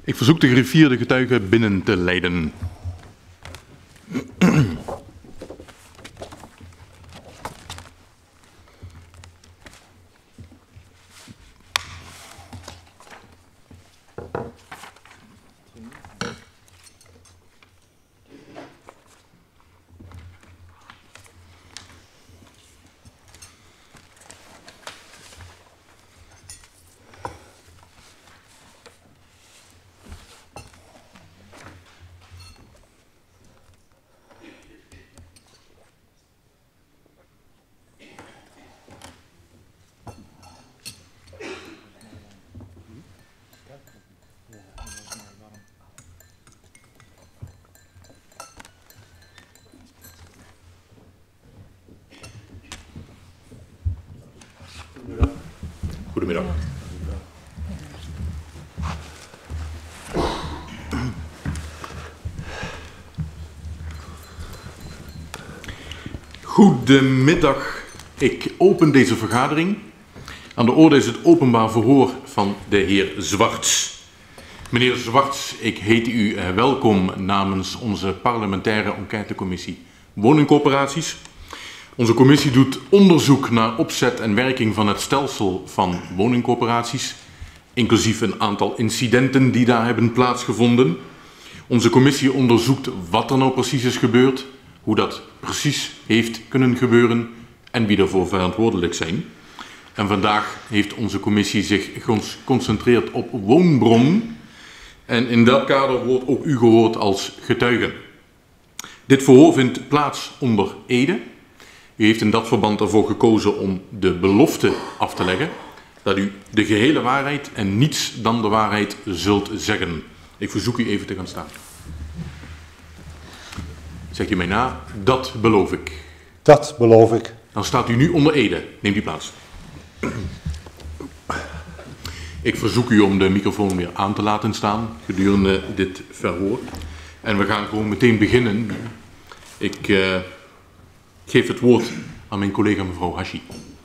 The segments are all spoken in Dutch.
Ik verzoek de griffier de getuige binnen te leiden. Goedemiddag. Goedemiddag. Ik open deze vergadering. Aan de orde is het openbaar verhoor van de heer Zwarts. Meneer Zwarts, ik heet u welkom namens onze parlementaire enquêtecommissie woningcorporaties. Onze commissie doet onderzoek naar opzet en werking van het stelsel van woningcorporaties, inclusief een aantal incidenten die daar hebben plaatsgevonden. Onze commissie onderzoekt wat er nou precies is gebeurd, hoe dat precies heeft kunnen gebeuren en wie daarvoor verantwoordelijk zijn. En vandaag heeft onze commissie zich geconcentreerd op Woonbron en in dat kader wordt ook u gehoord als getuige. Dit verhoor vindt plaats onder ede. U heeft in dat verband ervoor gekozen om de belofte af te leggen dat u de gehele waarheid en niets dan de waarheid zult zeggen. Ik verzoek u even te gaan staan. Zegt u mij na, dat beloof ik. Dat beloof ik. Dan staat u nu onder ede. Neemt u plaats. Ik verzoek u om de microfoon weer aan te laten staan gedurende dit verhoor. En we gaan gewoon meteen beginnen. Ik geef het woord aan mijn collega mevrouw Hashi.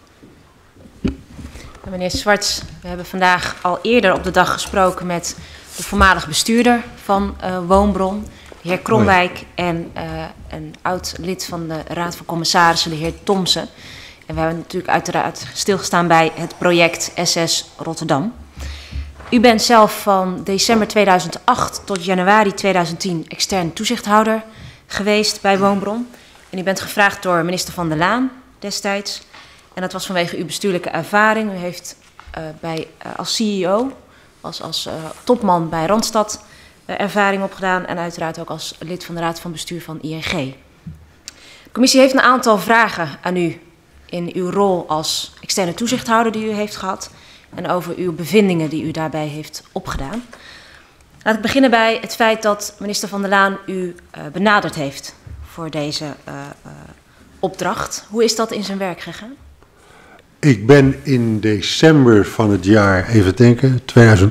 Meneer Zwarts, we hebben vandaag al eerder op de dag gesproken met de voormalig bestuurder van Woonbron, de heer Kromwijk, en een oud lid van de Raad van Commissarissen, de heer Thomsen. En we hebben natuurlijk uiteraard stilgestaan bij het project SS Rotterdam. U bent zelf van december 2008 tot januari 2010 extern toezichthouder geweest bij Woonbron. En u bent gevraagd door minister Van der Laan destijds. En dat was vanwege uw bestuurlijke ervaring. U heeft als CEO, als topman bij Randstad ervaring opgedaan. En uiteraard ook als lid van de Raad van Bestuur van ING. De commissie heeft een aantal vragen aan u in uw rol als externe toezichthouder die u heeft gehad. En over uw bevindingen die u daarbij heeft opgedaan. Laat ik beginnen bij het feit dat minister Van der Laan u benaderd heeft voor deze opdracht. Hoe is dat in zijn werk gegaan? Ik ben in december van het jaar, even denken,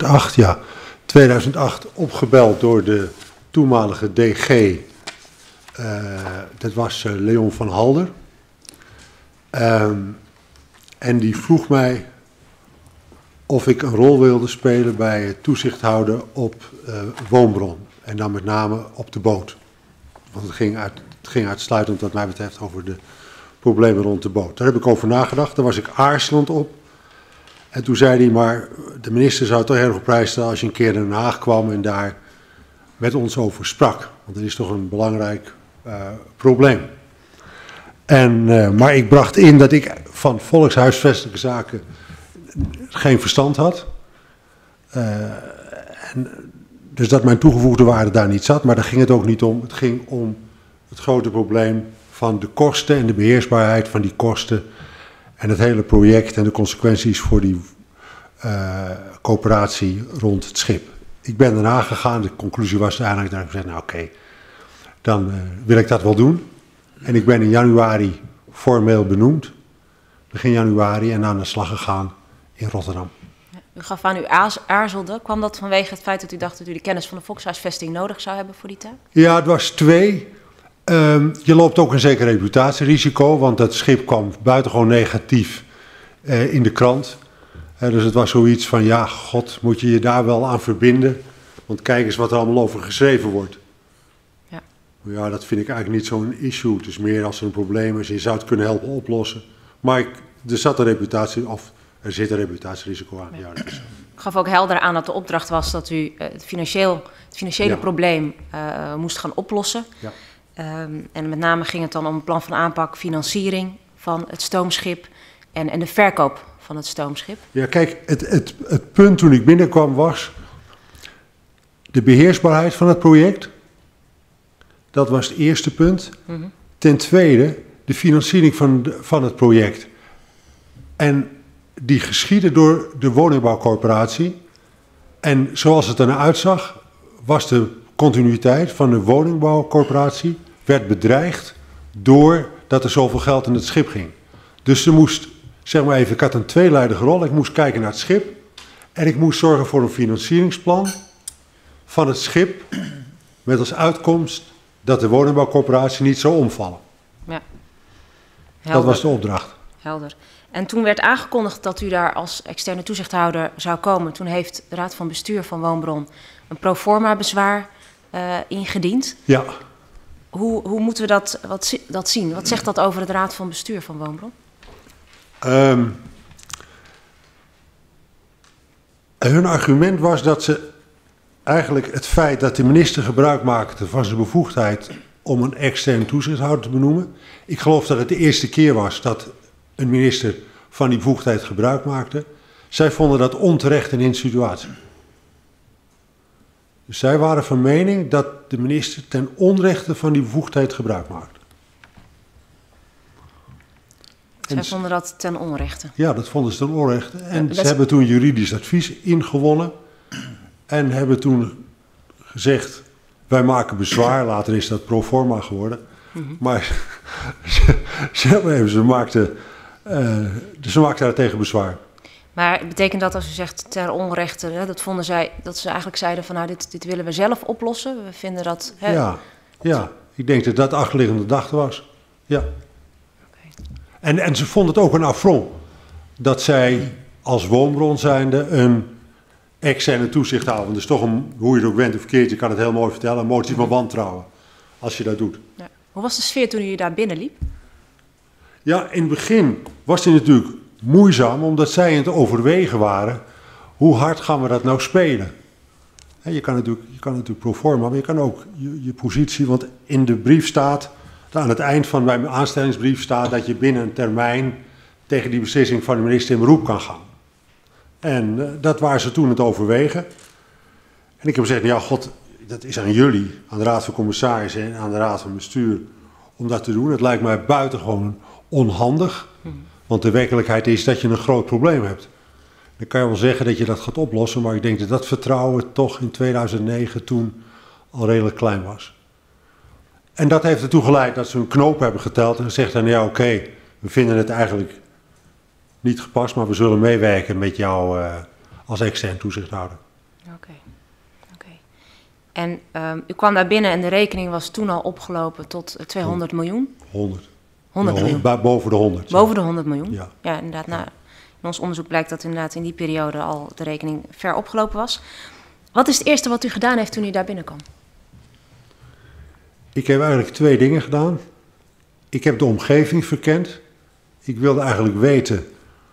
2008 opgebeld door de toenmalige DG. Dat was Leon van Halder. En die vroeg mij of ik een rol wilde spelen bij het toezicht houden op Woonbron. En dan met name op de boot. Want het ging uitsluitend wat mij betreft over de problemen rond de boot. Daar heb ik over nagedacht, daar was ik aarzelend op. En toen zei hij, maar de minister zou het toch erg op prijs stellen als je een keer naar Den Haag kwam en daar met ons over sprak. Want dat is toch een belangrijk probleem. Maar ik bracht in dat ik van volkshuisvestelijke zaken geen verstand had. Dus dat mijn toegevoegde waarde daar niet zat, maar daar ging het ook niet om. Het ging om het grote probleem van de kosten en de beheersbaarheid van die kosten en het hele project en de consequenties voor die coöperatie rond het schip. Ik ben daarna gegaan, de conclusie was eigenlijk dat ik zei, nou oké, dan wil ik dat wel doen. En ik ben in januari formeel benoemd, begin januari, en aan de slag gegaan in Rotterdam. U gaf aan, u aarzelde. Kwam dat vanwege het feit dat u dacht dat u de kennis van de volkshuisvesting nodig zou hebben voor die taak? Ja, het was twee. Je loopt ook een zeker reputatierisico, want dat schip kwam buitengewoon negatief in de krant. Dus het was zoiets van, ja, god, moet je je daar wel aan verbinden? Want kijk eens wat er allemaal over geschreven wordt. Ja. Ja, dat vind ik eigenlijk niet zo'n issue. Het is meer als er een probleem is, je zou het kunnen helpen oplossen. Maar er zit een reputatierisico aan. Ja, dat is zo. Ik gaf ook helder aan dat de opdracht was dat u het financiële probleem moest gaan oplossen. Ja. En met name ging het dan om een plan van aanpak, financiering van het stoomschip en de verkoop van het stoomschip. Ja, kijk, het punt toen ik binnenkwam was de beheersbaarheid van het project. Dat was het eerste punt. Mm-hmm. Ten tweede, de financiering van het project. En die geschiedde door de woningbouwcorporatie. En zoals het ernaar uitzag, was de continuïteit van de woningbouwcorporatie werd bedreigd doordat er zoveel geld in het schip ging. Dus ze moest, zeg maar even, ik had een tweeleidige rol. Ik moest kijken naar het schip en ik moest zorgen voor een financieringsplan van het schip met als uitkomst dat de woningbouwcorporatie niet zou omvallen. Ja. Dat was de opdracht. Helder. En toen werd aangekondigd dat u daar als externe toezichthouder zou komen. Toen heeft de Raad van Bestuur van Woonbron een proforma bezwaar ingediend. Ja. Hoe moeten we dat zien? Wat zegt dat over de Raad van Bestuur van Woonbron? Hun argument was dat ze eigenlijk het feit dat de minister gebruik maakte van zijn bevoegdheid om een extern toezichthouder te benoemen. Ik geloof dat het de eerste keer was dat een minister van die bevoegdheid gebruik maakte. Zij vonden dat onterecht in situatie. Dus zij waren van mening dat de minister ten onrechte van die bevoegdheid gebruik maakte. Zij vonden dat ten onrechte? Ja, dat vonden ze ten onrechte. En ze hebben toen juridisch advies ingewonnen. En hebben toen gezegd, wij maken bezwaar. Later is dat pro forma geworden. Mm-hmm. Maar ze maakten daar tegen bezwaar. Maar betekent dat als u zegt ter onrechte, hè, dat ze eigenlijk zeiden van nou, dit willen we zelf oplossen? We vinden dat... Hè, ja, ik denk dat dat de achterliggende gedachte was. Ja. Okay. En ze vonden het ook een affront dat zij als Woonbron zijnde een externe toezichthouder, dus toch hoe je het ook bent of verkeerd, je kan het heel mooi vertellen, een motie van wantrouwen, als je dat doet. Ja. Hoe was de sfeer toen u daar binnenliep? Ja, in het begin was het natuurlijk moeizaam, omdat zij in het overwegen waren, hoe hard gaan we dat nou spelen? Je kan natuurlijk pro forma, maar je kan ook je positie, want in de brief staat, aan het eind van mijn aanstellingsbrief staat dat je binnen een termijn tegen die beslissing van de minister in beroep kan gaan. En dat waren ze toen het overwegen. En ik heb gezegd, ja god, dat is aan jullie, aan de Raad van Commissarissen en aan de Raad van Bestuur om dat te doen. Het lijkt mij buitengewoon onhandig, want de werkelijkheid is dat je een groot probleem hebt. Dan kan je wel zeggen dat je dat gaat oplossen, maar ik denk dat dat vertrouwen toch in 2009 toen al redelijk klein was. En dat heeft ertoe geleid dat ze een knoop hebben geteld en gezegd hebben, ja oké, we vinden het eigenlijk niet gepast, maar we zullen meewerken met jou als extern toezichthouder. Oké. En u kwam daar binnen en de rekening was toen al opgelopen tot 200 miljoen? 100 miljoen? Boven de 100. Boven de 100 miljoen? Ja, inderdaad. Nou, in ons onderzoek blijkt dat inderdaad in die periode al de rekening ver opgelopen was. Wat is het eerste wat u gedaan heeft toen u daar binnenkwam? Ik heb eigenlijk 2 dingen gedaan. Ik heb de omgeving verkend. Ik wilde eigenlijk weten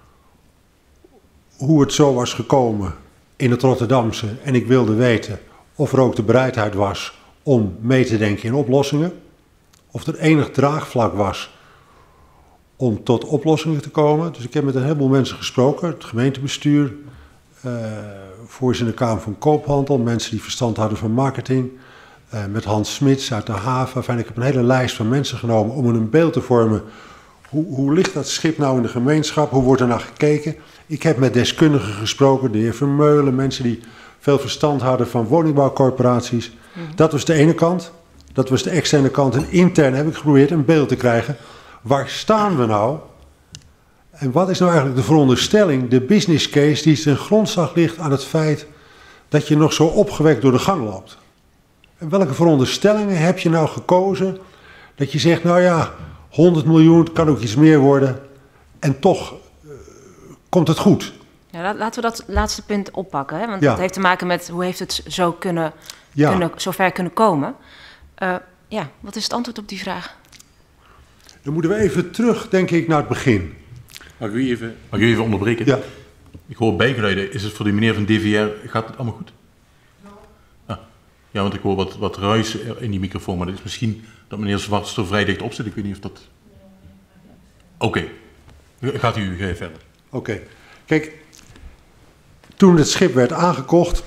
hoe het zo was gekomen in het Rotterdamse. En ik wilde weten of er ook de bereidheid was om mee te denken in oplossingen. Of er enig draagvlak was om tot oplossingen te komen. Dus ik heb met een heleboel mensen gesproken. Het gemeentebestuur, voorzitter Kamer van Koophandel, mensen die verstand hadden van marketing. Met Hans Smits uit de haven. Ik heb een hele lijst van mensen genomen om een beeld te vormen. Hoe ligt dat schip nou in de gemeenschap? Hoe wordt er naar gekeken? Ik heb met deskundigen gesproken, de heer Vermeulen, mensen die veel verstand hadden van woningbouwcorporaties. Dat was de ene kant. Dat was de externe kant. En intern heb ik geprobeerd een beeld te krijgen. Waar staan we nou? En wat is nou eigenlijk de veronderstelling, de business case die ten grondslag ligt aan het feit dat je nog zo opgewekt door de gang loopt? En welke veronderstellingen heb je nou gekozen dat je zegt, nou ja, 100 miljoen, het kan ook iets meer worden en toch komt het goed. Ja, laten we dat laatste punt oppakken. Hè? Want Ja. dat heeft te maken met hoe heeft het zo zover kunnen komen. Wat is het antwoord op die vraag? Dan moeten we even terug, denk ik, naar het begin. Mag ik u even onderbreken? Ja. Ik hoor bijgeluiden. Is het voor de meneer van DVR, gaat het allemaal goed? Ja, want ik hoor wat ruis in die microfoon, maar dat is misschien dat meneer Zwarts er vrij dicht op zit. Ik weet niet of dat... Oké. Gaat u verder. Oké. Kijk, toen het schip werd aangekocht,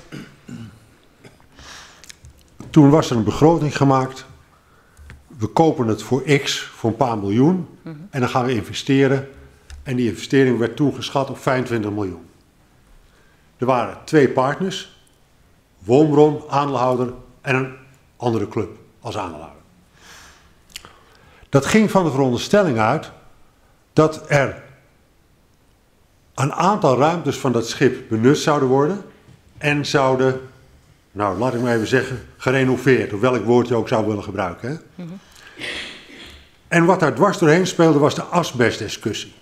toen was er een begroting gemaakt. We kopen het voor X, voor een paar miljoen. En dan gaan we investeren. En die investering werd toen geschat op 25 miljoen. Er waren 2 partners. Woonbron, aandeelhouder en een andere club als aandeelhouder. Dat ging van de veronderstelling uit dat er een aantal ruimtes van dat schip benut zouden worden en zouden, nou laat ik maar even zeggen, gerenoveerd, of welk woord je ook zou willen gebruiken. Hè? Mm-hmm. En wat daar dwars doorheen speelde was de asbestdiscussie.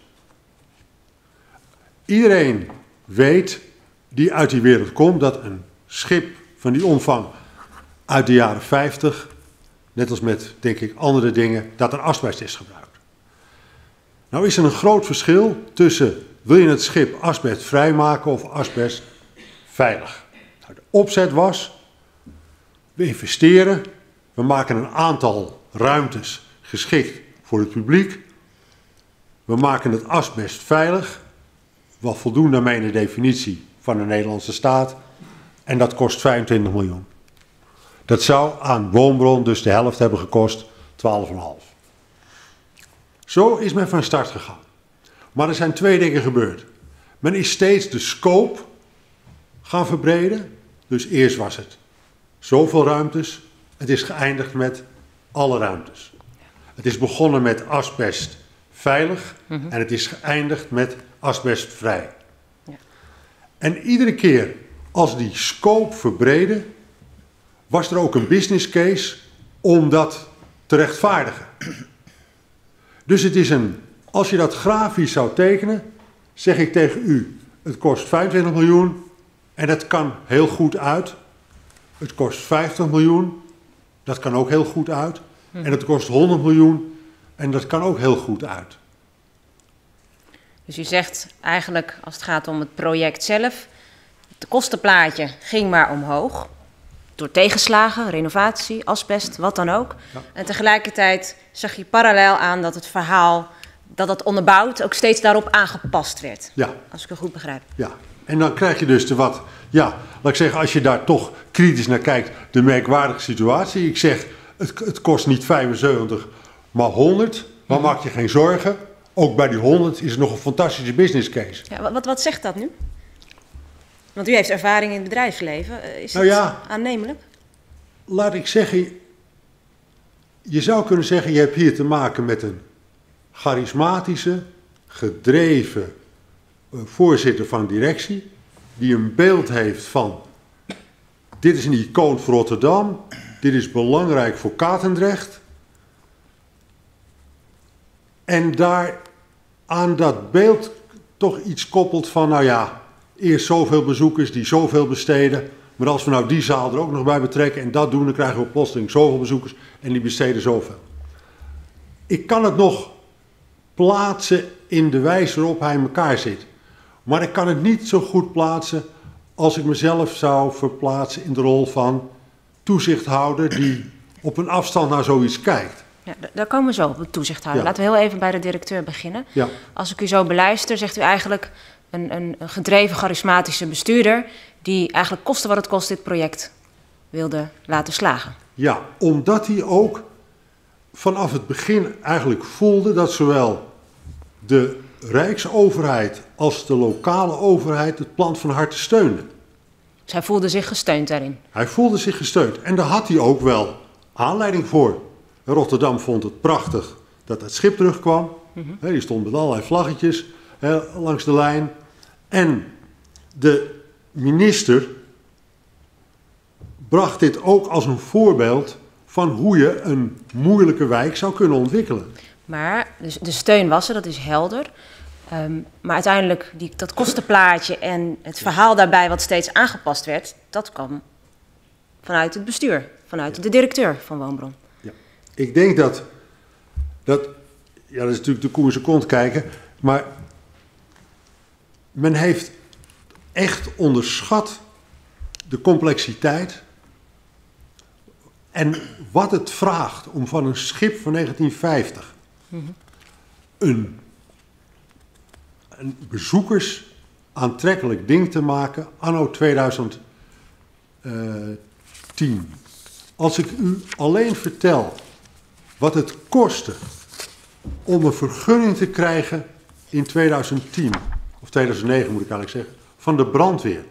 Iedereen weet, die uit die wereld komt, dat een schip van die omvang uit de jaren 50, net als met, denk ik, andere dingen, dat er asbest is gebruikt. Nou is er een groot verschil tussen, wil je het schip asbestvrij maken of asbestveilig? Nou, de opzet was, we investeren, we maken een aantal ruimtes geschikt voor het publiek, we maken het asbestveilig, wat voldoen daarmee in de definitie van de Nederlandse staat, en dat kost 25 miljoen. Dat zou aan Woonbron dus de helft hebben gekost, 12,5. Zo is men van start gegaan. Maar er zijn 2 dingen gebeurd. Men is steeds de scope gaan verbreden. Dus eerst was het zoveel ruimtes. Het is geëindigd met alle ruimtes. Het is begonnen met asbestveilig en het is geëindigd met asbestvrij. Ja. En iedere keer als die scope verbreden, was er ook een business case om dat te rechtvaardigen. Dus het is als je dat grafisch zou tekenen, zeg ik tegen u, het kost 25 miljoen en dat kan heel goed uit. Het kost 50 miljoen, dat kan ook heel goed uit. En het kost 100 miljoen en dat kan ook heel goed uit. Dus u zegt eigenlijk, als het gaat om het project zelf, het kostenplaatje ging maar omhoog. Door tegenslagen, renovatie, asbest, wat dan ook. Ja. En tegelijkertijd zag je parallel aan dat het verhaal, dat het onderbouwd ook steeds daarop aangepast werd. Ja. Als ik het goed begrijp. Ja, en dan krijg je dus laat ik zeggen, als je daar toch kritisch naar kijkt, de merkwaardige situatie. Ik zeg, het kost niet 75, maar 100. Maar maak je geen zorgen. Ook bij die 100 is het nog een fantastische business case. Ja, wat zegt dat nu? Want u heeft ervaring in het bedrijfsleven. Is het aannemelijk? Laat ik zeggen, je zou kunnen zeggen, je hebt hier te maken met een charismatische, gedreven voorzitter van directie, die een beeld heeft van, dit is een icoon voor Rotterdam, dit is belangrijk voor Katendrecht. En daar aan dat beeld toch iets koppelt van, eerst zoveel bezoekers die zoveel besteden, maar als we nou die zaal er ook nog bij betrekken en dat doen, dan krijgen we plotseling zoveel bezoekers en die besteden zoveel. Ik kan het nog plaatsen in de wijze waarop hij in elkaar zit. Maar ik kan het niet zo goed plaatsen als ik mezelf zou verplaatsen in de rol van toezichthouder die op een afstand naar zoiets kijkt. Ja, daar komen we zo op, de toezichthouder. Ja. Laten we heel even bij de directeur beginnen. Ja. Als ik u zo beluister, zegt u eigenlijk een gedreven, charismatische bestuurder die eigenlijk koste wat het kost dit project wilde laten slagen. Ja, omdat hij ook vanaf het begin eigenlijk voelde dat zowel de Rijksoverheid als de lokale overheid het plan van harte steunden. Dus hij voelde zich gesteund daarin? Hij voelde zich gesteund en daar had hij ook wel aanleiding voor. Rotterdam vond het prachtig dat het schip terugkwam. Die stond met allerlei vlaggetjes langs de lijn. En de minister bracht dit ook als een voorbeeld van hoe je een moeilijke wijk zou kunnen ontwikkelen. Maar de steun was er, dat is helder. Maar uiteindelijk dat kostenplaatje en het verhaal daarbij wat steeds aangepast werd, dat kwam vanuit het bestuur, vanuit de directeur van Woonbron. Ja. Ik denk dat is natuurlijk de koe in zijn kont kijken, maar men heeft echt onderschat de complexiteit en wat het vraagt om van een schip van 1950 een bezoekers aantrekkelijk ding te maken anno 2010. Als ik u alleen vertel wat het kostte om een vergunning te krijgen in 2010, of 2009 moet ik eigenlijk zeggen, van de brandweer.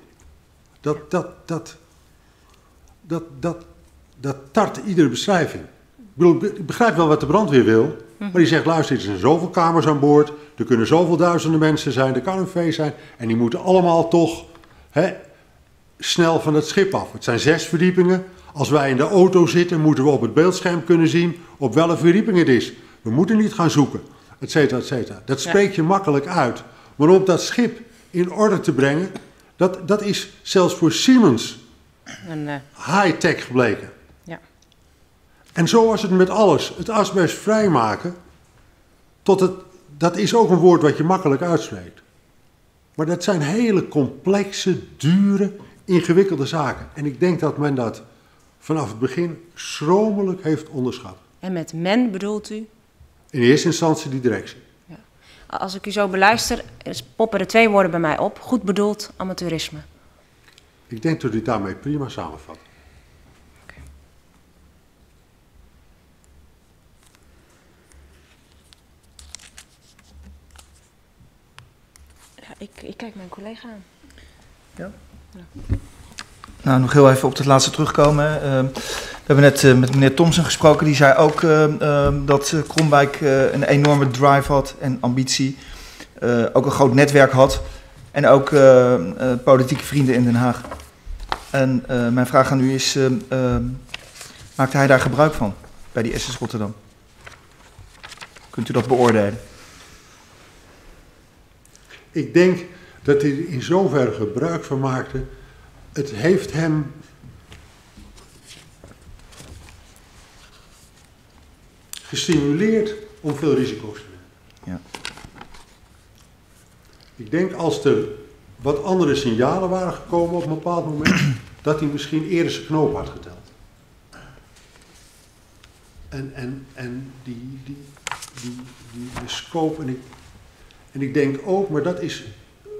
Dat tart iedere beschrijving. Ik begrijp wel wat de brandweer wil, maar die zegt, luister, er zijn zoveel kamers aan boord, er kunnen zoveel duizenden mensen zijn, er kan een feest zijn, en die moeten allemaal toch snel van het schip af. Het zijn 6 verdiepingen. Als wij in de auto zitten, moeten we op het beeldscherm kunnen zien op welke verdieping het is. We moeten niet gaan zoeken, et cetera, et cetera. Dat spreek je makkelijk uit. Maar om dat schip in orde te brengen, dat is zelfs voor Siemens high-tech gebleken. Ja. En zo was het met alles. Het asbest vrijmaken, dat is ook een woord wat je makkelijk uitspreekt. Maar dat zijn hele complexe, dure, ingewikkelde zaken. En ik denk dat men dat vanaf het begin schromelijk heeft onderschat. En met men bedoelt u? In eerste instantie die directie. Ja. Als ik u zo beluister, poppen er 2 woorden bij mij op. Goed bedoeld amateurisme. Ik denk dat u daarmee prima samenvat. Okay. Ja, ik kijk mijn collega aan. Ja. Nou, nog heel even op het laatste terugkomen. We hebben net met meneer Thomsen gesproken. Die zei ook dat Kromwijk een enorme drive had en ambitie. Ook een groot netwerk had. En ook politieke vrienden in Den Haag. En mijn vraag aan u is, maakte hij daar gebruik van bij die SS Rotterdam? Kunt u dat beoordelen? Ik denk dat hij er in zoverre gebruik van maakte. Het heeft hem gestimuleerd om veel risico's te nemen. Ja. Ik denk als er wat andere signalen waren gekomen op een bepaald moment, dat hij misschien eerder zijn knoop had geteld. En de scope, en ik denk ook, maar dat is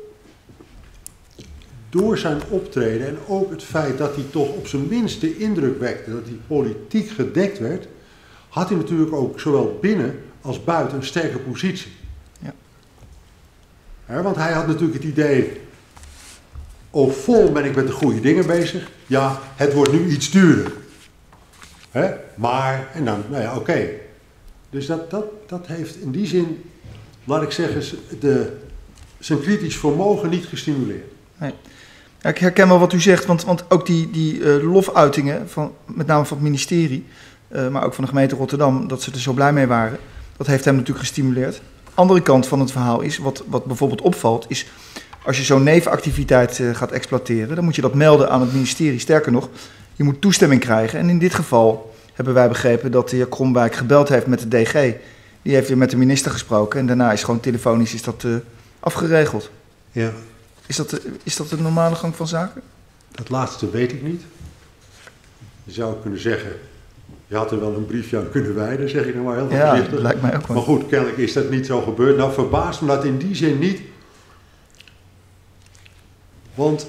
door zijn optreden en ook het feit dat hij toch op zijn minst de indruk wekte dat hij politiek gedekt werd, had hij natuurlijk ook zowel binnen als buiten een sterke positie. Ja, want hij had natuurlijk het idee, oh vol ben ik met de goede dingen bezig, ja, het wordt nu iets duurder. Maar, en dan, nou ja, oké. Dus dat heeft in die zin, laat ik zeggen, zijn kritisch vermogen niet gestimuleerd. Nee. Ja, ik herken wel wat u zegt, want ook die lofuitingen, met name van het ministerie, maar ook van de gemeente Rotterdam, dat ze er zo blij mee waren, dat heeft hem natuurlijk gestimuleerd. Andere kant van het verhaal is, wat bijvoorbeeld opvalt, is als je zo'n nevenactiviteit gaat exploiteren, dan moet je dat melden aan het ministerie. Sterker nog, je moet toestemming krijgen. En in dit geval hebben wij begrepen dat de heer Kromwijk gebeld heeft met de DG. Die heeft weer met de minister gesproken en daarna is gewoon telefonisch afgeregeld. Ja. Is dat de normale gang van zaken? Dat laatste weet ik niet. Je zou kunnen zeggen, je had er wel een briefje aan kunnen wijden, zeg ik nog maar heel voorzichtig. Ja, dat lijkt mij ook wel. Maar goed, kennelijk is dat niet zo gebeurd. Nou, verbaast me dat in die zin niet. Want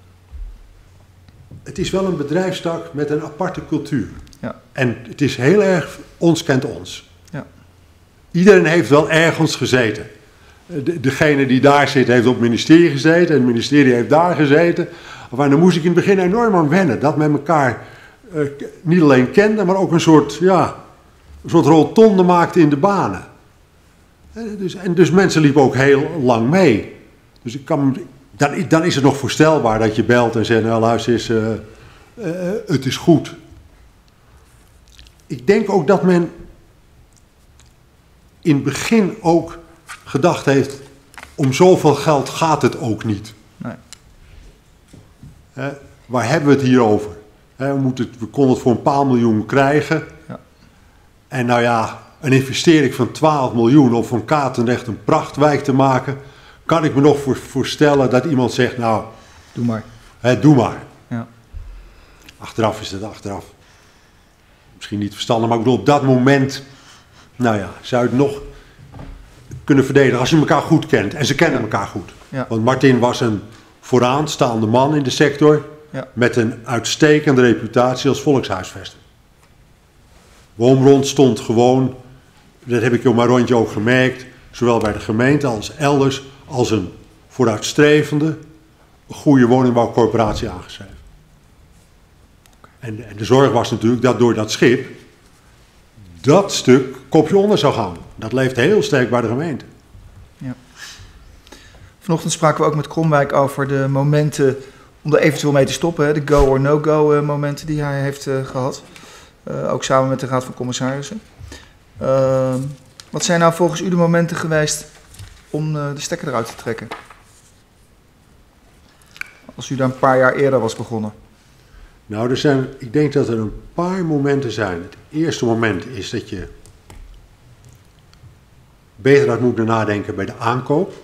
het is wel een bedrijfstak met een aparte cultuur. Ja. En het is heel erg ons kent ons. Ja. Iedereen heeft wel ergens gezeten. Degene die daar zit heeft op het ministerie gezeten en het ministerie heeft daar gezeten. Maar daar moest ik in het begin enorm aan wennen. Dat men elkaar niet alleen kende, maar ook een soort rotonde maakte in de banen. Dus mensen liepen ook heel lang mee. Dus dan is het nog voorstelbaar dat je belt en zegt, nou luister eens, het is goed. Ik denk ook dat men in het begin ook gedacht heeft, om zoveel geld gaat het ook niet. Nee. Waar hebben we het hier over? We konden het voor een paar miljoen krijgen. Ja. En nou ja, een investering van 12 miljoen om van Katendrecht een prachtwijk te maken, kan ik me nog voorstellen dat iemand zegt, nou, Doe maar. doe maar. Ja. Achteraf is het achteraf. Misschien niet verstandig, maar ik bedoel, op dat moment, nou ja, zou je het nog kunnen verdedigen als je elkaar goed kent. En ze kennen elkaar goed. Ja. Want Martin was een vooraanstaande man in de sector, met een uitstekende reputatie als volkshuisvester. Woonbron stond gewoon, dat heb ik op mijn rondje ook gemerkt, zowel bij de gemeente als elders, als een vooruitstrevende, goede woningbouwcorporatie aangeschreven. En de zorg was natuurlijk dat door dat schip dat stuk kopje onder zou gaan. Dat leeft heel sterk bij de gemeente. Ja. Vanochtend spraken we ook met Kromwijk over de momenten om er eventueel mee te stoppen. Hè? De go or no-go momenten die hij heeft gehad. Ook samen met de Raad van Commissarissen. Wat zijn nou volgens u de momenten geweest om de stekker eruit te trekken? Als u daar een paar jaar eerder was begonnen. Nou, ik denk dat er een paar momenten zijn. Het eerste moment is dat je beter had moeten nadenken bij de aankoop.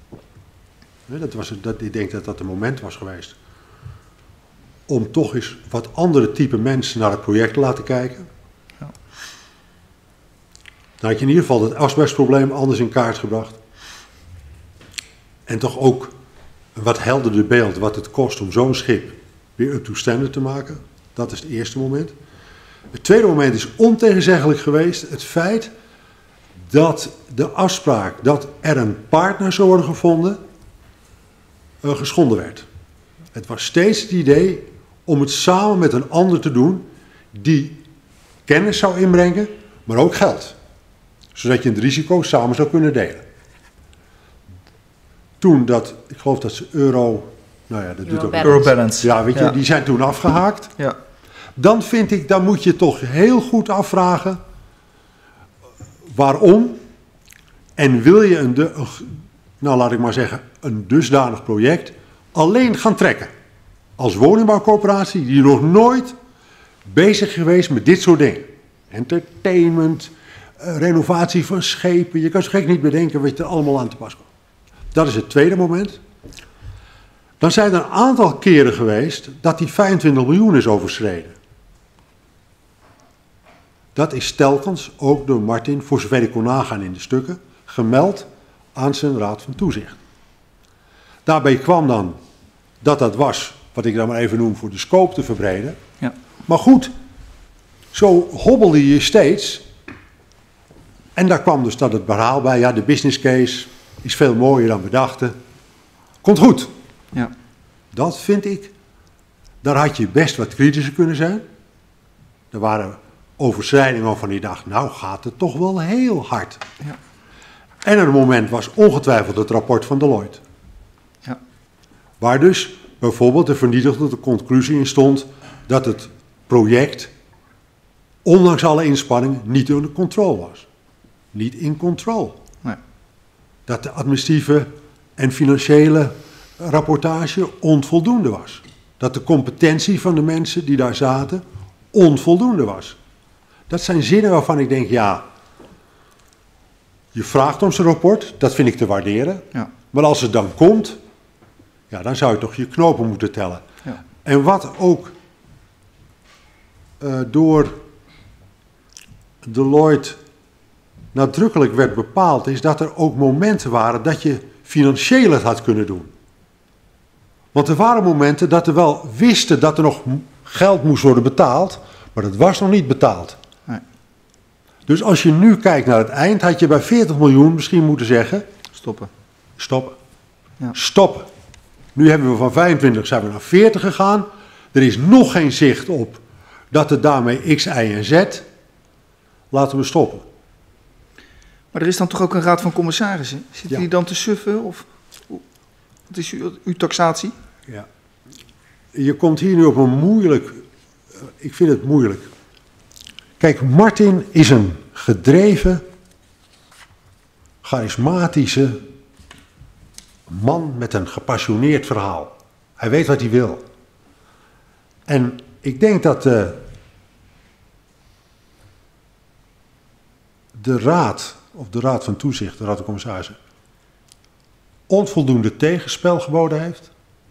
Ik denk dat dat een moment was geweest om toch eens wat andere type mensen naar het project te laten kijken. Ja. Dan had je in ieder geval het asbestprobleem anders in kaart gebracht. En toch ook een wat helderder beeld wat het kost om zo'n schip weer up to standard te maken. Dat is het eerste moment. Het tweede moment is ontegenzeggelijk geweest het feit dat de afspraak dat er een partner zou worden gevonden geschonden werd. Het was steeds het idee om het samen met een ander te doen die kennis zou inbrengen, maar ook geld. Zodat je het risico samen zou kunnen delen. Toen dat, ik geloof dat ze Eurobalance. Ja, weet je, die zijn toen afgehaakt. Ja. Dan vind ik, dan moet je toch heel goed afvragen waarom en wil je een dusdanig project alleen gaan trekken. Als woningbouwcorporatie die nog nooit bezig geweest met dit soort dingen. Entertainment, renovatie van schepen. Je kan zo gek niet bedenken wat je er allemaal aan te pas komt. Dat is het tweede moment. Dan zijn er een aantal keren geweest dat die 25 miljoen is overschreden. Dat is telkens ook door Martin, voor zover ik kon nagaan in de stukken, gemeld aan zijn Raad van Toezicht. Daarbij kwam dan dat was, wat ik dan maar even noem, voor de scope te verbreden. Ja. Maar goed, zo hobbelde je steeds. En daar kwam dus dat het verhaal bij, ja, de business case is veel mooier dan we dachten. Komt goed. Ja. Dat vind ik, daar had je best wat kritischer kunnen zijn. Er waren overschrijdingen waarvan je dacht, nou gaat het toch wel heel hard. Ja. En een moment was ongetwijfeld het rapport van Deloitte. Ja. Waar dus bijvoorbeeld de vernietigende conclusie in stond dat het project, ondanks alle inspanningen, niet onder controle was. Niet in control. Nee. Dat de administratieve en financiële rapportage onvoldoende was. Dat de competentie van de mensen die daar zaten onvoldoende was. Dat zijn zinnen waarvan ik denk, ja, je vraagt om zijn rapport, dat vind ik te waarderen. Ja. Maar als het dan komt, ja, dan zou je toch je knopen moeten tellen. Ja. En wat ook door Deloitte nadrukkelijk werd bepaald, is dat er ook momenten waren dat je financieel het had kunnen doen. Want er waren momenten dat we wel wisten dat er nog geld moest worden betaald, maar dat was nog niet betaald. Nee. Dus als je nu kijkt naar het eind, had je bij 40 miljoen misschien moeten zeggen, Stoppen. stoppen. Ja. Stoppen. Nu hebben we van 25 zijn we naar 40 gegaan. Er is nog geen zicht op dat het daarmee X, Y en Z. Laten we stoppen. Maar er is dan toch ook een Raad van Commissarissen? Zitten Ja. die dan te suffen? Of wat is uw taxatie? Ja. Je komt hier nu op een moeilijk... ik vind het moeilijk. Kijk, Martin is een gedreven, charismatische man met een gepassioneerd verhaal. Hij weet wat hij wil. En ik denk dat de raad, of de raad van toezicht, de raad van commissarissen, onvoldoende tegenspel geboden heeft.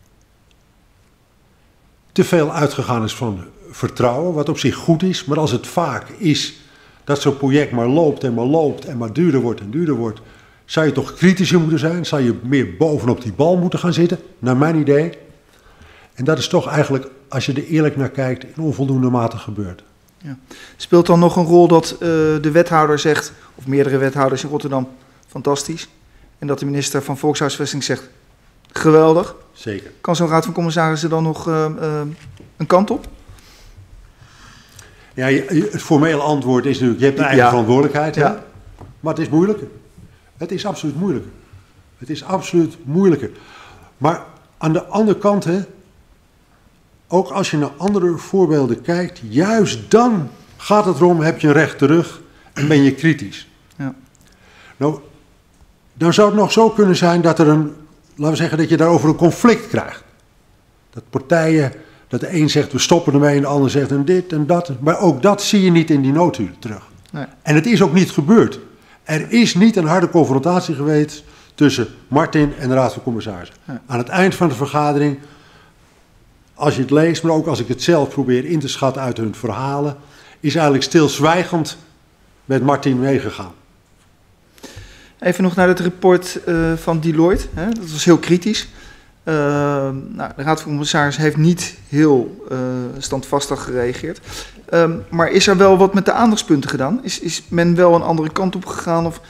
Te veel uitgegaan is van vertrouwen, wat op zich goed is. Maar als het vaak is dat zo'n project maar loopt en maar loopt en maar duurder wordt en duurder wordt, zou je toch kritischer moeten zijn? Zou je meer bovenop die bal moeten gaan zitten, naar mijn idee. En dat is toch eigenlijk, als je er eerlijk naar kijkt, in onvoldoende mate gebeurd. Ja. Speelt dan nog een rol dat de wethouder zegt, of meerdere wethouders in Rotterdam, fantastisch. En dat de minister van Volkshuisvesting zegt, geweldig. Zeker. Kan zo'n raad van commissarissen dan nog een kant op? Ja, het formele antwoord is natuurlijk, je hebt een eigen verantwoordelijkheid. Ja. Hè? Maar het is moeilijker. Het is absoluut moeilijker. Het is absoluut moeilijker. Maar aan de andere kant, hè, ook als je naar andere voorbeelden kijkt, juist dan gaat het erom, heb je een rechte rug en ben je kritisch. Ja. Nou, dan zou het nog zo kunnen zijn dat er laten we zeggen, dat je daarover een conflict krijgt. Dat partijen, dat de een zegt we stoppen ermee en de ander zegt en dit en dat. Maar ook dat zie je niet in die notulen terug. Nee. En het is ook niet gebeurd. Er is niet een harde confrontatie geweest tussen Martin en de Raad van Commissarissen. Ja. Aan het eind van de vergadering, als je het leest, maar ook als ik het zelf probeer in te schatten uit hun verhalen, is eigenlijk stilzwijgend met Martin meegegaan. Even nog naar het rapport van Deloitte. Hè? Dat was heel kritisch. De Raad van Commissarissen heeft niet heel standvastig gereageerd. Maar is er wel wat met de aandachtspunten gedaan? Is men wel een andere kant op gegaan? Of...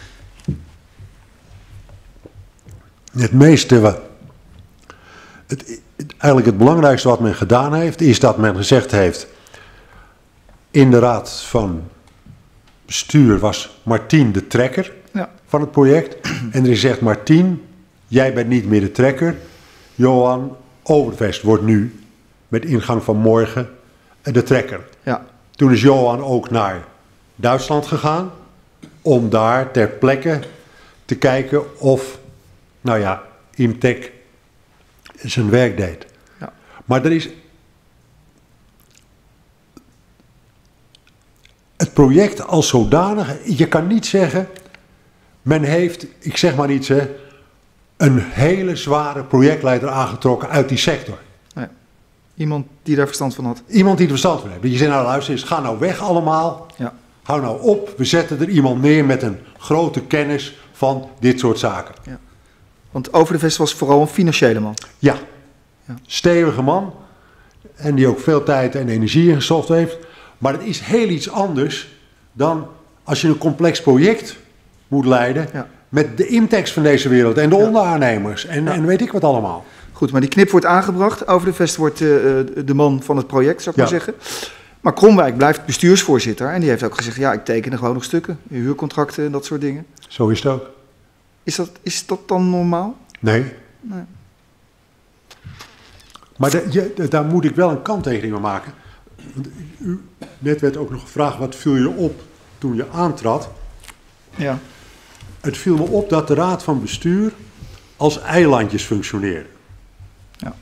Het meeste, eigenlijk het belangrijkste wat men gedaan heeft, is dat men gezegd heeft, in de Raad van Bestuur was Martien de trekker van het project. En er is gezegd, Martien, jij bent niet meer de trekker. Johan Overvest wordt nu, met ingang van morgen, de trekker. Ja. Toen is Johan ook naar Duitsland gegaan, om daar ter plekke te kijken of, Imtech zijn werk deed. Ja. Maar er is... Het project als zodanig, je kan niet zeggen, men heeft, ik zeg maar iets, een hele zware projectleider aangetrokken uit die sector. Nee. Iemand die daar verstand van had. Iemand die er verstand van heeft. Dat je zegt, nou luister eens, ga nou weg allemaal. Ja. Hou nou op, we zetten er iemand neer met een grote kennis van dit soort zaken. Ja. Want Overvest was vooral een financiële man. Ja, stevige man. En die ook veel tijd en energie ingestopt heeft. Maar het is heel iets anders dan als je een complex project moet leiden met de Imtechs van deze wereld en de onderaannemers en weet ik wat allemaal. Goed, maar die knip wordt aangebracht. Overvest wordt de man van het project, zou ik maar zeggen. Maar Kromwijk blijft bestuursvoorzitter en die heeft ook gezegd, ik teken er gewoon nog stukken, huurcontracten en dat soort dingen. Zo is het ook. Is dat dan normaal? Nee. Maar daar moet ik wel een kanttekening aan maken. Net werd ook nog gevraagd, wat viel je op toen je aantrad? Ja. Het viel me op dat de Raad van Bestuur als eilandjes functioneerde. Ja.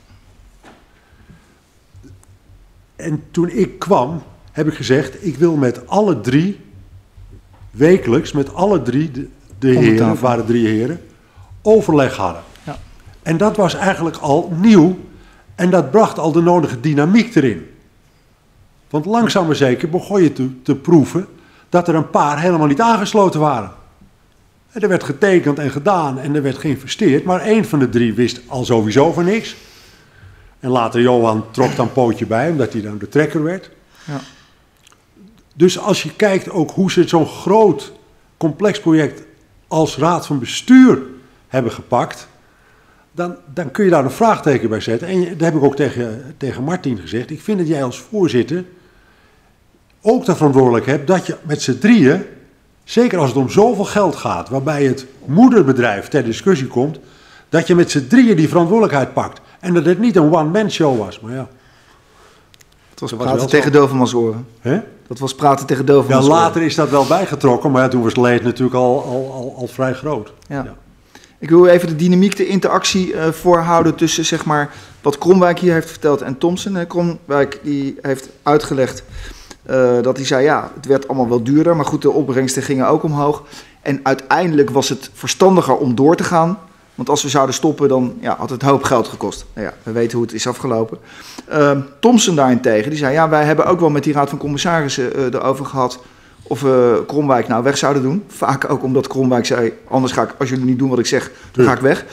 En toen ik kwam, heb ik gezegd, ik wil met alle drie, wekelijks, met alle drie de heren, het waren 3 heren, overleg hadden. Ja. En dat was eigenlijk al nieuw en dat bracht al de nodige dynamiek erin. Want langzaam maar zeker begon je te proeven dat er een paar helemaal niet aangesloten waren. Er werd getekend en gedaan en er werd geïnvesteerd, maar 1 van de 3 wist al sowieso van niks. En later Johan trok dan pootje bij, omdat hij dan de trekker werd. Ja. Dus als je kijkt ook hoe ze zo'n groot, complex project als Raad van Bestuur hebben gepakt, dan kun je daar een vraagteken bij zetten. En dat heb ik ook tegen Martin gezegd. Ik vind dat jij als voorzitter ook de verantwoordelijkheid hebt dat je met z'n drieën, zeker als het om zoveel geld gaat, waarbij het moederbedrijf ter discussie komt, dat je met z'n drieën die verantwoordelijkheid pakt. En dat het niet een one-man show was, maar ja. Het was praten tegen Dovermans oren. Dat was praten tegen Dovermans oren. Ja, later is dat wel bijgetrokken, maar toen was het leed natuurlijk al vrij groot. Ja. Ik wil even de dynamiek, de interactie voorhouden tussen zeg maar, wat Kromwijk hier heeft verteld en Thomsen. Kromwijk die heeft uitgelegd dat hij zei, ja, het werd allemaal wel duurder, maar goed, de opbrengsten gingen ook omhoog. En uiteindelijk was het verstandiger om door te gaan, want als we zouden stoppen, dan had het een hoop geld gekost. Nou ja, we weten hoe het is afgelopen. Thomsen daarentegen, die zei, ja, wij hebben ook wel met die Raad van Commissarissen erover gehad of we Kromwijk nou weg zouden doen. Vaak ook omdat Kromwijk zei, anders ga ik, als jullie niet doen wat ik zeg, dan ga ik weg.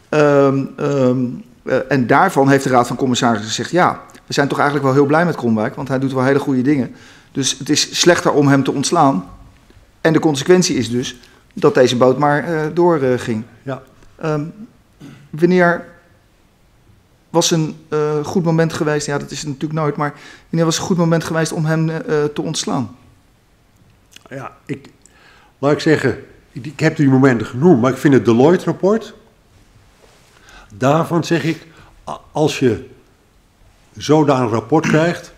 En daarvan heeft de Raad van Commissarissen gezegd, ja, we zijn toch eigenlijk wel heel blij met Kromwijk, want hij doet wel hele goede dingen. Dus het is slechter om hem te ontslaan. En de consequentie is dus dat deze boot maar doorging. Ja. Wanneer was een goed moment geweest, ja, dat is het natuurlijk nooit, maar wanneer was een goed moment geweest om hem te ontslaan? Ja, laat ik zeggen, ik heb die momenten genoemd, maar ik vind het Deloitte-rapport, daarvan zeg ik, als je zodanig een rapport krijgt,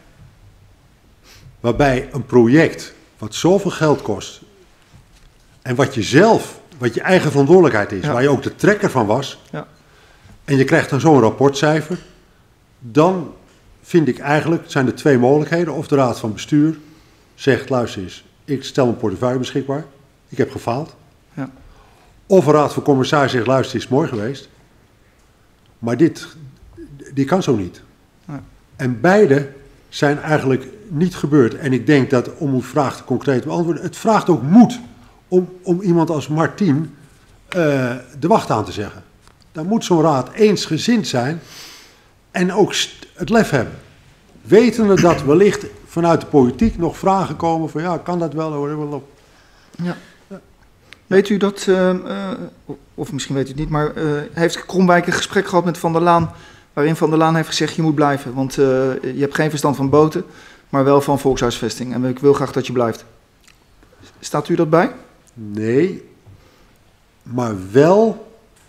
waarbij een project wat zoveel geld kost, en wat je eigen verantwoordelijkheid is, waar je ook de trekker van was, en je krijgt dan zo'n rapportcijfer, dan vind ik eigenlijk, zijn er twee mogelijkheden. Of de Raad van Bestuur zegt, luister eens, ik stel een portefeuille beschikbaar, ik heb gefaald. Ja. Of een Raad van Commissarissen zegt, luister, het is mooi geweest, maar die kan zo niet. Ja. En beide zijn eigenlijk niet gebeurd. En ik denk dat, om uw vraag te concreet te beantwoorden, het vraagt ook moed om iemand als Martien de wacht aan te zeggen. Dan moet zo'n raad eensgezind zijn en ook het lef hebben. Wetende dat wellicht vanuit de politiek nog vragen komen van, ja, kan dat wel? Ja. Weet u dat, of misschien weet u het niet, maar heeft Kromwijk een gesprek gehad met Van der Laan, waarin Van der Laan heeft gezegd, je moet blijven, want je hebt geen verstand van boten, maar wel van volkshuisvesting. En ik wil graag dat je blijft. Staat u dat bij? Nee, maar wel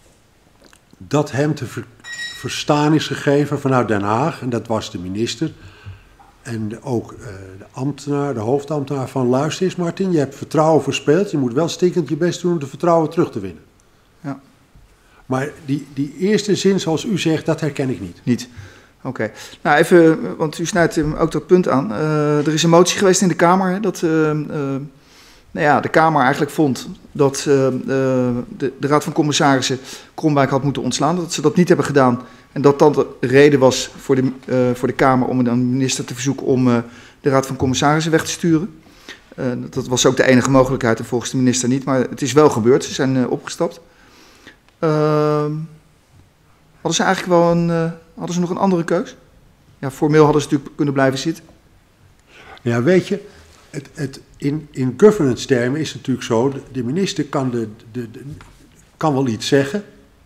dat hem te verstaan is gegeven vanuit Den Haag, en dat was de minister, en ook de hoofdambtenaar van, luister eens Martin, je hebt vertrouwen verspeeld, je moet wel stinkend je best doen om de vertrouwen terug te winnen. Ja. Maar die eerste zin, zoals u zegt, dat herken ik niet. Niet. Oké. Nou, even, want u snijdt ook dat punt aan. Er is een motie geweest in de Kamer, dat de Kamer eigenlijk vond dat de Raad van Commissarissen Kromwijk had moeten ontslaan, dat ze dat niet hebben gedaan. En dat dat de reden was voor de Kamer om de minister te verzoeken om de Raad van Commissarissen weg te sturen. Dat was ook de enige mogelijkheid en volgens de minister niet, maar het is wel gebeurd. Ze zijn opgestapt. Hadden ze eigenlijk wel hadden ze nog een andere keus? Ja, formeel hadden ze natuurlijk kunnen blijven zitten. Ja, weet je, in governance termen is het natuurlijk zo, de minister kan wel iets zeggen,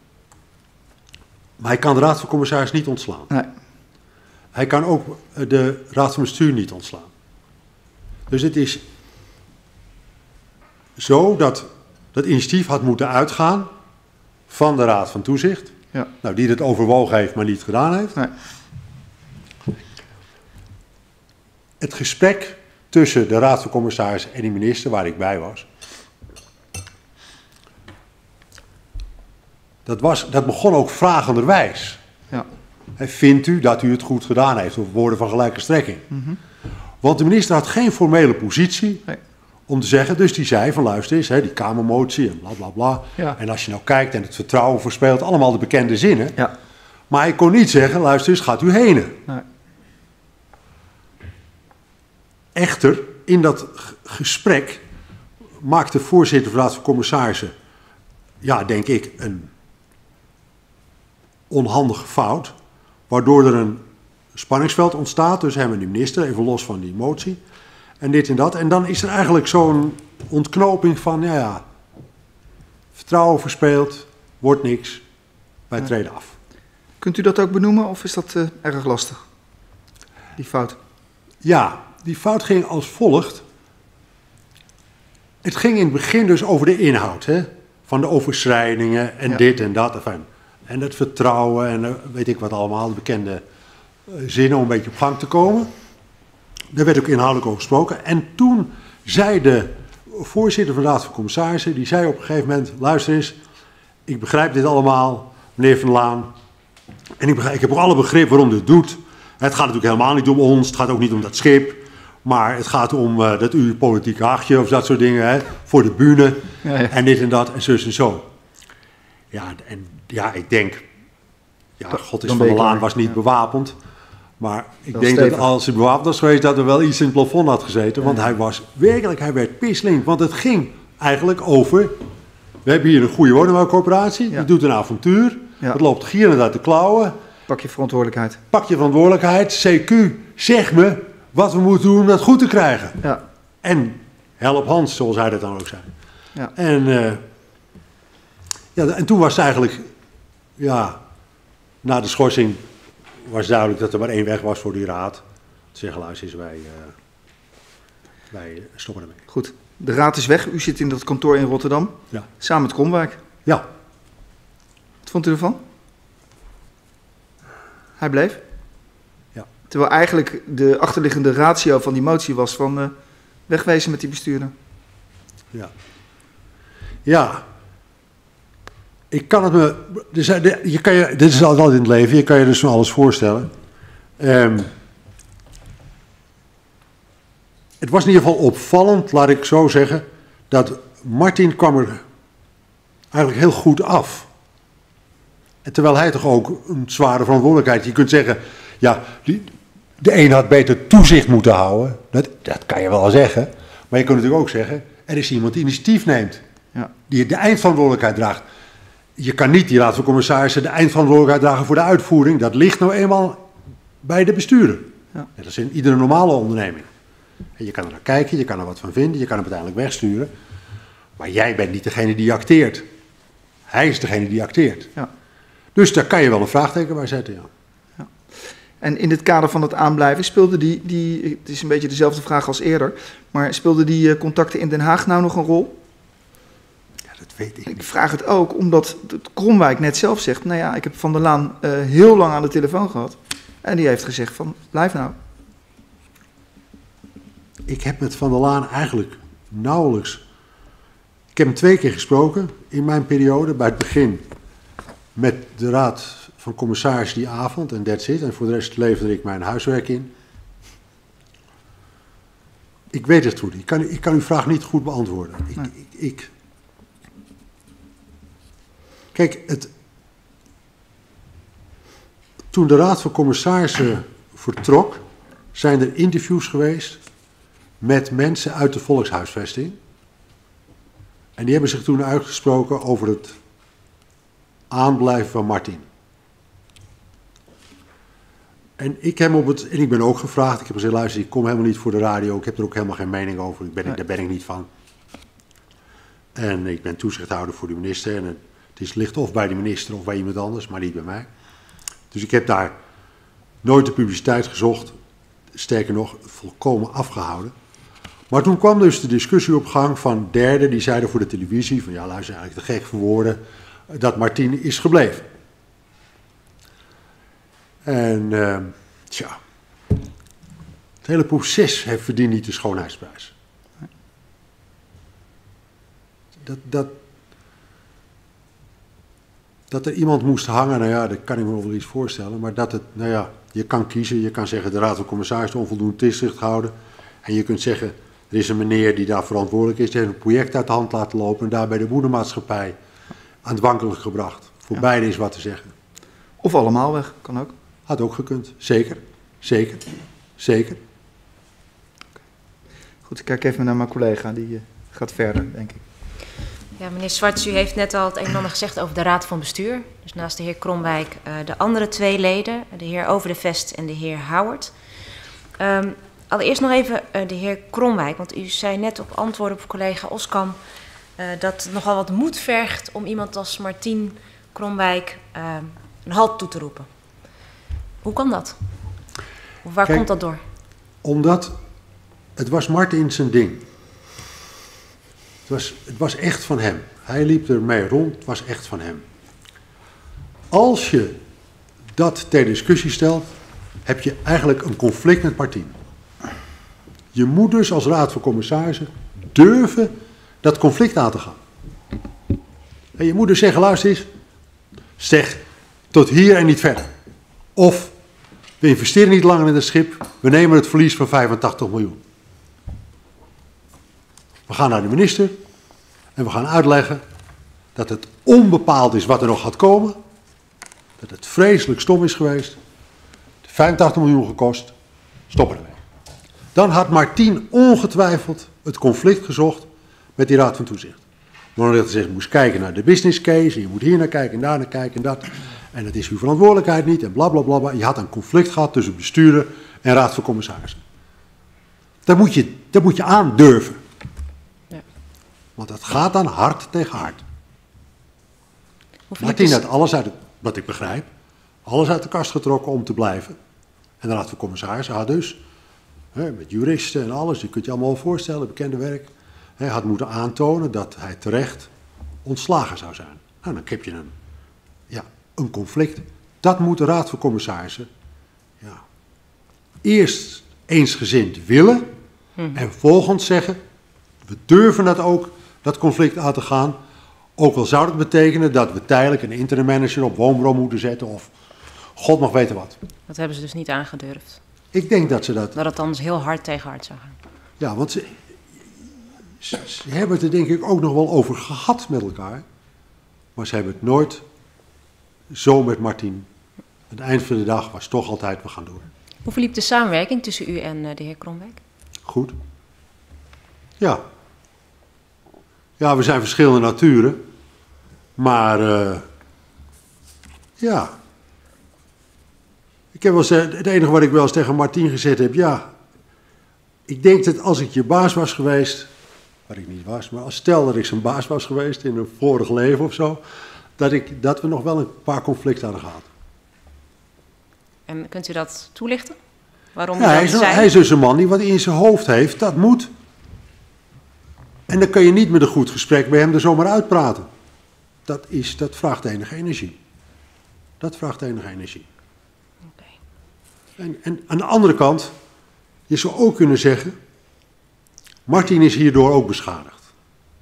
maar hij kan de Raad van Commissarissen niet ontslaan. Nee. Hij kan ook de Raad van Bestuur niet ontslaan. Dus het is zo dat dat initiatief had moeten uitgaan van de Raad van Toezicht. Ja. Nou, die het overwogen heeft, maar niet gedaan heeft. Nee. Het gesprek tussen de Raad van Commissarissen en de minister, waar ik bij was, dat begon ook vragenderwijs. Ja. Vindt u dat u het goed gedaan heeft? Of woorden van gelijke strekking. Mm-hmm. Want de minister had geen formele positie Nee. om te zeggen, dus die zei van luister eens, die Kamermotie en bla bla bla. Ja. En als je nou kijkt en het vertrouwen verspeelt, allemaal de bekende zinnen. Ja. Maar hij kon niet zeggen, luister eens, gaat u heen. Nee. Echter, in dat gesprek maakte de voorzitter van de Raad van Commissarissen, ja, denk ik, een onhandige fout, waardoor er een spanningsveld ontstaat tussen hem en de minister, even los van die motie, en dit en dat. En dan is er eigenlijk zo'n ontknoping van, vertrouwen verspeeld, wordt niks, wij treden af. Kunt u dat ook benoemen of is dat erg lastig, die fout? Ja, die fout ging als volgt. Het ging in het begin dus over de inhoud, van de overschrijdingen en dit en dat. En het vertrouwen en weet ik wat allemaal, de bekende zinnen om een beetje op gang te komen. Daar werd ook inhoudelijk over gesproken. En toen zei de voorzitter van de Raad van Commissarissen, die zei op een gegeven moment, luister eens, ik begrijp dit allemaal, meneer Van Laan. En ik heb ook alle begrip waarom dit doet. Het gaat natuurlijk helemaal niet om ons, het gaat ook niet om dat schip. Maar het gaat om dat u politieke hachje of dat soort dingen, hè, voor de bühne. Ja. En dit en dat en zus en zo. Ja, ik denk, ja, God is Van der Laan was niet bewapend. Maar ik denk dat als hij bewapend was geweest, dat er wel iets in het plafond had gezeten. Want hij werd pislink. Want het ging eigenlijk over, we hebben hier een goede woningbouwcorporatie, die doet een avontuur. Ja. Het loopt gierend uit de klauwen. Pak je verantwoordelijkheid. Pak je verantwoordelijkheid. CQ, zeg me wat we moeten doen om dat goed te krijgen. Ja. En help Hans, zoals hij dat dan ook zei. Ja. En toen was het eigenlijk, ja, na de schorsing was duidelijk dat er maar één weg was voor die raad. Te zeggen, luister, wij stoppen ermee. Goed, de raad is weg. U zit in dat kantoor in Rotterdam. Ja. Samen met Kromwijk. Ja. Wat vond u ervan? Hij bleef? Ja. Terwijl eigenlijk de achterliggende ratio van die motie was van wegwezen met die bestuurder. Ja. Ja. Ik kan het me... dit is altijd in het leven, je kan je dus van alles voorstellen. Het was in ieder geval opvallend, laat ik zo zeggen, dat Martin kwam er eigenlijk heel goed af. En terwijl hij toch ook een zware verantwoordelijkheid... Je kunt zeggen, ja, de een had beter toezicht moeten houden. Dat kan je wel zeggen. Maar je kunt natuurlijk ook zeggen, er is iemand die initiatief neemt. Ja. Die de eindverantwoordelijkheid draagt. Je kan niet die raad van commissarissen de eindverantwoordelijkheid dragen voor de uitvoering. Dat ligt nou eenmaal bij de bestuurder. Ja. Dat is in iedere normale onderneming. En je kan er naar kijken, je kan er wat van vinden, je kan hem uiteindelijk wegsturen. Maar jij bent niet degene die acteert. Hij is degene die acteert. Ja. Dus daar kan je wel een vraagteken bij zetten, ja. Ja. En in het kader van het aanblijven speelde die, het is een beetje dezelfde vraag als eerder, maar speelden die contacten in Den Haag nou nog een rol? Ja, dat weet ik niet. Ik vraag het ook omdat Kromwijk net zelf zegt, nou ja, ik heb Van der Laan heel lang aan de telefoon gehad. En die heeft gezegd van, blijf nou. Ik heb met Van der Laan eigenlijk nauwelijks... Ik heb hem 2 keer gesproken in mijn periode, bij het begin met de raad van commissaris die avond en that's it. En voor de rest leverde ik mijn huiswerk in. Ik weet het goed. Ik kan uw vraag niet goed beantwoorden. Kijk, toen de raad van commissarissen vertrok, zijn er interviews geweest met mensen uit de volkshuisvesting. En die hebben zich toen uitgesproken over het aanblijven van Martin. En ik ben ook gevraagd, ik heb gezegd, luister, ik kom helemaal niet voor de radio, ik heb er ook helemaal geen mening over, daar ben ik niet van. En ik ben toezichthouder voor de minister en het ligt of bij de minister of bij iemand anders, maar niet bij mij. Dus ik heb daar nooit de publiciteit gezocht, sterker nog, volkomen afgehouden. Maar toen kwam dus de discussie op gang van derden, die zeiden voor de televisie, van ja, luister, eigenlijk te gek voor woorden, dat Martin is gebleven. En het hele proces verdient niet de schoonheidsprijs. Dat er iemand moest hangen, nou ja, dat kan ik me wel iets voorstellen, maar dat het, nou ja, je kan kiezen, je kan zeggen de raad van commissarissen onvoldoende toezicht houden, en je kunt zeggen, er is een meneer die daar verantwoordelijk is, die heeft een project uit de hand laten lopen en daarbij de woonmaatschappij aan het wankelen gebracht. Voor beide is wat te zeggen. Of allemaal weg, kan ook. Had ook gekund, zeker. Goed, ik kijk even naar mijn collega, die gaat verder, denk ik. Ja, meneer Zwarts, u heeft net al het een en ander gezegd over de raad van bestuur. Dus naast de heer Kromwijk de andere 2 leden, de heer Overdevest en de heer Howard. Allereerst nog even de heer Kromwijk, want u zei net op antwoord op collega Oskam dat het nogal wat moed vergt om iemand als Martin Kromwijk een halt toe te roepen. Hoe kan dat? Of waar komt dat door? Omdat het was Martin zijn ding. Het was echt van hem. Hij liep ermee rond, het was echt van hem. Als je dat ter discussie stelt, heb je eigenlijk een conflict met Martin. Je moet dus als raad van commissarissen durven dat conflict aan te gaan. En je moet dus zeggen, luister eens, zeg tot hier en niet verder. Of we investeren niet langer in het schip, we nemen het verlies van 85 miljoen. We gaan naar de minister en we gaan uitleggen dat het onbepaald is wat er nog gaat komen. Dat het vreselijk stom is geweest. 85 miljoen gekost, stoppen ermee. Dan had Martien ongetwijfeld het conflict gezocht met die Raad van Toezicht. Maar dan had hij gezegd, je moest kijken naar de business case, en je moet hier naar kijken en daar naar kijken en dat. En dat is uw verantwoordelijkheid niet en blablabla. Bla, bla. Je had een conflict gehad tussen bestuurder en Raad van Commissarissen. Dat moet je aandurven. Ja. Want dat gaat dan hard tegen hard. Martien had alles uit, wat ik begrijp, alles uit de kast getrokken om te blijven. En de Raad van Commissarissen had dus, met juristen en alles, je kunt je allemaal voorstellen, bekende werk, had moeten aantonen dat hij terecht ontslagen zou zijn. Nou, dan heb je een conflict. Dat moet de Raad van Commissarissen eerst eensgezind willen en vervolgens zeggen, we durven dat ook, dat conflict aan te gaan. Ook al zou dat betekenen dat we tijdelijk een interim manager op woonbureau moeten zetten of God mag weten wat. Dat hebben ze dus niet aangedurfd. Ik denk dat ze dat... Dat het anders heel hard tegen hard zou gaan. Ja, want ze hebben het er denk ik ook nog wel over gehad met elkaar. Maar ze hebben het nooit zo met Martien. Het eind van de dag was toch altijd, we gaan door. Hoe verliep de samenwerking tussen u en de heer Kromwijk? Goed. Ja. Ja, we zijn verschillende naturen. Maar ja. Ik heb wel eens, het enige wat ik wel eens tegen Martien gezegd heb, ja. Ik denk dat als ik je baas was geweest, wat ik niet was, maar stel dat ik zijn baas was geweest in een vorig leven of zo, dat we nog wel een paar conflicten hadden gehad. En kunt u dat toelichten? Waarom ja, hij is dus een man die wat in zijn hoofd heeft, dat moet. En dan kun je niet met een goed gesprek bij hem er zomaar uitpraten. Dat vraagt enige energie. Dat vraagt enige energie. Okay. En aan de andere kant, je zou ook kunnen zeggen, Martien is hierdoor ook beschadigd.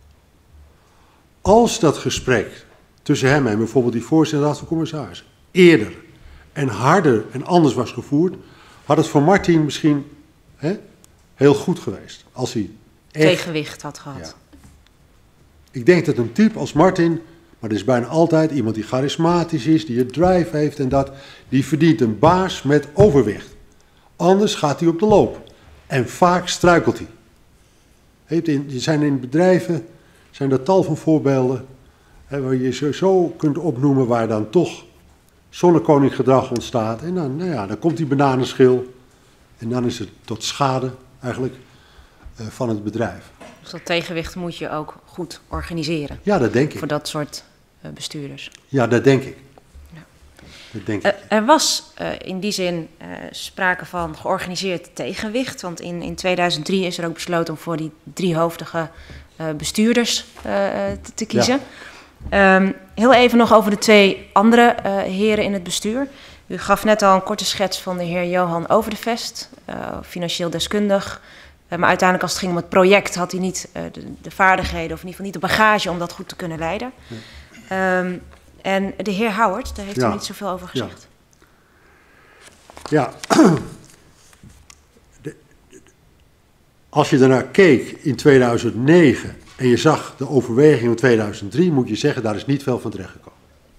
Als dat gesprek tussen hem en bijvoorbeeld die voorzitter van Commissarissen eerder en harder en anders was gevoerd, had het voor Martien misschien heel goed geweest. Als hij tegenwicht had gehad. Ja. Ik denk dat een type als Martien, maar dat is bijna altijd iemand die charismatisch is, die het drive heeft en dat, die verdient een baas met overwicht. Anders gaat hij op de loop. En vaak struikelt hij. In bedrijven zijn er tal van voorbeelden waar je zo kunt opnoemen waar dan toch zonnekoninggedrag ontstaat. En dan komt die bananenschil en dan is het tot schade eigenlijk van het bedrijf. Dus dat tegenwicht moet je ook goed organiseren. Ja, dat denk ik. Voor dat soort bestuurders. Ja, dat denk ik. Ja. Dat denk ik. Er was in die zin sprake van georganiseerd tegenwicht. Want in 2003 is er ook besloten om voor die driehoofdige bestuurders te kiezen. Ja. Heel even nog over de twee andere heren in het bestuur. U gaf net al een korte schets van de heer Johan Overdevest, financieel deskundig. Maar uiteindelijk als het ging om het project had hij niet de vaardigheden of in ieder geval niet de bagage om dat goed te kunnen leiden. Ja. En de heer Howard, daar heeft u niet zoveel over gezegd. Ja. Als je daarnaar keek in 2009 en je zag de overweging in 2003, moet je zeggen, daar is niet veel van terechtgekomen.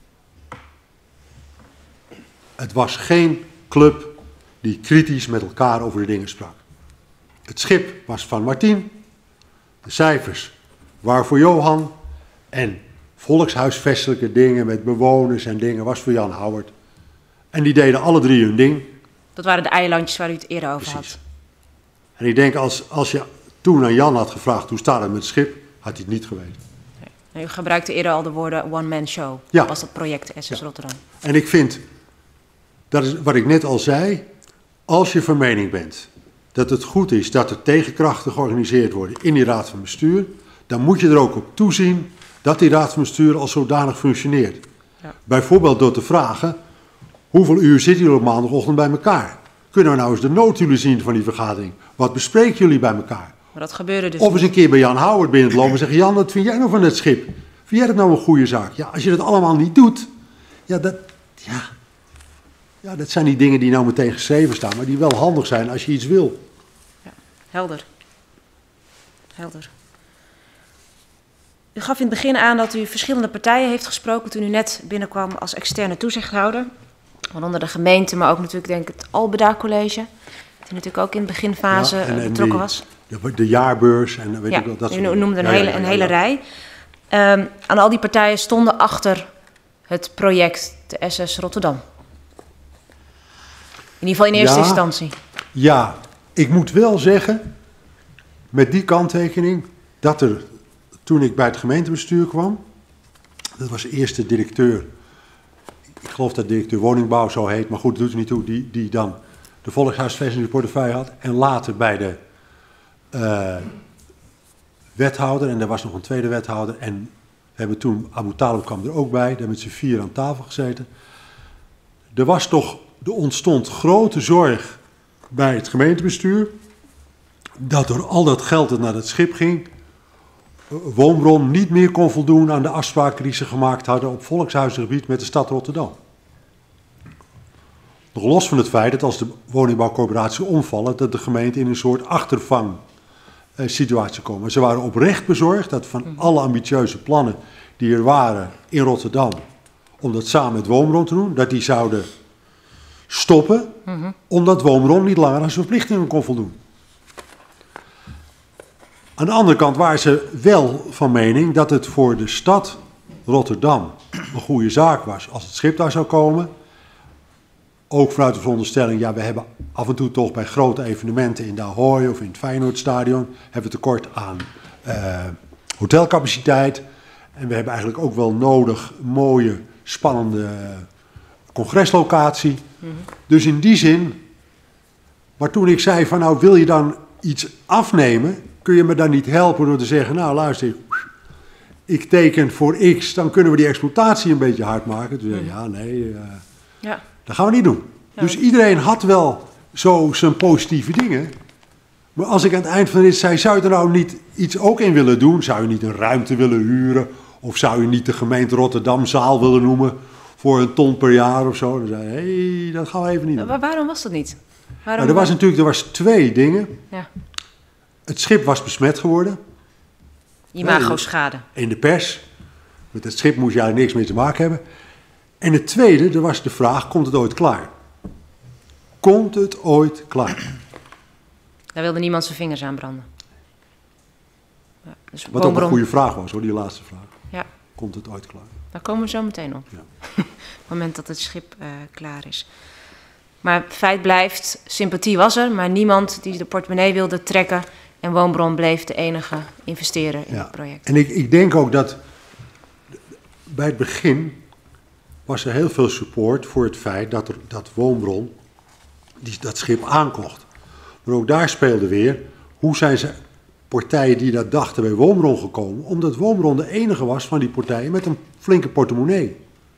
Het was geen club die kritisch met elkaar over de dingen sprak. Het schip was van Martien, de cijfers waren voor Johan en volkshuisvestelijke dingen met bewoners en dingen was voor Jan Howard. En die deden alle drie hun ding. Dat waren de eilandjes waar u het eerder over had. En ik denk als je toen aan Jan had gevraagd hoe staat het met het schip, had hij het niet geweten. Nee. U gebruikte eerder al de woorden one-man show. Ja. Dat was dat project SS Rotterdam. En ik vind, dat is wat ik net al zei, als je van mening bent dat het goed is dat er tegenkrachten georganiseerd worden in die raad van bestuur, dan moet je er ook op toezien dat die raad van bestuur als zodanig functioneert. Ja. Bijvoorbeeld door te vragen, hoeveel uur zitten jullie op maandagochtend bij elkaar? Kunnen we nou eens de notulen zien van die vergadering? Wat bespreken jullie bij elkaar? Maar dat gebeurde dus of eens een keer bij Jan Howard binnenlopen en zeggen, Jan, wat vind jij nou van het schip? Vind jij dat nou een goede zaak? Ja, als je dat allemaal niet doet, dat zijn die dingen die nou meteen geschreven staan, maar die wel handig zijn als je iets wil. Ja, helder. Helder. U gaf in het begin aan dat u verschillende partijen heeft gesproken toen u net binnenkwam als externe toezichthouder. Waaronder de gemeente, maar ook natuurlijk denk ik het Albeda College. Die natuurlijk ook in de beginfase betrokken was. De jaarbeurs en weet ik wel. Dat u noemde een hele rij. Aan al die partijen stonden achter het project de SS Rotterdam. In ieder geval in eerste instantie. Ja, ik moet wel zeggen, met die kanttekening, dat er, toen ik bij het gemeentebestuur kwam, dat was eerst de directeur, ik geloof dat directeur woningbouw zo heet, maar goed, dat doet er niet toe, die dan de volkshuisvesting in de portefeuille had, en later bij de wethouder, en er was nog een tweede wethouder, en we hebben toen, Abu Talib kwam er ook bij, daar hebben met z'n 4 aan tafel gezeten. Er ontstond grote zorg bij het gemeentebestuur, dat door al dat geld dat naar het schip ging, Woonbron niet meer kon voldoen aan de afspraken die ze gemaakt hadden op volkshuizengebied met de stad Rotterdam. Nog los van het feit dat als de woningbouwcorporatie omvallen, dat de gemeente in een soort achtervang situatie komen. Ze waren oprecht bezorgd dat van alle ambitieuze plannen die er waren in Rotterdam, om dat samen met Woonbron te doen, dat die zouden stoppen, omdat Woonbron niet langer aan zijn verplichtingen kon voldoen. Aan de andere kant waren ze wel van mening dat het voor de stad Rotterdam een goede zaak was als het schip daar zou komen. Ook vanuit de veronderstelling, ja, we hebben af en toe toch bij grote evenementen in de Ahoy of in het Feyenoordstadion hebben we tekort aan hotelcapaciteit. En we hebben eigenlijk ook wel nodig mooie, spannende congreslocatie. Dus in die zin, maar toen ik zei van nou wil je dan iets afnemen, kun je me dan niet helpen door te zeggen, nou luister, ik teken voor X, dan kunnen we die exploitatie een beetje hard maken. Toen zei ja, nee, dat gaan we niet doen. Ja. Dus iedereen had wel zo zijn positieve dingen. Maar als ik aan het eind van dit zei, zou je er nou niet iets ook in willen doen? Zou je niet een ruimte willen huren? Of zou je niet de gemeente Rotterdamzaal willen noemen voor een ton per jaar of zo? Dan zei hey, dat gaan we even niet doen. Maar waarom was dat niet? Nou, er was 2 dingen. Ja. Het schip was besmet geworden. Imago-schade. In de pers. Met het schip moest je eigenlijk niks mee te maken hebben. En het tweede, er was de vraag, komt het ooit klaar? Komt het ooit klaar? Daar wilde niemand zijn vingers aan branden. Ja, dus wat ook een goede vraag was, hoor, die laatste vraag. Ja. Komt het ooit klaar? Daar komen we zo meteen op. Ja. Op het moment dat het schip klaar is. Maar het feit blijft, sympathie was er, maar niemand die de portemonnee wilde trekken. En Woonbron bleef de enige investeerder in het project. En ik denk ook dat bij het begin was er heel veel support voor het feit dat Woonbron dat schip aankocht. Maar ook daar speelde weer, hoe zijn ze partijen die dat dachten bij Woonbron gekomen? Omdat Woonbron de enige was van die partijen met een flinke portemonnee.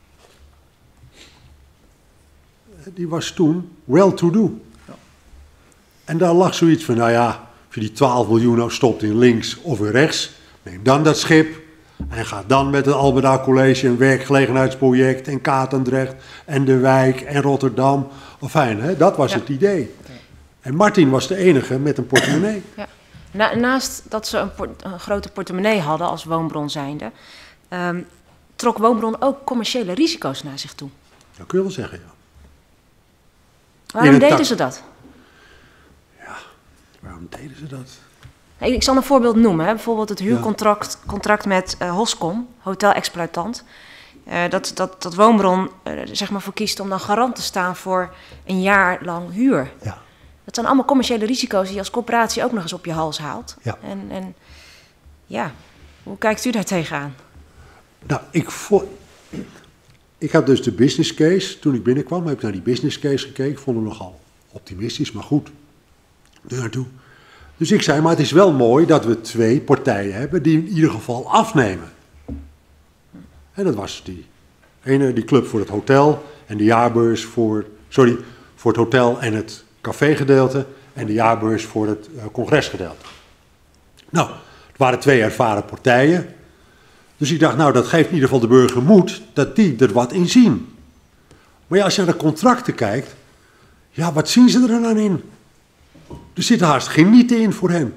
Die was toen well-to-do. Ja. En daar lag zoiets van, nou ja, als je die 12 miljoen nou stopt in links of in rechts, neem dan dat schip en ga dan met het Albeda College een werkgelegenheidsproject en Katendrecht en de wijk en Rotterdam. Enfin, dat was het idee. En Martin was de enige met een portemonnee. Ja. Naast dat ze een grote portemonnee hadden als Woonbron zijnde, trok Woonbron ook commerciële risico's naar zich toe. Dat kun je wel zeggen, ja. Waarom deden ze dat? Ja, waarom deden ze dat? Ik zal een voorbeeld noemen. Hè. Bijvoorbeeld het huurcontract met Hoscom, hotelexploitant. Dat Woonbron zeg maar voor kiest om dan garant te staan voor een jaar lang huur. Ja. Dat zijn allemaal commerciële risico's die je als corporatie ook nog eens op je hals haalt. Ja. En ja, hoe kijkt u daar tegenaan? Nou, ik heb dus de business case, toen ik binnenkwam, heb ik naar die business case gekeken. Ik vond hem nogal optimistisch, maar goed, daartoe. Dus ik zei, maar het is wel mooi dat we 2 partijen hebben die in ieder geval afnemen. En dat was die club voor het hotel en de jaarbeurs voor het hotel en het cafégedeelte en de jaarbeurs voor het congresgedeelte. Nou, het waren 2 ervaren partijen. Dus ik dacht, nou, dat geeft in ieder geval de burger moed dat die er wat in zien. Maar ja, als je naar de contracten kijkt, ja, wat zien ze er dan in? Er zit haast geen niet in voor hen.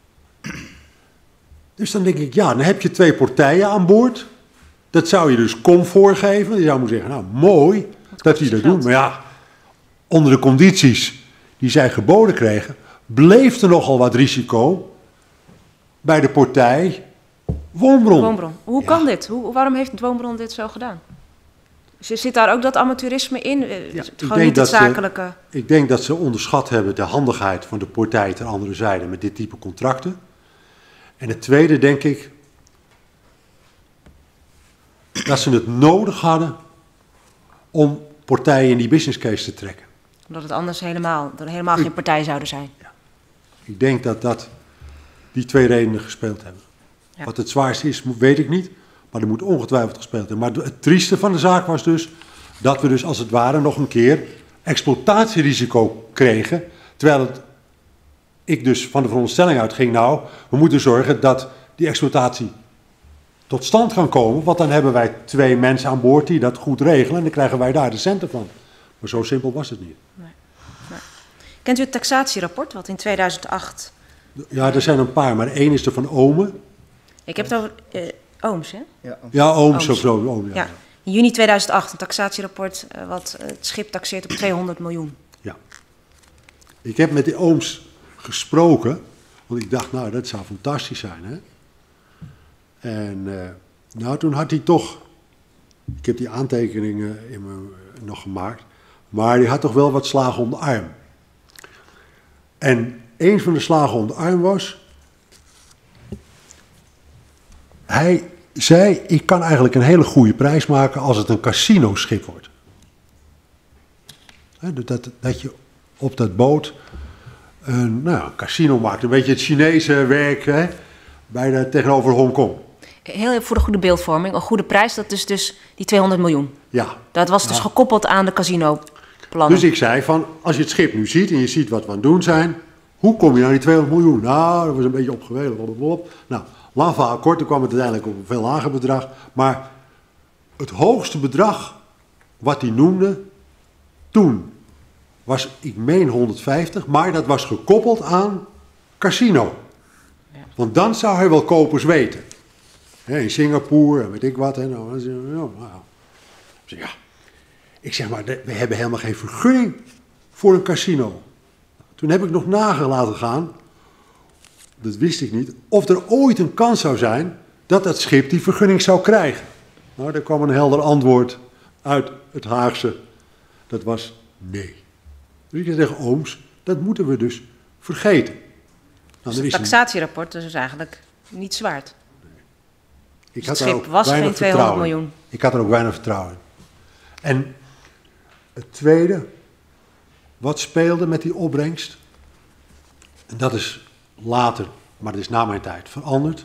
Dus dan denk ik, ja, dan heb je 2 partijen aan boord. Dat zou je dus comfort geven. Je zou moeten zeggen, nou, mooi dat die dat doen. Maar ja, onder de condities die zij geboden kregen, bleef er nogal wat risico bij de partij Woonbron. Hoe kan dit? Waarom heeft Woonbron dit zo gedaan? Zit daar ook dat amateurisme in? Gewoon niet het zakelijke... Ik denk dat ze onderschat hebben de handigheid van de partij ter andere zijde met dit type contracten. En het tweede, denk ik, dat ze het nodig hadden om partijen in die business case te trekken. Omdat het anders helemaal geen partij zouden zijn. Ja. Ik denk dat die 2 redenen gespeeld hebben. Ja. Wat het zwaarste is, weet ik niet. Maar er moet ongetwijfeld gespeeld hebben. Maar het trieste van de zaak was dus dat we dus als het ware nog een keer exploitatierisico kregen. Terwijl ik dus van de veronderstelling uitging, nou, we moeten zorgen dat die exploitatie tot stand kan komen. Want dan hebben wij 2 mensen aan boord die dat goed regelen en dan krijgen wij daar de centen van. Maar zo simpel was het niet. Nee. Kent u het taxatierapport wat in 2008... Ja, er zijn een paar, maar 1 is er van Omen. Ik heb het over Ooms, hè? Ja, Ooms of zo. Oom, ja. In juni 2008 een taxatierapport wat het schip taxeert op 200 miljoen. Ja. Ik heb met die Ooms gesproken, want ik dacht, nou, dat zou fantastisch zijn, hè. En nou, toen had hij toch, ik heb die aantekeningen nog gemaakt, maar die had toch wel wat slagen om de arm. En een van de slagen om de arm was, hij zei, ik kan eigenlijk een hele goede prijs maken als het een casinoschip wordt. Dat je op dat boot een casino maakt. Een beetje het Chinese werk tegenover Hongkong. Heel even voor de goede beeldvorming. Een goede prijs, dat is dus die 200 miljoen. Ja. Dat was dus gekoppeld aan de casinoplannen. Dus ik zei van, als je het schip nu ziet en je ziet wat we aan het doen zijn, hoe kom je nou die 200 miljoen? Nou, dat was een beetje opgewelen. Nou, lang verhaal kort, toen kwam het uiteindelijk op een veel lager bedrag. Maar het hoogste bedrag wat hij noemde toen was, ik meen 150, maar dat was gekoppeld aan casino. Ja. Want dan zou hij wel kopers weten. In Singapore en weet ik wat. Ja. Ik zeg maar, we hebben helemaal geen vergunning voor een casino. Toen heb ik nog laten gaan, dat wist ik niet, of er ooit een kans zou zijn dat dat schip die vergunning zou krijgen. Nou, daar kwam een helder antwoord uit het Haagse. Dat was nee. Dus ik zeg tegen Ooms, dat moeten we dus vergeten. Nou, dus het taxatierapport is dus eigenlijk niet waard. Nee. Dus het schip was geen 200 miljoen. Ik had er ook weinig vertrouwen in. En het tweede, wat speelde met die opbrengst? En dat is later, maar dat is na mijn tijd, veranderd.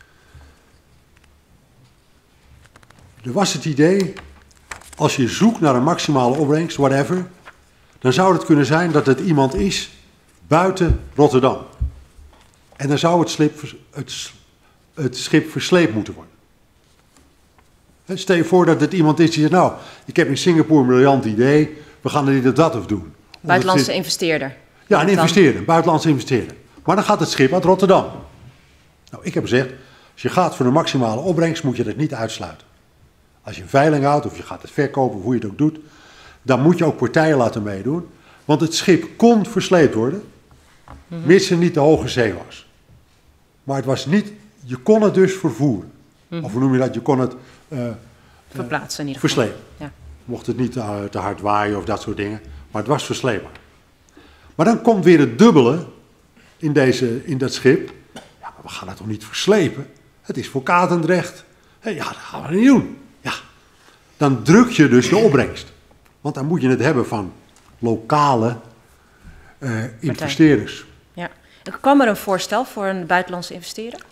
Er was het idee, als je zoekt naar een maximale opbrengst, whatever, dan zou het kunnen zijn dat het iemand is buiten Rotterdam. En dan zou het schip versleept moeten worden. Stel je voor dat het iemand is die zegt, nou, ik heb in Singapore een briljant idee, we gaan er dit of dat of doen. Buitenlandse investeerder. Ja, een buitenlandse investeerder. Maar dan gaat het schip uit Rotterdam. Nou, ik heb gezegd, als je gaat voor een maximale opbrengst, moet je dat niet uitsluiten. Als je een veiling houdt, of je gaat het verkopen, of hoe je het ook doet, dan moet je ook partijen laten meedoen. Want het schip kon versleept worden, mits er niet de hoge zee was. Maar het was niet, je kon het dus vervoeren. Of hoe noem je dat? Je kon het verplaatsen in ieder geval. Verslepen. Ja. Mocht het niet te hard waaien of dat soort dingen. Maar het was versleepbaar. Maar dan komt weer het dubbele in dat schip. Ja, maar we gaan het toch niet verslepen? Het is voor Katendrecht. Ja, dat gaan we niet doen. Ja. Dan druk je dus de opbrengst. Want dan moet je het hebben van lokale investeerders. Ja. Kwam er een voorstel voor een buitenlandse investeerder?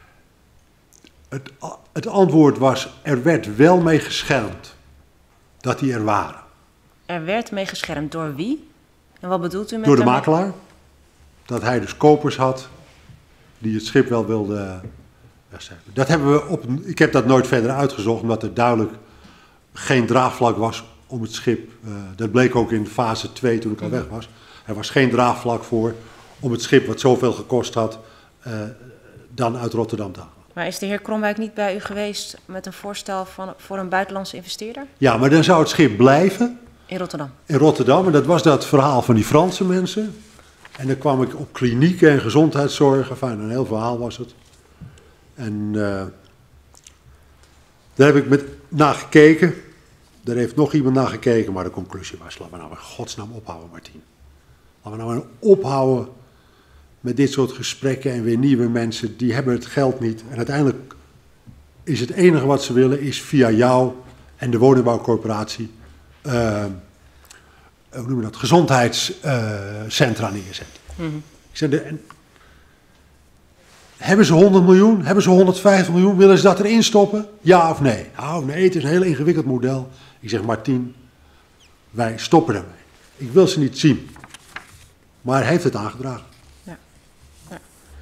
Het antwoord was, er werd wel mee geschermd dat die er waren. Er werd mee geschermd door wie? En wat bedoelt u met door de makelaar. Dat hij dus kopers had die het schip wel wilden Dat hebben we ik heb dat nooit verder uitgezocht, omdat er duidelijk geen draagvlak was om het schip. Dat bleek ook in fase 2 toen ik al weg was. Er was geen draagvlak voor om het schip wat zoveel gekost had, dan uit Rotterdam te halen. Maar is de heer Kromwijk niet bij u geweest met een voorstel voor een buitenlandse investeerder? Ja, maar dan zou het schip blijven. In Rotterdam? In Rotterdam, en dat was dat verhaal van die Franse mensen. En dan kwam ik op klinieken en gezondheidszorg, enfin, een heel verhaal was het. En daar heb ik naar gekeken. Daar heeft nog iemand naar gekeken, maar de conclusie was, laten we nou in godsnaam ophouden, Martien. Laten we nou ophouden met dit soort gesprekken en weer nieuwe mensen, die hebben het geld niet. En uiteindelijk is het enige wat ze willen, is via jou en de woningbouwcorporatie, hoe noem je dat, gezondheidscentra neerzetten. Ik zei, hebben ze 100 miljoen? Hebben ze 150 miljoen? Willen ze dat erin stoppen? Ja of nee? Nou, nee, het is een heel ingewikkeld model. Ik zeg, Martien, wij stoppen ermee. Ik wil ze niet zien. Maar hij heeft het aangedragen. Ja. Ja.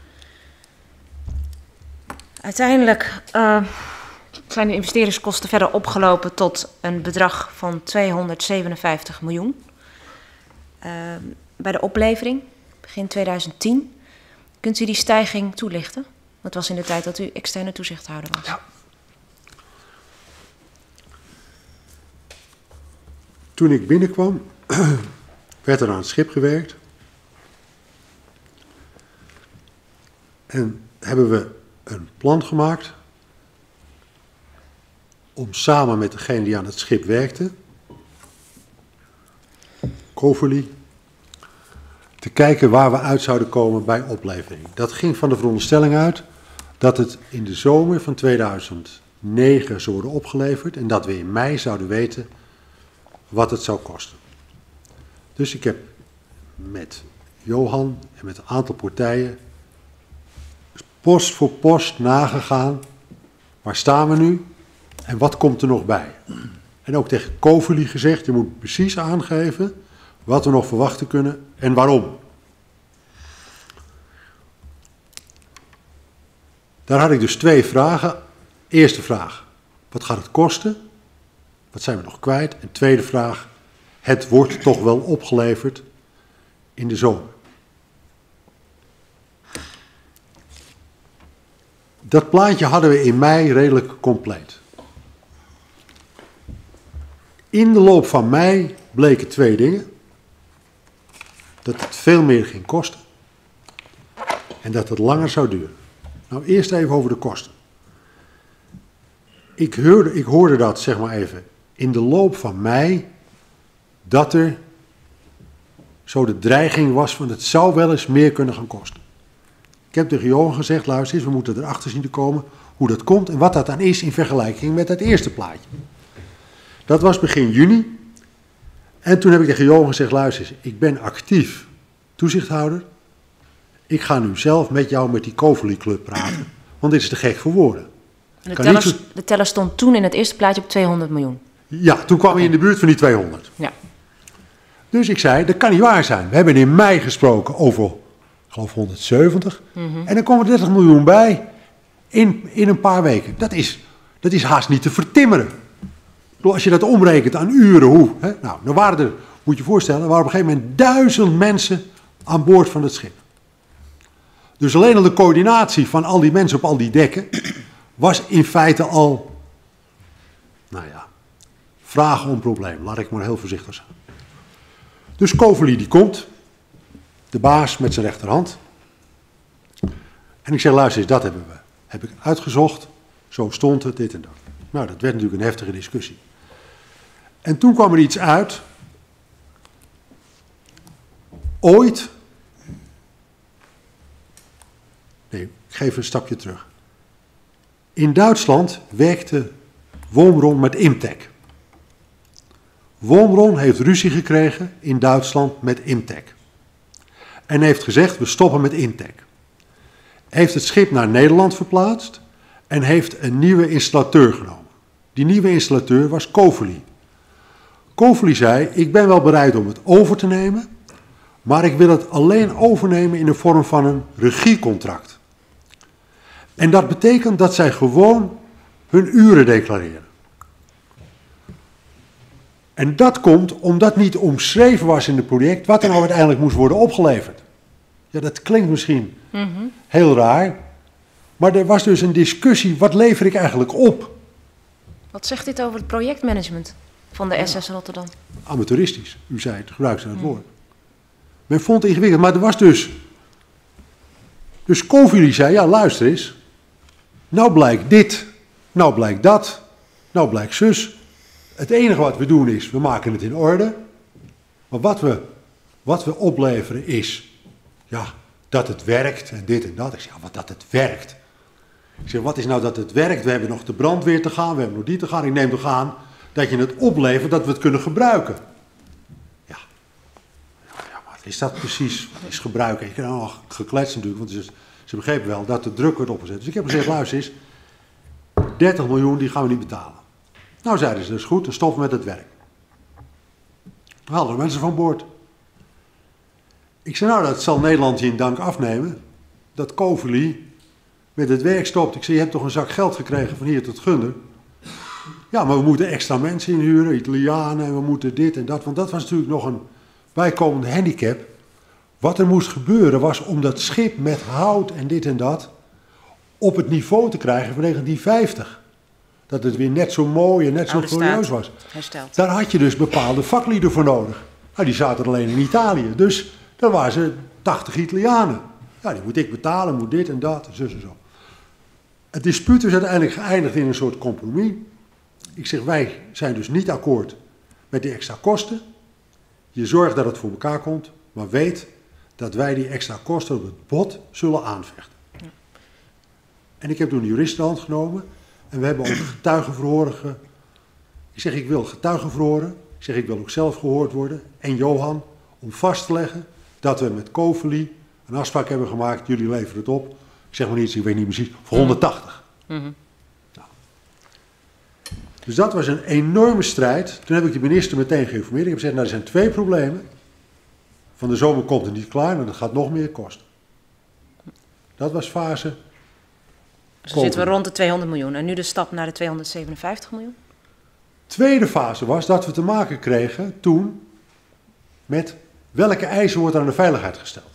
Uiteindelijk zijn de investeringskosten verder opgelopen tot een bedrag van 257 miljoen. Bij de oplevering, begin 2010. Kunt u die stijging toelichten? Dat was in de tijd dat u externe toezichthouder was. Ja. Toen ik binnenkwam, werd er aan het schip gewerkt. En hebben we een plan gemaakt om samen met degene die aan het schip werkte, Coverly, te kijken waar we uit zouden komen bij oplevering. Dat ging van de veronderstelling uit dat het in de zomer van 2009 zou worden opgeleverd en dat we in mei zouden weten wat het zou kosten. Dus ik heb met Johan en met een aantal partijen post voor post nagegaan, waar staan we nu en wat komt er nog bij. En ook tegen Coverly gezegd, je moet precies aangeven wat we nog verwachten kunnen en waarom. Daar had ik dus 2 vragen. Eerste vraag, wat gaat het kosten? Wat zijn we nog kwijt? En tweede vraag, het wordt toch wel opgeleverd in de zomer. Dat plaatje hadden we in mei redelijk compleet. In de loop van mei bleken 2 dingen. Dat het veel meer ging kosten en dat het langer zou duren. Nou, eerst even over de kosten. Ik hoorde dat, zeg maar even, in de loop van mei, dat er zo de dreiging was van het zou wel eens meer kunnen gaan kosten. Ik heb tegen Johan gezegd, luister eens, we moeten erachter zien te komen hoe dat komt en wat dat dan is in vergelijking met het eerste plaatje. Dat was begin juni. En toen heb ik tegen Johan gezegd, luister eens, ik ben actief toezichthouder. Ik ga nu zelf met jou met die Coverly Club praten, want dit is te gek voor woorden. De teller stond toen in het eerste plaatje op 200 miljoen. Ja, toen kwam hij in de buurt van die 200. Ja. Dus ik zei, dat kan niet waar zijn. We hebben in mei gesproken over, ik geloof 170. En dan komen er 30 miljoen bij in een paar weken. Dat is haast niet te vertimmeren. Als je dat omrekent aan uren, hoe? Hè? Nou, dan waren er, moet je je voorstellen, er waren op een gegeven moment 1000 mensen aan boord van het schip. Dus alleen al de coördinatie van al die mensen op al die dekken was in feite al, nou ja, vragen om probleem. Laat ik maar heel voorzichtig zijn. Dus Coverly die komt, de baas met zijn rechterhand. En ik zeg, luister eens, dat heb ik uitgezocht. Zo stond het, dit en dat. Nou, dat werd natuurlijk een heftige discussie. En toen kwam er iets uit. Ooit. Nee, ik geef een stapje terug. In Duitsland werkte Woonbron met Imtech. Woonbron heeft ruzie gekregen in Duitsland met Imtech. En heeft gezegd, we stoppen met Imtech. Heeft het schip naar Nederland verplaatst en heeft een nieuwe installateur genomen. Die nieuwe installateur was Coverly. Coverly zei, ik ben wel bereid om het over te nemen, maar ik wil het alleen overnemen in de vorm van een regiecontract. En dat betekent dat zij gewoon hun uren declareren. En dat komt omdat niet omschreven was in het project wat er nou uiteindelijk moest worden opgeleverd. Ja, dat klinkt misschien heel raar, maar er was dus een discussie, wat lever ik eigenlijk op? Wat zegt dit over het projectmanagement van de SS Rotterdam? Amateuristisch, u zei het, gebruikte het woord. Men vond het ingewikkeld, maar er was dus Covili zei, ja luister eens, nou blijkt dit, nou blijkt dat, nou blijkt zus. Het enige wat we doen is, we maken het in orde, maar wat we opleveren is, ja, dat het werkt en dit en dat. Ik zeg, ja, wat dat het werkt. Ik zeg, wat is nou dat het werkt? We hebben nog de brandweer te gaan, we hebben nog die te gaan. Ik neem toch aan dat je het oplevert, dat we het kunnen gebruiken. Ja, wat is dat precies? Wat is gebruiken? Ik heb nog gekletst natuurlijk, want ze begrepen wel dat de druk wordt opgezet. Dus ik heb gezegd, luister eens, 30 miljoen die gaan we niet betalen. Nou zeiden ze, dat is goed, dan stoppen we met het werk. Dan haalden er mensen van boord. Ik zei, nou, dat zal Nederland je in dank afnemen, dat Covili met het werk stopt. Ik zei, je hebt toch een zak geld gekregen van hier tot Gunder? Ja, maar we moeten extra mensen inhuren, Italianen, en we moeten dit en dat. Want dat was natuurlijk nog een bijkomende handicap. Wat er moest gebeuren was om dat schip met hout en dit en dat op het niveau te krijgen van 1950. Dat het weer net zo mooi en net zo glorieus was. Hersteld. Daar had je dus bepaalde vaklieden voor nodig. Nou, die zaten alleen in Italië. Dus dan waren ze 80 Italianen. Ja, die moet ik betalen, moet dit en dat, en zo. Het dispuut is uiteindelijk geëindigd in een soort compromis. Ik zeg, wij zijn dus niet akkoord met die extra kosten. Je zorgt dat het voor elkaar komt, maar weet dat wij die extra kosten op het bod zullen aanvechten. Ja. En ik heb toen een jurist in de hand genomen en we hebben ook getuigenverhoren. Ik zeg, ik wil getuigenverhoren. Ik zeg, ik wil ook zelf gehoord worden. En Johan, om vast te leggen dat we met Covili een afspraak hebben gemaakt. Jullie leveren het op. Ik zeg maar niet, ik weet niet precies, voor 180. Nou. Dus dat was een enorme strijd. Toen heb ik de minister meteen geïnformeerd. Ik heb gezegd, nou, er zijn 2 problemen. Van de zomer komt het niet klaar, maar dat gaat nog meer kosten. Dat was fase. Dus dan zitten we rond de 200 miljoen. En nu de stap naar de 257 miljoen? Tweede fase was dat we te maken kregen toen met welke eisen wordt aan de veiligheid gesteld.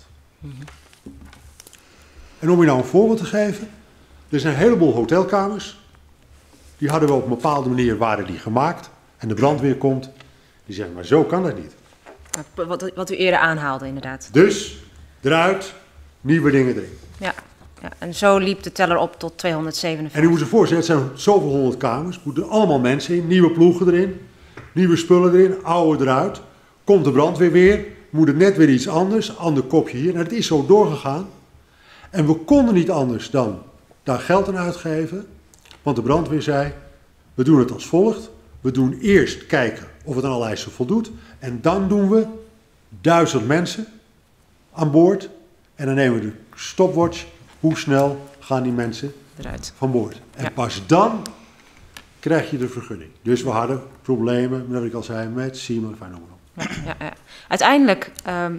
En om je nou een voorbeeld te geven, er zijn een heleboel hotelkamers, die hadden we op een bepaalde manier, waren die gemaakt, en de brandweer komt, die zegt, maar zo kan dat niet. Wat u eerder aanhaalde, inderdaad. Dus, eruit, nieuwe dingen erin. Ja, en zo liep de teller op tot 257. En u moet zich voorstellen, het zijn zoveel 100 kamers, moeten allemaal mensen in, nieuwe ploegen erin, nieuwe spullen erin, oude eruit, komt de brandweer weer, moet het net weer iets anders, ander kopje hier, en het is zo doorgegaan. En we konden niet anders dan daar geld aan uitgeven, want de brandweer zei, we doen het als volgt. We doen eerst kijken of het aan alle eisen voldoet en dan doen we 1000 mensen aan boord en dan nemen we de stopwatch, hoe snel gaan die mensen eruit van boord. En pas dan krijg je de vergunning. Dus we hadden problemen, wat ik al zei, met Siemens, fijn noem maar op. Ja. Uiteindelijk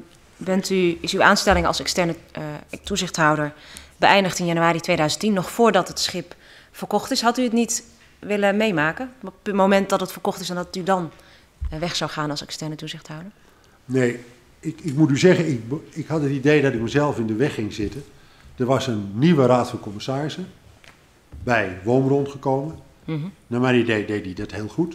is uw aanstelling als externe toezichthouder beëindigd in januari 2010, nog voordat het schip verkocht is. Had u het niet willen meemaken op het moment dat het verkocht is en dat u dan weg zou gaan als externe toezichthouder? Nee, ik moet u zeggen, ik had het idee dat ik mezelf in de weg ging zitten. Er was een nieuwe raad van commissarissen bij Woonbron gekomen. Naar mijn idee deed hij dat heel goed.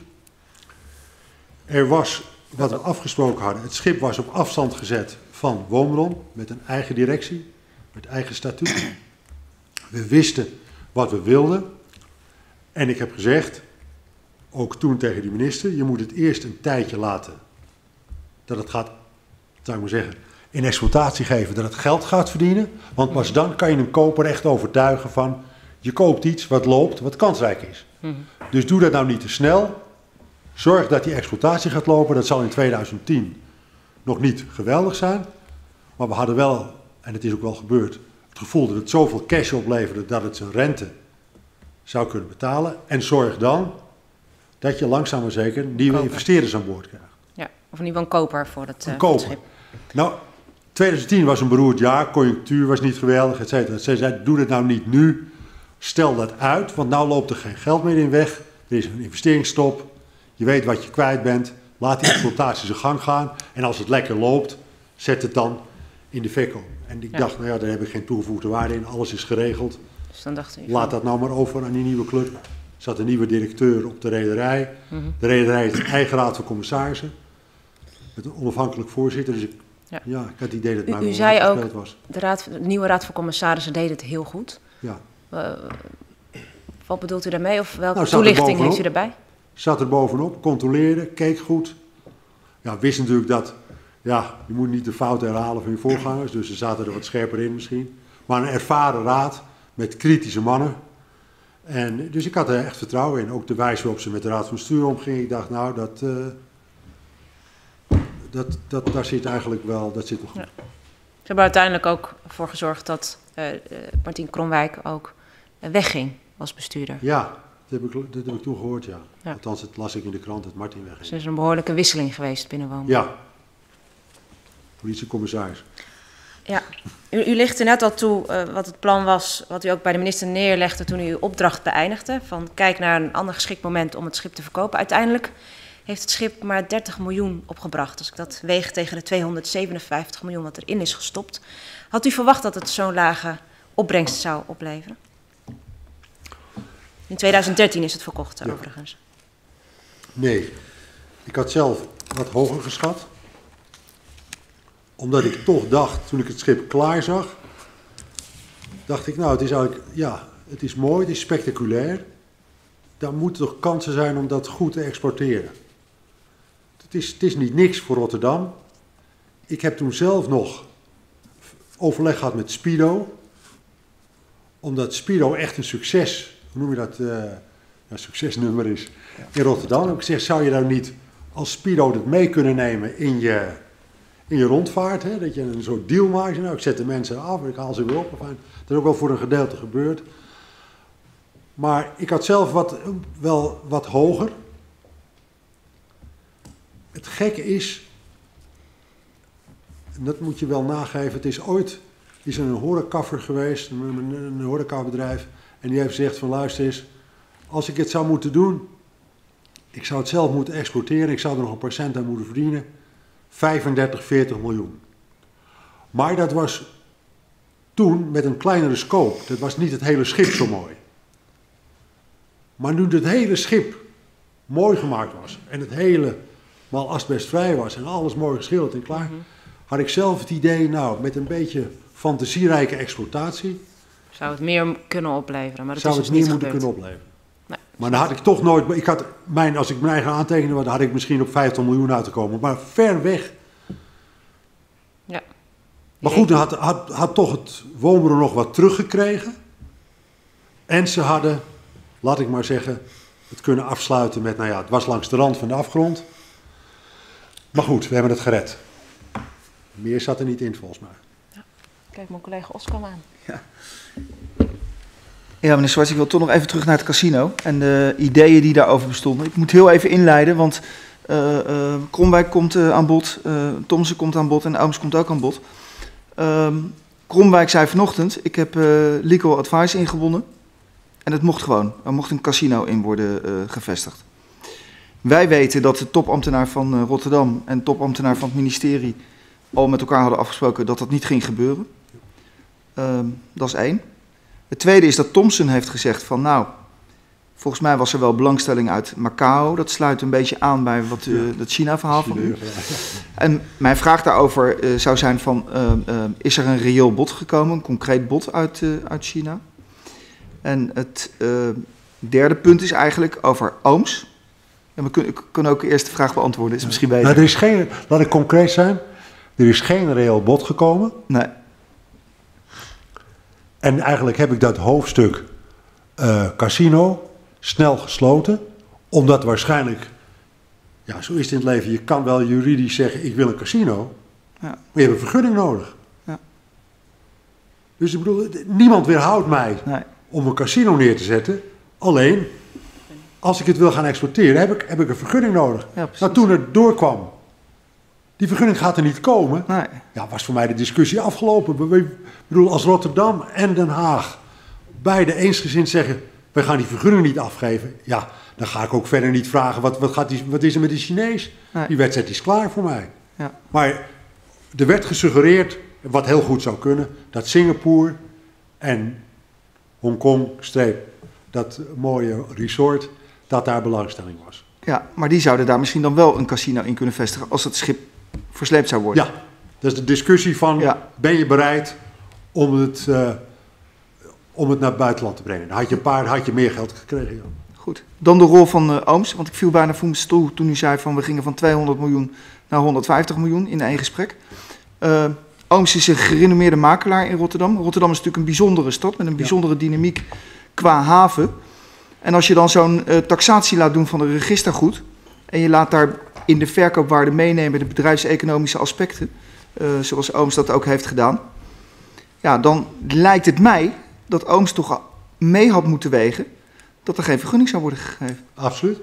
Er was, wat we afgesproken hadden, het schip was op afstand gezet van Woonbron met een eigen directie, met eigen statuut. We wisten wat we wilden. En ik heb gezegd, ook toen tegen de minister, je moet het eerst een tijdje laten dat het gaat, zou ik maar zeggen, in exploitatie geven, dat het geld gaat verdienen. Want pas dan kan je een koper echt overtuigen van, je koopt iets wat loopt, wat kansrijk is. Dus doe dat nou niet te snel. Zorg dat die exploitatie gaat lopen. Dat zal in 2010 nog niet geweldig zijn. Maar we hadden wel, en het is ook wel gebeurd, het gevoel dat het zoveel cash opleverde dat het zijn rente zou kunnen betalen. En zorg dan dat je langzaam maar zeker nieuwe investeerders aan boord krijgt. Ja, of in ieder geval een koper voor het schip. Nou, 2010 was een beroerd jaar, conjunctuur was niet geweldig, et cetera. Zij zei, doe dit nou niet nu, stel dat uit, want nou loopt er geen geld meer in weg. Er is een investeringsstop. Je weet wat je kwijt bent. Laat die exploitatie zijn gang gaan. En als het lekker loopt, zet het dan in de verkoop. En ik dacht, nou ja, daar heb ik geen toegevoegde waarde in. Alles is geregeld. Dus dan dacht u Laat dat nou maar over aan die nieuwe club. Er zat een nieuwe directeur op de rederij. De rederij heeft een eigen raad van commissarissen. Met een onafhankelijk voorzitter. Dus ik had het idee dat het mij u zei ook, was. De nieuwe raad van commissarissen deed het heel goed. Ja. Wat bedoelt u daarmee? Of welke Nou, toelichting heeft u daarbij? Zat er bovenop, controleerde, keek goed. Ja, wist natuurlijk dat, ja, je moet niet de fouten herhalen van je voorgangers. Dus ze zaten er wat scherper in misschien. Maar een ervaren raad met kritische mannen. En, dus ik had er echt vertrouwen in. Ook de wijze waarop ze met de raad van bestuur omgingen. Ik dacht, nou, daar zit eigenlijk wel, dat zit wel goed. Ja. Ze hebben uiteindelijk ook voor gezorgd dat Martien Kromwijk ook wegging als bestuurder. Ja, dat heb ik toen gehoord, ja. Ja. Althans, dat las ik in de krant, dat Martin wegging. Dus er is een behoorlijke wisseling geweest binnen Woonbron. Ja, politiecommissaris. Ja, u lichtte net al toe wat het plan was, wat u ook bij de minister neerlegde toen u uw opdracht beëindigde. Van kijk naar een ander geschikt moment om het schip te verkopen. Uiteindelijk heeft het schip maar 30 miljoen opgebracht. Als ik dat weeg tegen de 257 miljoen wat erin is gestopt. Had u verwacht dat het zo'n lage opbrengst zou opleveren? In 2013 is het verkocht, overigens. Nee, ik had zelf wat hoger geschat. Omdat ik toch dacht, toen ik het schip klaar zag, dacht ik, nou, het is eigenlijk, ja, het is mooi, het is spectaculair. Daar moeten toch kansen zijn om dat goed te exporteren. Het is niet niks voor Rotterdam. Ik heb toen zelf nog overleg gehad met Speedo. Omdat Speedo echt een succes, hoe noem je dat, succesnummer is in Rotterdam. En ik heb gezegd, zou je nou niet als Speedo dat mee kunnen nemen in je rondvaart? Hè? Dat je een soort deal maakt. Nou, ik zet de mensen af en ik haal ze weer op. Enfin, dat is ook wel voor een gedeelte gebeurd. Maar ik had zelf wel wat hoger. Het gekke is, en dat moet je wel nageven, het is ooit er een horecaffer geweest, een horecabedrijf, en die heeft gezegd van luister eens, als ik het zou moeten doen, ik zou het zelf moeten exporteren, ik zou er nog een paar cent aan moeten verdienen, 35, 40 miljoen. Maar dat was toen met een kleinere scope, dat was niet het hele schip zo mooi. Maar nu het hele schip mooi gemaakt was en het hele mal asbestvrij was en alles mooi geschilderd en klaar, had ik zelf het idee, nou, met een beetje fantasierijke exploitatie, zou het meer kunnen opleveren, maar dat zou is het dus meer niet moeten gebeurd. kunnen opleveren. Nee. Maar dan had ik toch nooit, als ik mijn eigen aantekeningen had, had ik misschien op 50 miljoen uitgekomen, maar ver weg. Ja. Maar goed, dan had toch het Woonbron nog wat teruggekregen. En ze hadden, laat ik maar zeggen, het kunnen afsluiten met, nou ja, het was langs de rand van de afgrond. Maar goed, we hebben het gered. Meer zat er niet in, volgens mij. Ja. Kijk, mijn collega Oscar aan. Ja, meneer Zwarts, ik wil toch nog even terug naar het casino en de ideeën die daarover bestonden. Ik moet heel even inleiden, want Kromwijk komt aan bod, Thomsen komt aan bod en Ooms komt ook aan bod. Kromwijk zei vanochtend, ik heb legal advice ingewonnen en het mocht gewoon. Er mocht een casino in worden gevestigd. Wij weten dat de topambtenaar van Rotterdam en de topambtenaar van het ministerie al met elkaar hadden afgesproken dat dat niet ging gebeuren. Dat is één. Het tweede is dat Thomsen heeft gezegd van nou, volgens mij was er wel belangstelling uit Macau. Dat sluit een beetje aan bij wat dat China-verhaal van u. En mijn vraag daarover zou zijn van, is er een reëel bod gekomen, een concreet bod uit China? En het derde punt is eigenlijk over Ooms. En we kunnen ook eerst de vraag beantwoorden, is misschien beter. Nou, er is geen, laat ik concreet zijn, er is geen reëel bod gekomen. Nee. En eigenlijk heb ik dat hoofdstuk casino snel gesloten, omdat waarschijnlijk, ja, zo is het in het leven, je kan wel juridisch zeggen, ik wil een casino, maar je hebt een vergunning nodig. Ja. Dus ik bedoel, niemand weerhoudt mij om een casino neer te zetten, alleen, als ik het wil gaan exporteren, heb ik een vergunning nodig. Ja, nou, toen het doorkwam, die vergunning gaat er niet komen, ja, was voor mij de discussie afgelopen. Ik bedoel, als Rotterdam en Den Haag beide eensgezind zeggen, wij gaan die vergunning niet afgeven. Ja, dan ga ik ook verder niet vragen, wat is er met die Chinees? Nee. Die wedstrijd is klaar voor mij. Ja. Maar er werd gesuggereerd, wat heel goed zou kunnen, dat Singapore en Hongkong, dat mooie resort, dat daar belangstelling was. Ja, maar die zouden daar misschien dan wel een casino in kunnen vestigen als het schip versleept zou worden. Ja, dat is de discussie van, ben je bereid om het naar het buitenland te brengen? Dan had je meer geld gekregen. Ja. Goed, dan de rol van Ooms, want ik viel bijna voor mijn stoel toen u zei van we gingen van 200 miljoen naar 150 miljoen in één gesprek. Ooms is een gerenommeerde makelaar in Rotterdam. Rotterdam is natuurlijk een bijzondere stad met een bijzondere dynamiek qua haven. En als je dan zo'n taxatie laat doen van een registergoed en je laat daar in de verkoopwaarde meenemen de bedrijfseconomische aspecten, zoals Ooms dat ook heeft gedaan, ja, dan lijkt het mij dat Ooms toch mee had moeten wegen dat er geen vergunning zou worden gegeven. Absoluut.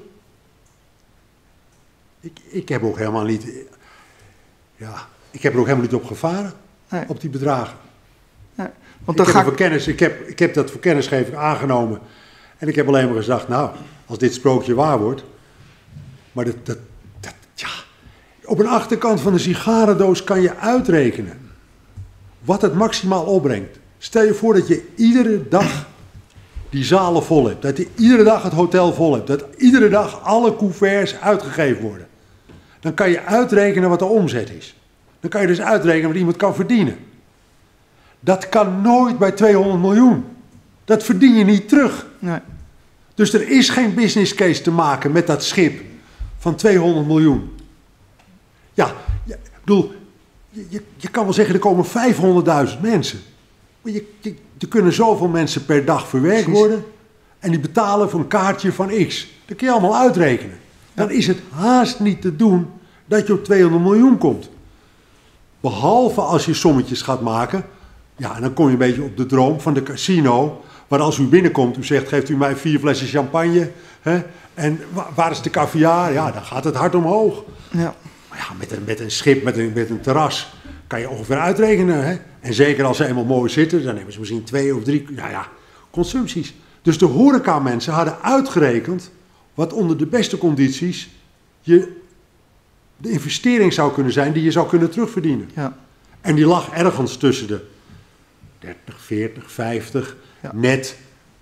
Ik heb ook helemaal niet... Ja, ik heb er ook helemaal niet op gevaren, op die bedragen. Nee, want dan ik heb dat voor kennisgeving aangenomen. En ik heb alleen maar gezegd, nou, als dit sprookje waar wordt... Maar op een achterkant van een sigarendoos kan je uitrekenen wat het maximaal opbrengt. Stel je voor dat je iedere dag die zalen vol hebt. Dat je iedere dag het hotel vol hebt. Dat iedere dag alle couverts uitgegeven worden. Dan kan je uitrekenen wat de omzet is. Dan kan je dus uitrekenen wat iemand kan verdienen. Dat kan nooit bij 200 miljoen. Dat verdien je niet terug. Nee. Dus er is geen business case te maken met dat schip van 200 miljoen. Ja, ik bedoel, je kan wel zeggen er komen 500.000 mensen. Maar er kunnen zoveel mensen per dag verwerkt worden. En die betalen voor een kaartje van X. Dat kun je allemaal uitrekenen. Dan is het haast niet te doen dat je op 200 miljoen komt. Behalve als je sommetjes gaat maken. Ja, en dan kom je een beetje op de droom van de casino. Waar als u binnenkomt, u zegt, geeft u mij 4 flessen champagne. Hè? En waar is de caviar? Ja, dan gaat het hard omhoog. Ja. Maar ja, met een schip, met een terras, kan je ongeveer uitrekenen. Hè? En zeker als ze eenmaal mooi zitten, dan hebben ze misschien 2 of 3 consumpties. Dus de horecamensen hadden uitgerekend wat onder de beste condities de investering zou kunnen zijn die je zou kunnen terugverdienen. Ja. En die lag ergens tussen de 30, 40, 50, net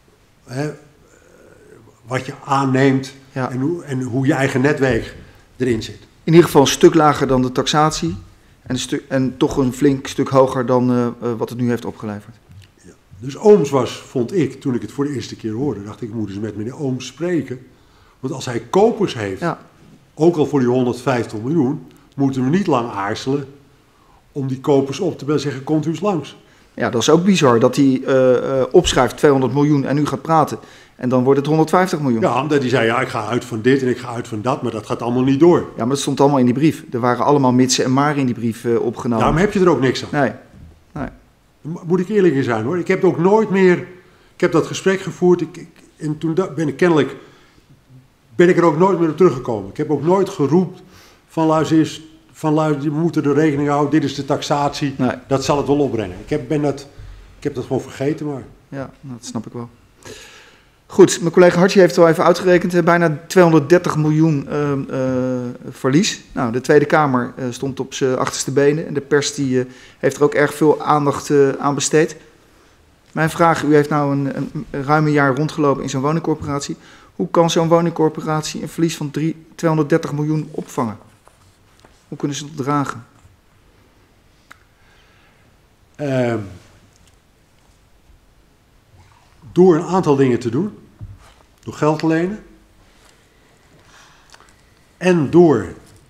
wat je aanneemt en hoe je eigen netwerk erin zit. In ieder geval een stuk lager dan de taxatie en toch een flink stuk hoger dan wat het nu heeft opgeleverd. Ja. Dus Ooms vond ik, toen ik het voor de eerste keer hoorde, dacht ik moet eens met meneer Ooms spreken. Want als hij kopers heeft, ook al voor die 150 miljoen, moeten we niet lang aarzelen om die kopers op te bellen en zeggen, komt u eens langs. Ja, dat is ook bizar dat hij opschrijft 200 miljoen en nu gaat praten. En dan wordt het 150 miljoen. Ja, omdat hij zei, ik ga uit van dit en ik ga uit van dat, maar dat gaat allemaal niet door. Ja, maar dat stond allemaal in die brief. Er waren allemaal mitsen en maren in die brief opgenomen. Ja, maar heb je er ook niks aan? Nee. Moet ik eerlijk in zijn hoor. Ik heb ook nooit meer, ik heb dat gesprek gevoerd en toen ben ik er ook nooit meer op teruggekomen. Ik heb ook nooit geroepen van luister, we moeten de rekening houden, dit is de taxatie, dat zal het wel opbrengen. Ik heb dat gewoon vergeten, maar... Ja, dat snap ik wel. Goed, mijn collega Hartje heeft het al even uitgerekend, bijna 230 miljoen verlies. Nou, de Tweede Kamer stond op zijn achterste benen en de pers die, heeft er ook erg veel aandacht aan besteed. Mijn vraag, u heeft nou een ruim jaar rondgelopen in zo'n woningcorporatie. Hoe kan zo'n woningcorporatie een verlies van 230 miljoen opvangen? Hoe kunnen ze dat dragen? Door een aantal dingen te doen. Door geld te lenen. En door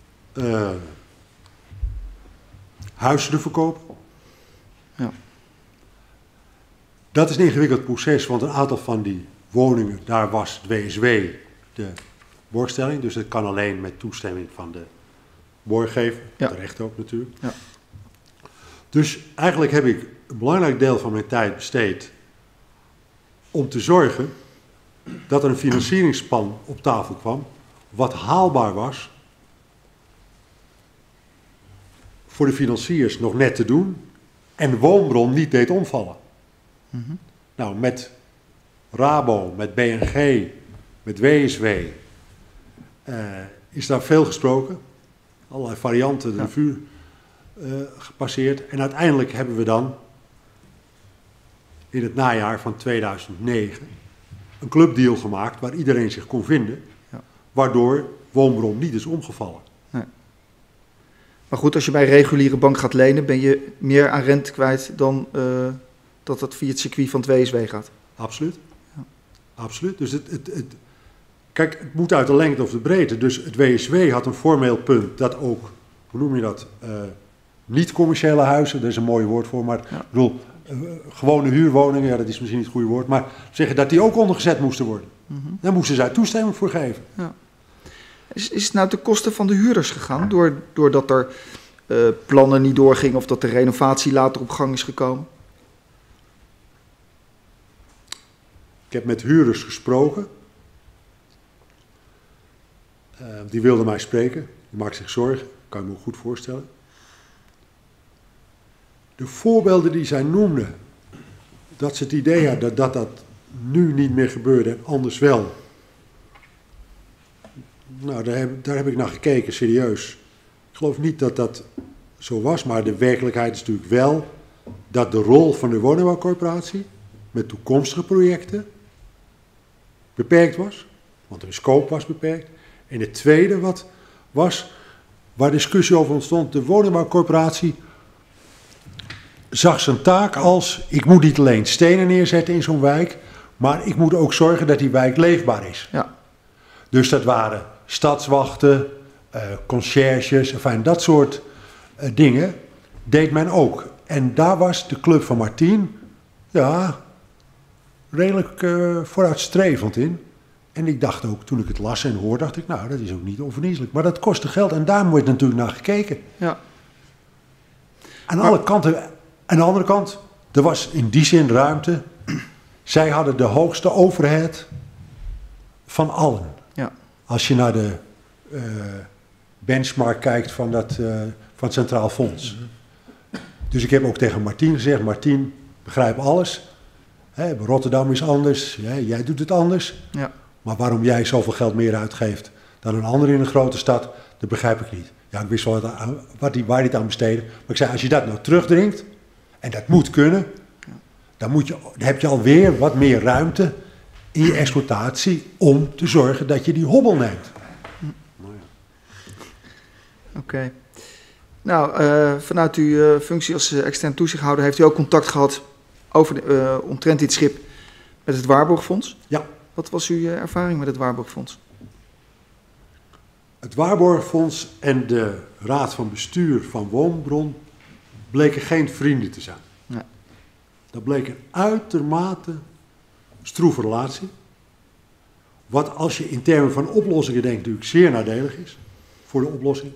huizen te verkopen. Ja. Dat is een ingewikkeld proces, want een aantal van die woningen, daar was het WSW de borgstelling. Dus dat kan alleen met toestemming van de borggever. Terecht ook natuurlijk. Ja. Dus eigenlijk heb ik een belangrijk deel van mijn tijd besteed om te zorgen dat er een financieringsplan op tafel kwam, wat haalbaar was voor de financiers nog net te doen en Woonbron niet deed omvallen. Mm-hmm. Nou, met Rabo, met BNG, met WSW, is daar veel gesproken. Allerlei varianten de revue gepasseerd. En uiteindelijk hebben we dan in het najaar van 2009 een clubdeal gemaakt waar iedereen zich kon vinden. Ja. Waardoor Woonbron niet is omgevallen. Nee. Maar goed, als je bij een reguliere bank gaat lenen, ben je meer aan rente kwijt dan dat het via het circuit van het WSW gaat. Absoluut. Ja. Absoluut. Dus kijk, het moet uit de lengte of de breedte. Dus het WSW had een formeel punt dat ook, hoe noem je dat, niet-commerciële huizen, daar is een mooi woord voor, maar ik bedoel, gewone huurwoningen, ja, dat is misschien niet het goede woord, maar zeggen dat die ook ondergezet moesten worden. Mm-hmm. Daar moesten zij toestemming voor geven. Ja. Is het nou ten koste van de huurders gegaan, doordat er plannen niet doorgingen of dat de renovatie later op gang is gekomen? Ik heb met huurders gesproken. Die wilden mij spreken. Die maakt zich zorgen. Kan je me goed voorstellen. De voorbeelden die zij noemden, dat ze het idee hadden dat nu niet meer gebeurde en anders wel. Nou, daar heb ik naar gekeken, serieus. Ik geloof niet dat dat zo was, maar de werkelijkheid is natuurlijk wel dat de rol van de woningbouwcorporatie met toekomstige projecten beperkt was, want de scope was beperkt. En het tweede wat was, waar discussie over ontstond, de woningbouwcorporatie zag zijn taak als, ik moet niet alleen stenen neerzetten in zo'n wijk, maar ik moet ook zorgen dat die wijk leefbaar is. Ja. Dus dat waren stadswachten, conciërges, enfin, dat soort dingen deed men ook. En daar was de Club van Martien, ja, redelijk vooruitstrevend in. En ik dacht ook, toen ik het las en hoorde, dacht ik, nou, dat is ook niet onverdienstelijk. Maar dat kostte geld en daar wordt natuurlijk naar gekeken. Ja. Aan de andere kant, er was in die zin ruimte. Zij hadden de hoogste overhead van allen. Ja. Als je naar de benchmark kijkt van het Centraal Fonds. Mm-hmm. Dus ik heb ook tegen Martien gezegd, Martien, begrijp alles. Rotterdam is anders, jij doet het anders. Ja. Maar waarom jij zoveel geld meer uitgeeft dan een ander in een grote stad, dat begrijp ik niet. Ja, ik wist wel waar die het aan besteden. Maar ik zei, als je dat nou terugdringt, en dat moet kunnen, dan heb je alweer wat meer ruimte in je exploitatie om te zorgen dat je die hobbel neemt. Oké. Nou, vanuit uw functie als extern toezichthouder heeft u ook contact gehad omtrent dit schip met het Waarborgfonds. Ja. Wat was uw ervaring met het Waarborgfonds? Het Waarborgfonds en de raad van bestuur van Woonbron bleken geen vrienden te zijn. Nee. Dat bleek een uitermate stroeve relatie. Wat als je in termen van oplossingen denkt natuurlijk zeer nadelig is voor de oplossing.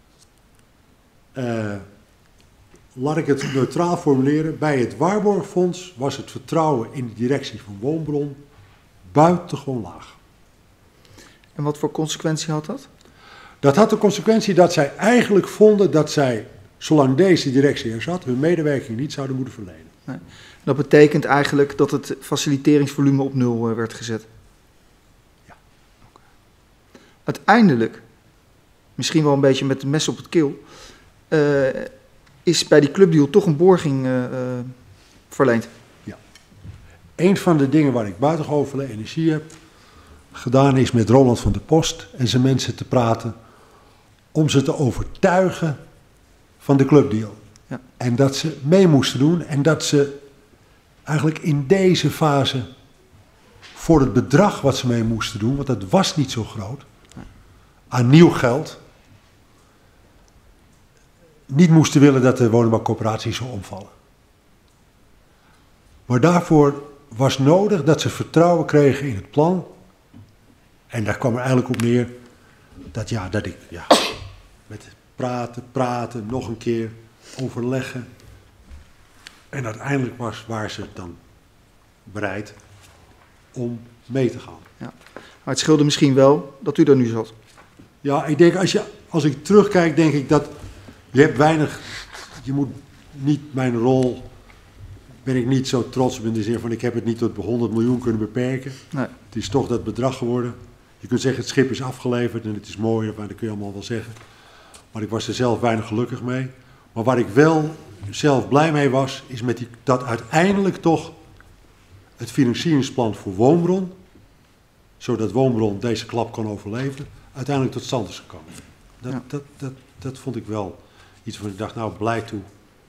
Laat ik het neutraal formuleren. Bij het Waarborgfonds was het vertrouwen in de directie van Woonbron buitengewoon laag. En wat voor consequentie had dat? Dat had de consequentie dat zij eigenlijk vonden dat zij, zolang deze directie er zat, hun medewerking niet zouden moeten verlenen. Nee. Dat betekent eigenlijk dat het faciliteringsvolume op 0 werd gezet? Ja. Okay. Uiteindelijk, misschien wel een beetje met de mes op het keel, is bij die clubdeal toch een borging verleend. Ja. Een van de dingen waar ik buitengewoon veel energie heb gedaan is met Roland van der Post en zijn mensen te praten om ze te overtuigen van de clubdeal. Ja. En dat ze mee moesten doen en dat ze eigenlijk in deze fase voor het bedrag wat ze mee moesten doen, want dat was niet zo groot, aan nieuw geld, niet moesten willen dat de woningbouwcorporaties zou omvallen. Maar daarvoor was nodig dat ze vertrouwen kregen in het plan. En daar kwam er eigenlijk op neer dat ik met praten, nog een keer overleggen. En uiteindelijk waren ze dan bereid om mee te gaan. Ja. Maar het scheelde misschien wel dat u er nu zat. Ja, ik denk als ik terugkijk, denk ik dat je moet niet mijn rol ben ik niet zo trots op in de zin van ik heb het niet tot 100 miljoen kunnen beperken. Nee. Het is toch dat bedrag geworden. Je kunt zeggen het schip is afgeleverd en het is mooi, maar dat kun je allemaal wel zeggen. Maar ik was er zelf weinig gelukkig mee. Maar waar ik wel zelf blij mee was, is met dat uiteindelijk toch het financieringsplan voor Woonbron, zodat Woonbron deze klap kan overleven, uiteindelijk tot stand is gekomen. Dat vond ik wel iets van ik dacht, nou blij toe.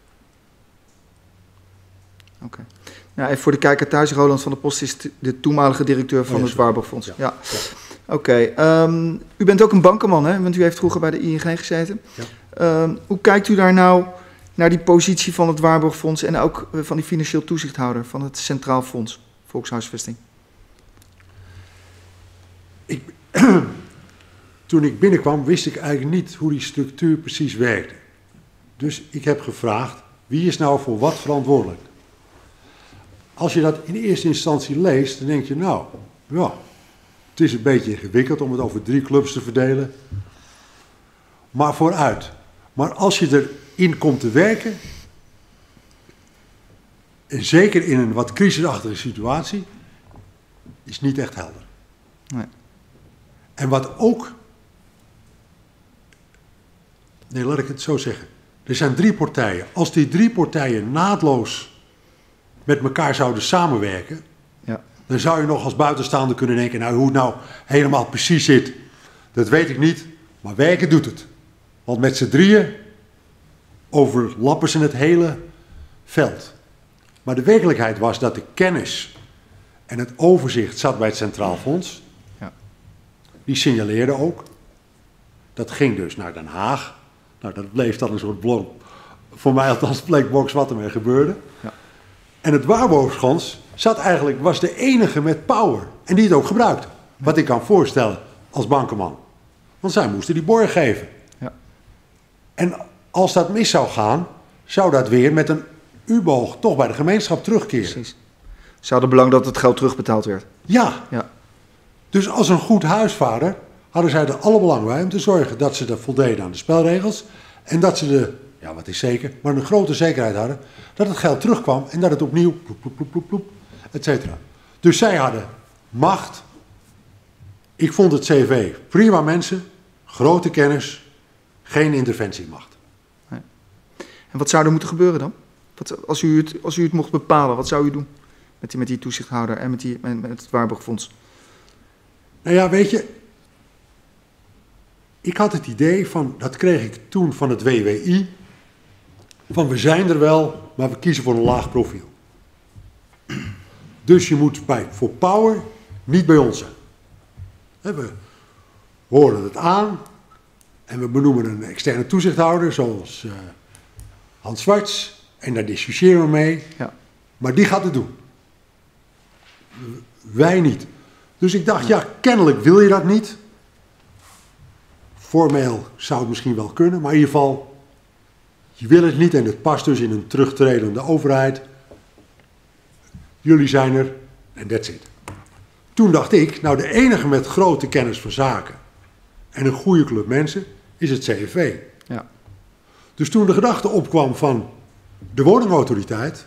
Oké. Ja, even voor de kijker thuis, Roland van der Post is de toenmalige directeur van het Waarborgfonds. Ja. Oké. U bent ook een bankenman, hè? Want u heeft vroeger bij de ING gezeten. Ja. Hoe kijkt u daar nou naar die positie van het Waarborgfonds en ook van die financieel toezichthouder van het Centraal Fonds Volkshuisvesting? Toen ik binnenkwam wist ik eigenlijk niet hoe die structuur precies werkte. Dus ik heb gevraagd, wie is nou voor wat verantwoordelijk? Als je dat in eerste instantie leest, dan denk je, nou, ja, het is een beetje ingewikkeld om het over 3 clubs te verdelen. Maar vooruit. Maar als je erin komt te werken, en zeker in een wat crisisachtige situatie, is het niet echt helder. Nee. En wat ook, nee, laat ik het zo zeggen. Er zijn 3 partijen. Als die 3 partijen naadloos met elkaar zouden samenwerken, ja, dan zou je nog als buitenstaander kunnen denken, nou, hoe het nou helemaal precies zit, dat weet ik niet, maar werken doet het. Want met z'n drieën overlappen ze het hele veld. Maar de werkelijkheid was dat de kennis en het overzicht zat bij het Centraal Fonds. Ja. Die signaleerde ook. Dat ging dus naar Den Haag. Nou, dat bleef dan een soort blok, voor mij althans black box wat ermee gebeurde. Ja. En het Waarborgfonds was de enige met power. En die het ook gebruikte. Wat ik kan voorstellen als bankenman. Want zij moesten die borg geven. Ja. En als dat mis zou gaan, zou dat weer met een U-boog toch bij de gemeenschap terugkeren. Precies. Ze hadden belang dat het geld terugbetaald werd. Ja. Ja. Dus als een goed huisvader hadden zij er alle belang bij om te zorgen dat ze er voldeden aan de spelregels. En dat ze ja, wat is zeker, maar een grote zekerheid hadden dat het geld terugkwam en dat het opnieuw ploep, ploep, ploep, ploep, ploep, et cetera. Dus zij hadden macht. Ik vond het CV prima mensen, grote kennis, geen interventiemacht. Nee. En wat zou er moeten gebeuren dan? Als u het mocht bepalen, wat zou u doen met die toezichthouder en met het Waarborgfonds? Nou ja, weet je, ik had het idee van, dat kreeg ik toen van het WWI, van we zijn er wel, maar we kiezen voor een laag profiel. Dus je moet voor power niet bij ons zijn. We horen het aan en we benoemen een externe toezichthouder zoals Hans Zwarts en daar discussiëren we mee. Ja. Maar die gaat het doen. Wij niet. Dus ik dacht, ja, kennelijk wil je dat niet. Formeel zou het misschien wel kunnen, maar in ieder geval, je wil het niet en het past dus in een terugtredende overheid. Jullie zijn er en that's it. Toen dacht ik, nou de enige met grote kennis van zaken en een goede club mensen is het CFV. Ja. Dus toen de gedachte opkwam van de woningautoriteit,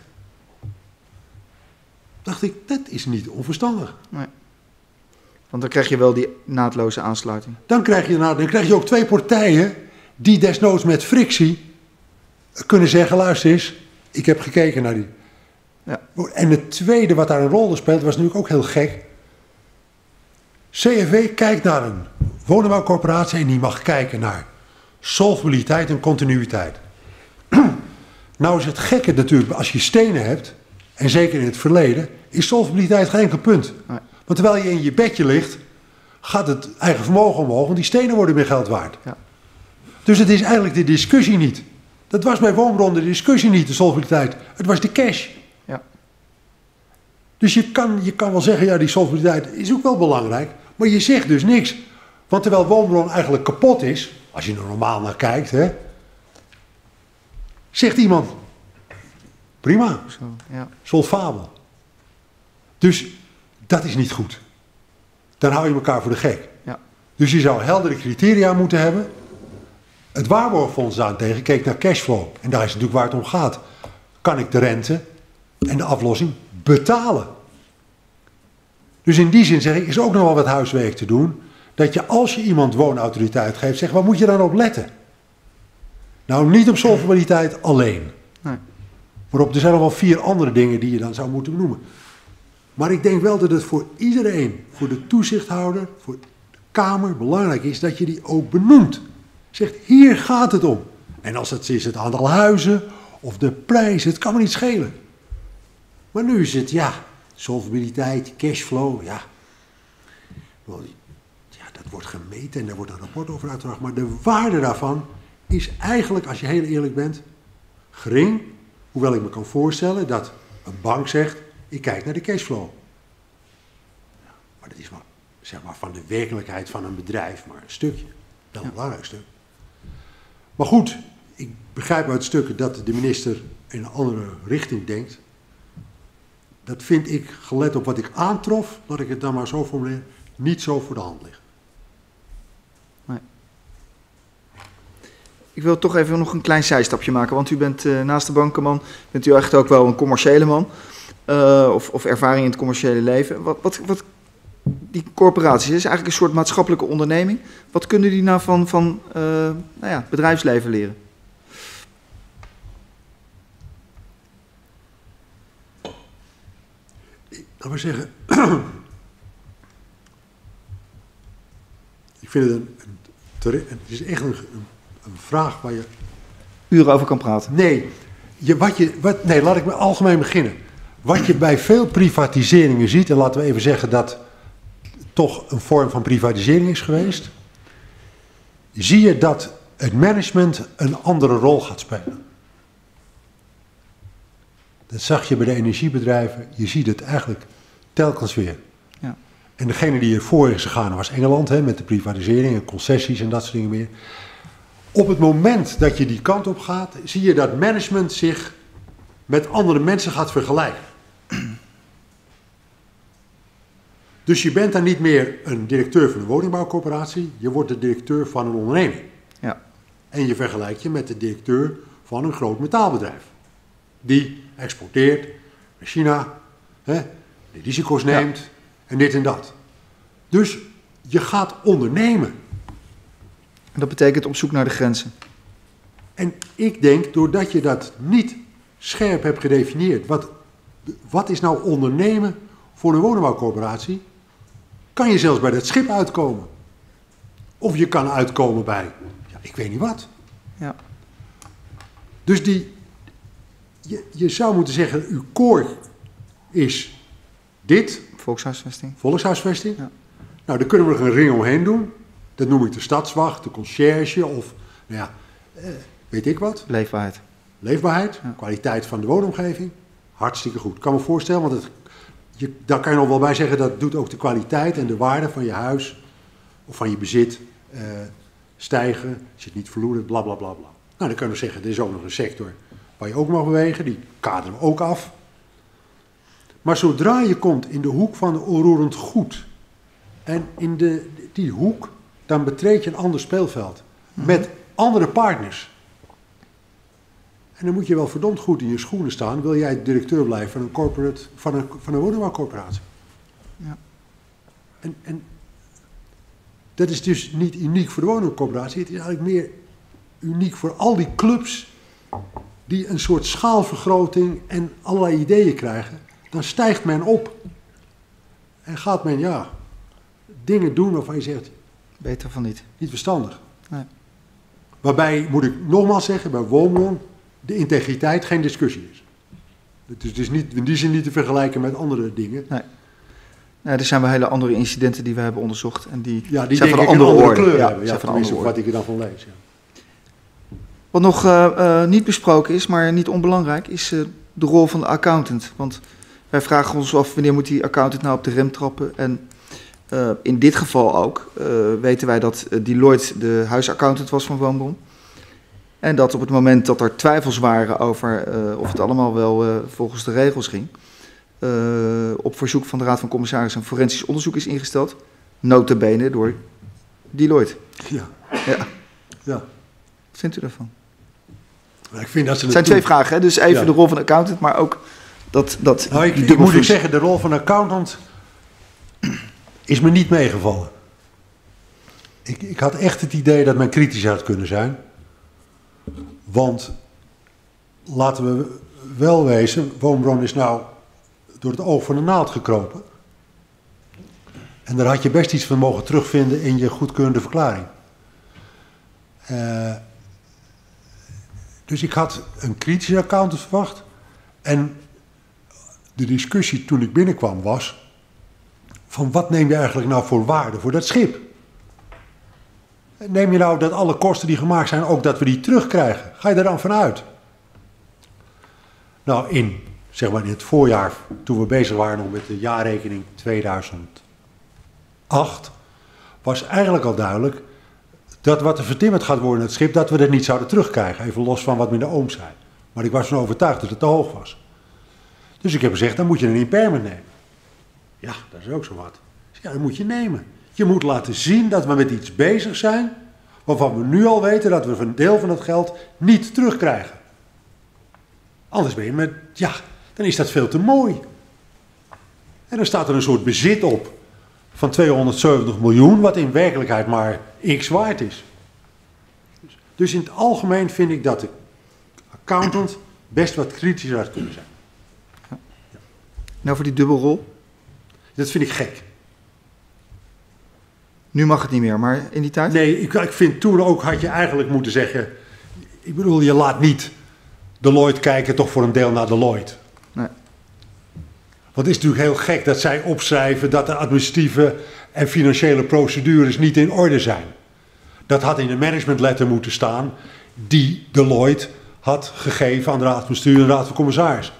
dacht ik, dat is niet onverstandig. Nee. Want dan krijg je wel die naadloze aansluiting. Dan krijg je ook 2 partijen die desnoods met frictie kunnen zeggen, luister eens, ik heb gekeken naar die. Ja. En het tweede wat daar een rol speelt, was natuurlijk ook heel gek. CFW kijkt naar een woningbouwcorporatie en die mag kijken naar solvabiliteit en continuïteit. Nou is het gekke natuurlijk, als je stenen hebt, en zeker in het verleden, is solvabiliteit geen enkel punt. Nee. Want terwijl je in je bedje ligt, gaat het eigen vermogen omhoog, want die stenen worden meer geld waard. Ja. Dus het is eigenlijk de discussie niet. Dat was bij Woonbron de discussie niet, de solvabiliteit. Het was de cash. Ja. Dus je kan wel zeggen, ja, die solvabiliteit is ook wel belangrijk, maar je zegt dus niks. Want terwijl Woonbron eigenlijk kapot is, als je er normaal naar kijkt, hè, zegt iemand, prima, Zo, ja. solvabel. Dus dat is niet goed. Dan hou je elkaar voor de gek. Ja. Dus je zou heldere criteria moeten hebben. Het Waarborgfonds daarentegen keek naar cashflow. En daar is natuurlijk waar het om gaat. Kan ik de rente en de aflossing betalen. Dus in die zin zeg ik, is ook nog wel wat huiswerk te doen. Dat je als je iemand woonautoriteit geeft, zegt, waar moet je dan op letten? Nou, niet op solvabiliteit alleen. Nee. Maar er zijn nog wel 4 andere dingen die je dan zou moeten benoemen. Maar ik denk wel dat het voor iedereen, voor de toezichthouder, voor de Kamer, belangrijk is dat je die ook benoemt. Zegt, hier gaat het om. En als het is het aantal huizen of de prijs, het kan me niet schelen. Maar nu is het, ja, solvabiliteit, cashflow, ja. Ja, dat wordt gemeten en daar wordt een rapport over uitgebracht. Maar de waarde daarvan is eigenlijk, als je heel eerlijk bent, gering. Hoewel ik me kan voorstellen dat een bank zegt, ik kijk naar de cashflow. Maar dat is maar, zeg maar, van de werkelijkheid van een bedrijf maar een stukje. Wel een belangrijk stuk. Maar goed, ik begrijp uit stukken dat de minister in een andere richting denkt. Dat vind ik, gelet op wat ik aantrof, laat ik het dan maar zo formuleren, niet zo voor de hand liggen. Nee. Ik wil toch even nog een klein zijstapje maken, want u bent naast de bankenman, bent u echt ook wel een commerciële man. Of ervaring in het commerciële leven. Wat die corporaties is eigenlijk een soort maatschappelijke onderneming. Wat kunnen die nou van bedrijfsleven leren? Laten we zeggen, ik vind het het is echt een vraag waar je uren over kan praten. Nee, laat ik maar algemeen beginnen. Wat je bij veel privatiseringen ziet, en laten we even zeggen dat toch een vorm van privatisering is geweest, zie je dat het management een andere rol gaat spelen. Dat zag je bij de energiebedrijven, je ziet het eigenlijk telkens weer. Ja. En degene die ervoor is gegaan was Engeland, met de privatisering en concessies en dat soort dingen meer. Op het moment dat je die kant op gaat, zie je dat management zich met andere mensen gaat vergelijken. Dus je bent dan niet meer een directeur van een woningbouwcorporatie, je wordt de directeur van een onderneming. Ja. En je vergelijkt je met de directeur van een groot metaalbedrijf. Die exporteert naar China, de risico's neemt en dit en dat. Dus je gaat ondernemen. En dat betekent op zoek naar de grenzen. En ik denk, doordat je dat niet scherp hebt gedefinieerd, wat is nou ondernemen voor een woningbouwcorporatie, kan je zelfs bij dat schip uitkomen. Of je kan uitkomen bij, ik weet niet wat. Ja. Dus je zou moeten zeggen, uw core is dit. Volkshuisvesting. Volkshuisvesting. Ja. Nou, daar kunnen we nog een ring omheen doen. Dat noem ik de stadswacht, de conciërge of, weet ik wat. Leefbaarheid. Leefbaarheid, kwaliteit van de woonomgeving. Hartstikke goed. Ik kan me voorstellen, want daar kan je nog wel bij zeggen, dat doet ook de kwaliteit en de waarde van je huis of van je bezit stijgen. Als je het niet verloedert, bla bla bla bla. Nou, dan kan je zeggen, er is ook nog een sector waar je ook mag bewegen, die kaderen we ook af. Maar zodra je komt in de hoek van onroerend goed en in die hoek, dan betreed je een ander speelveld met andere partners. En dan moet je wel verdomd goed in je schoenen staan, wil jij directeur blijven van een woningbouwcorporatie. Ja. En dat is dus niet uniek voor de woningbouwcorporatie, het is eigenlijk meer uniek voor al die clubs die een soort schaalvergroting en allerlei ideeën krijgen. Dan stijgt men op en gaat men dingen doen waarvan je zegt, beter van niet. niet verstandig. Nee. Waarbij, moet ik nogmaals zeggen, bij Woonbron de integriteit geen discussie is. Het is niet, in die zin niet te vergelijken met andere dingen. Nee. Er zijn wel hele andere incidenten die we hebben onderzocht. En die die zijn van een andere orde. kleur Ja, hebben. zijn van een andere orde. Wat ik er dan van lees. Ja. Wat nog niet besproken is, maar niet onbelangrijk, is de rol van de accountant. Want wij vragen ons af, wanneer moet die accountant nou op de rem trappen? En in dit geval ook weten wij dat Deloitte de huisaccountant was van Woonbron. En dat op het moment dat er twijfels waren over of het allemaal wel volgens de regels ging, op verzoek van de Raad van Commissarissen een forensisch onderzoek is ingesteld, nota bene door Deloitte. Ja. Wat vindt u daarvan? Maar ik vind dat ze Het zijn twee vragen, hè? Dus even de rol van de accountant, maar ook Nou, ik moet ik zeggen, de rol van accountant is me niet meegevallen. Ik had echt het idee dat men kritisch had kunnen zijn. Want, laten we wel wezen, Woonbron is nou door het oog van de naald gekropen. En daar had je best iets van mogen terugvinden in je goedkeurende verklaring. Dus ik had een kritische accountant verwacht. En de discussie toen ik binnenkwam was van wat neem je eigenlijk nou voor waarde voor dat schip? Neem je nou dat alle kosten die gemaakt zijn ook dat we die terugkrijgen? Ga je daar dan vanuit? Nou, in het voorjaar toen we bezig waren nog met de jaarrekening 2008 was eigenlijk al duidelijk dat wat er vertimmerd gaat worden in het schip, dat we dat niet zouden terugkrijgen. Even los van wat meneer Oom zei. Maar ik was van overtuigd dat het te hoog was. Dus ik heb gezegd, dan moet je een impairment nemen. Ja, dat is ook zo wat. Ja, dat moet je nemen. Je moet laten zien dat we met iets bezig zijn, waarvan we nu al weten dat we een deel van het geld niet terugkrijgen. Anders ben je dan is dat veel te mooi. En dan staat er een soort bezit op van 270 miljoen, wat in werkelijkheid maar x waard is. Dus in het algemeen vind ik dat de accountant best wat kritischer had kunnen zijn. Ja. Nou, voor die dubbelrol? Dat vind ik gek. Nu mag het niet meer, maar in die tijd? Nee, ik vind toen ook had je eigenlijk moeten zeggen, ik bedoel, je laat niet Deloitte kijken toch voor een deel naar Deloitte. Nee. Want het is natuurlijk heel gek dat zij opschrijven dat de administratieve en financiële procedures niet in orde zijn. Dat had in de managementletter moeten staan die Deloitte had gegeven aan de Raad van Bestuur en de Raad van Commissarissen.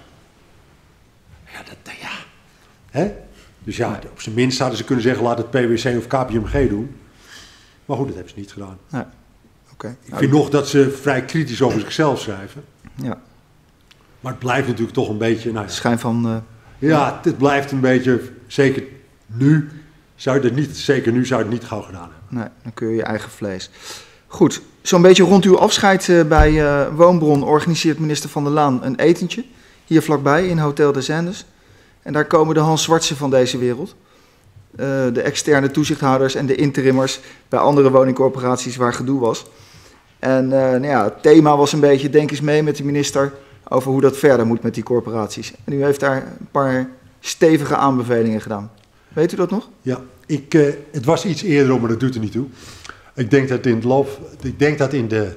Hè? Dus ja, op zijn minst hadden ze kunnen zeggen laat het PwC of KPMG doen. Maar goed, dat hebben ze niet gedaan. Nee. Okay. Ik vind nog dat ze vrij kritisch over zichzelf schrijven. Ja. Maar het blijft natuurlijk toch een beetje... Nou ja, schijn van... Ja, het blijft een beetje... Zeker nu zou je het niet gauw gedaan hebben. Nee, dan keur je je eigen vlees. Goed, zo'n beetje rond uw afscheid bij Woonbron organiseert minister Van der Laan een etentje. Hier vlakbij in Hotel des Andes. En daar komen de Hans Zwartsen van deze wereld. De externe toezichthouders en de interimmers bij andere woningcorporaties waar gedoe was. En het thema was een beetje, denk eens mee met de minister over hoe dat verder moet met die corporaties. En u heeft daar een paar stevige aanbevelingen gedaan. Weet u dat nog? Ja, het was iets eerder, maar dat doet er niet toe. Ik denk dat in de...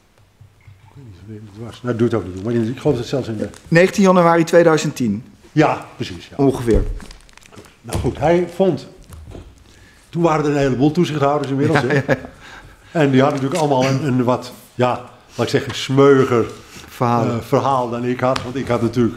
Dat doet ook niet toe, maar ik geloof dat zelfs in de... 19 januari 2010. Ja, precies. Ja. Ongeveer. Nou goed, hij vond... Toen waren er een heleboel toezichthouders inmiddels. Ja. En die hadden natuurlijk allemaal een wat, laat ik zeggen, smeuiger verhaal dan ik had. Want ik had natuurlijk,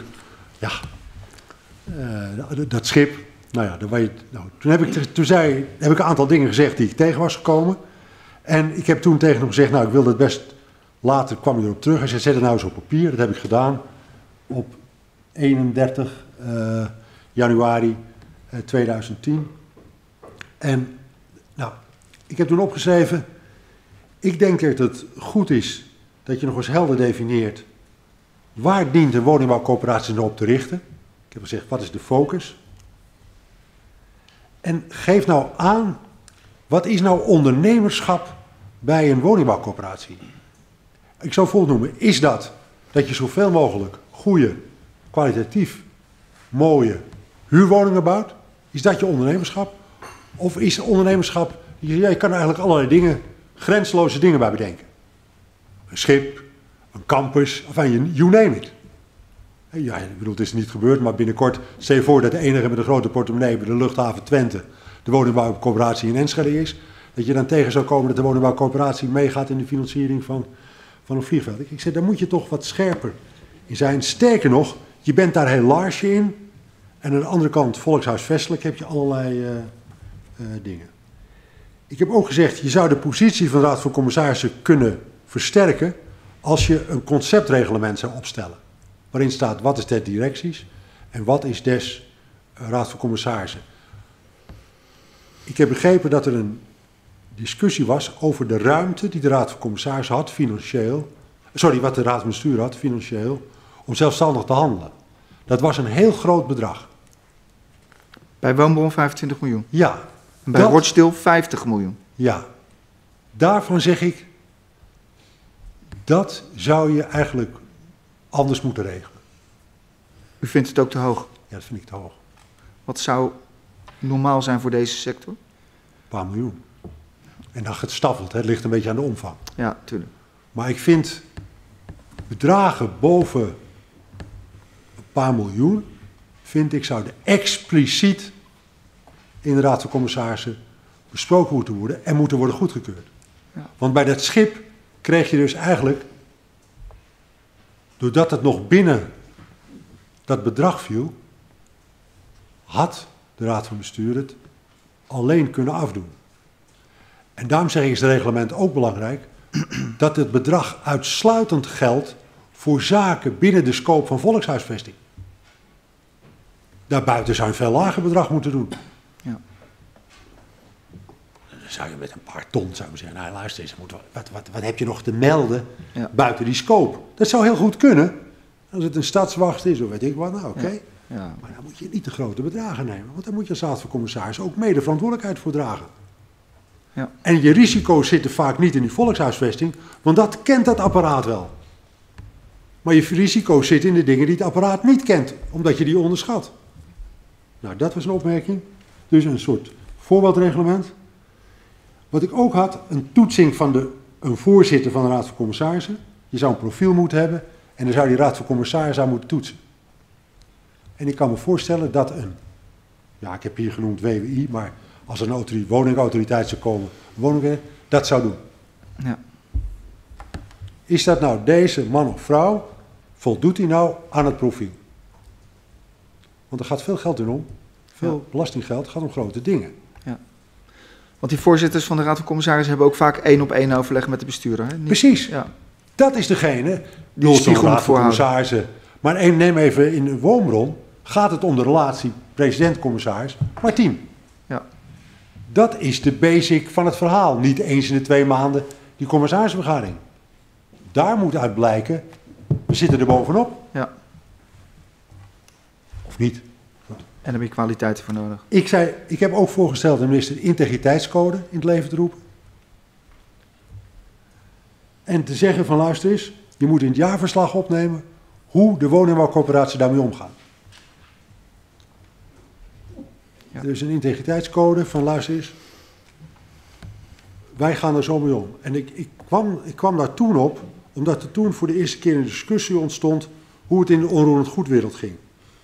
dat schip. Nou ja, toen heb ik een aantal dingen gezegd die ik tegen was gekomen. En ik heb toen tegen hem gezegd, nou ik wil dat best later, kwam hij erop terug. Hij zei, zet het nou eens op papier. Dat heb ik gedaan op 31 januari 2010. En nou, ik heb toen opgeschreven, ik denk dat het goed is dat je nog eens helder definieert waar dient een woningbouwcoöperatie nou op te richten. Ik heb gezegd, wat is de focus? En geef nou aan, wat is nou ondernemerschap bij een woningbouwcoöperatie? Ik zou bijvoorbeeld noemen, is dat je zoveel mogelijk goede, kwalitatief mooie huurwoningen bouwt? Is dat je ondernemerschap? Of is ondernemerschap, je kan er eigenlijk allerlei dingen, grenzeloze dingen bij bedenken. Een schip, een campus, enfin, you name it. Ja, ik bedoel, het is niet gebeurd, maar binnenkort, stel je voor dat de enige met een grote portemonnee bij de luchthaven Twente de woningbouwcoöperatie in Enschede is, dat je dan tegen zou komen dat de woningbouwcoöperatie meegaat in de financiering van een vliegveld. Ik zeg, daar moet je toch wat scherper in zijn. Sterker nog, je bent daar heel large in. En aan de andere kant, volkshuisvestelijk, heb je allerlei dingen. Ik heb ook gezegd, je zou de positie van de Raad van Commissarissen kunnen versterken als je een conceptreglement zou opstellen. Waarin staat, wat is des directies en wat is des Raad van Commissarissen. Ik heb begrepen dat er een discussie was over de ruimte die de Raad van Commissarissen had, wat de Raad van Bestuur had, financieel, om zelfstandig te handelen. Dat was een heel groot bedrag. Bij Woonbron 25 miljoen. Ja. En bij Rochdale 50 miljoen. Ja. Daarvan zeg ik, dat zou je eigenlijk anders moeten regelen. U vindt het ook te hoog? Ja, dat vind ik te hoog. Wat zou normaal zijn voor deze sector? Een paar miljoen. En dan gestaffeld, het ligt een beetje aan de omvang. Ja, tuurlijk. Maar ik vind bedragen boven een paar miljoen, zouden expliciet in de Raad van Commissarissen besproken moeten worden en moeten worden goedgekeurd. Ja. Want bij dat schip kreeg je dus eigenlijk, doordat het nog binnen dat bedrag viel, had de Raad van Bestuur het alleen kunnen afdoen. En daarom zeg ik, is het reglement ook belangrijk dat het bedrag uitsluitend geldt voor zaken binnen de scope van volkshuisvesting. Daarbuiten zou je een veel lager bedrag moeten doen. Ja. Dan zou je met een paar ton zeggen, nou luister eens, wat heb je nog te melden buiten die scope? Dat zou heel goed kunnen, als het een stadswacht is of weet ik wat, nou oké. Ja. Ja. Maar dan moet je niet te grote bedragen nemen, want dan moet je als Raad van Commissarissen ook mede verantwoordelijkheid voor dragen. Ja. En je risico's zitten vaak niet in die volkshuisvesting, want dat kent dat apparaat wel. Maar je risico's zitten in de dingen die het apparaat niet kent, omdat je die onderschat. Nou, dat was een opmerking. Dus een soort voorbeeldreglement. Wat ik ook had, een toetsing van een voorzitter van de Raad van Commissarissen. Je zou een profiel moeten hebben en dan zou die Raad van Commissarissen aan moeten toetsen. En ik kan me voorstellen dat ik heb hier genoemd WWI, maar als er een woningautoriteit zou komen, dat zou doen. Ja. Is dat nou deze man of vrouw, voldoet hij nou aan het profiel? Want er gaat veel geld in om, veel belastinggeld, gaat om grote dingen. Ja. Want die voorzitters van de Raad van Commissarissen hebben ook vaak 1-op-1 overleg met de bestuurder. Hè? Precies, ja. Dat is degene die de spiegel moet voorhouden. Maar neem even in Woonbron, gaat het om de relatie president-commissaris, maar team. Ja. Dat is de basic van het verhaal. Niet eens in de 2 maanden die commissarisvergadering. Daar moet uit blijken, we zitten er bovenop. Ja. Of niet. En daar heb je kwaliteiten voor nodig. Ik heb ook voorgesteld de minister de integriteitscode in het leven te roepen. En te zeggen van luister eens, je moet in het jaarverslag opnemen hoe de woningbouwcoöperatie daarmee omgaan. Ja. Dus een integriteitscode van luister eens, wij gaan er zo mee om. En ik kwam daar toen op, omdat er toen voor de eerste keer een discussie ontstond hoe het in de onroerend goedwereld ging.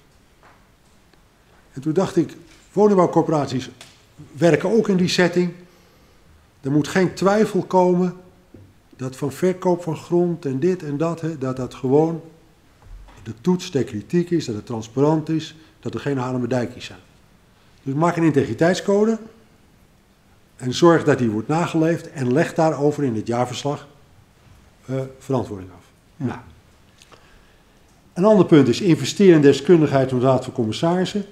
En toen dacht ik, woningbouwcoöperaties werken ook in die setting. Er moet geen twijfel komen dat van verkoop van grond en dit en dat, dat gewoon de toets der kritiek is, dat het transparant is, dat er geen haarlemmerdijkjes zijn. Dus maak een integriteitscode en zorg dat die wordt nageleefd en leg daarover in het jaarverslag verantwoording af. Ja. Nou. Een ander punt is investeren in deskundigheid van de Raad van Commissarissen.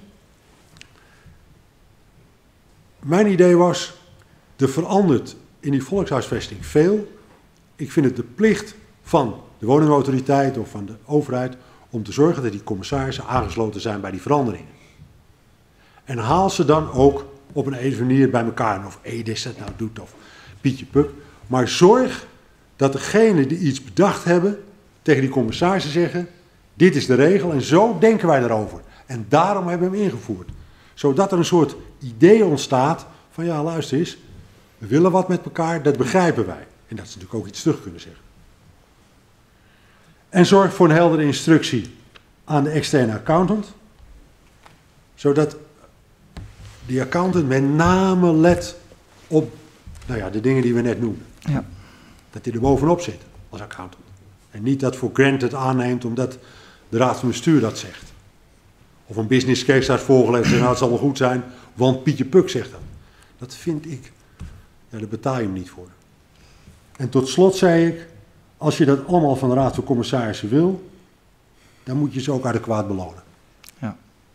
Mijn idee was, er verandert in die volkshuisvesting veel. Ik vind het de plicht van de woningautoriteit of van de overheid om te zorgen dat die commissarissen aangesloten zijn bij die veranderingen. En haal ze dan ook op een even manier bij elkaar. Of Edis dat nou doet of Pietje Puk. Maar zorg dat degenen die iets bedacht hebben tegen die commissarissen zeggen, dit is de regel en zo denken wij erover. En daarom hebben we hem ingevoerd. Zodat er een soort idee ontstaat van ja luister eens, we willen wat met elkaar, dat begrijpen wij. En dat ze natuurlijk ook iets terug kunnen zeggen. En zorg voor een heldere instructie aan de externe accountant. Zodat die accountant met name let op de dingen die we net noemden. Ja. Dat hij er bovenop zit als accountant. En niet dat voor granted aanneemt omdat de Raad van Bestuur dat zegt. Of een business case staat voorgelegd en nou het zal wel goed zijn, want Pietje Puk zegt dat. Dat vind ik, daar betaal je hem niet voor. En tot slot zei ik, als je dat allemaal van de Raad van Commissarissen wil, dan moet je ze ook adequaat belonen. Ja.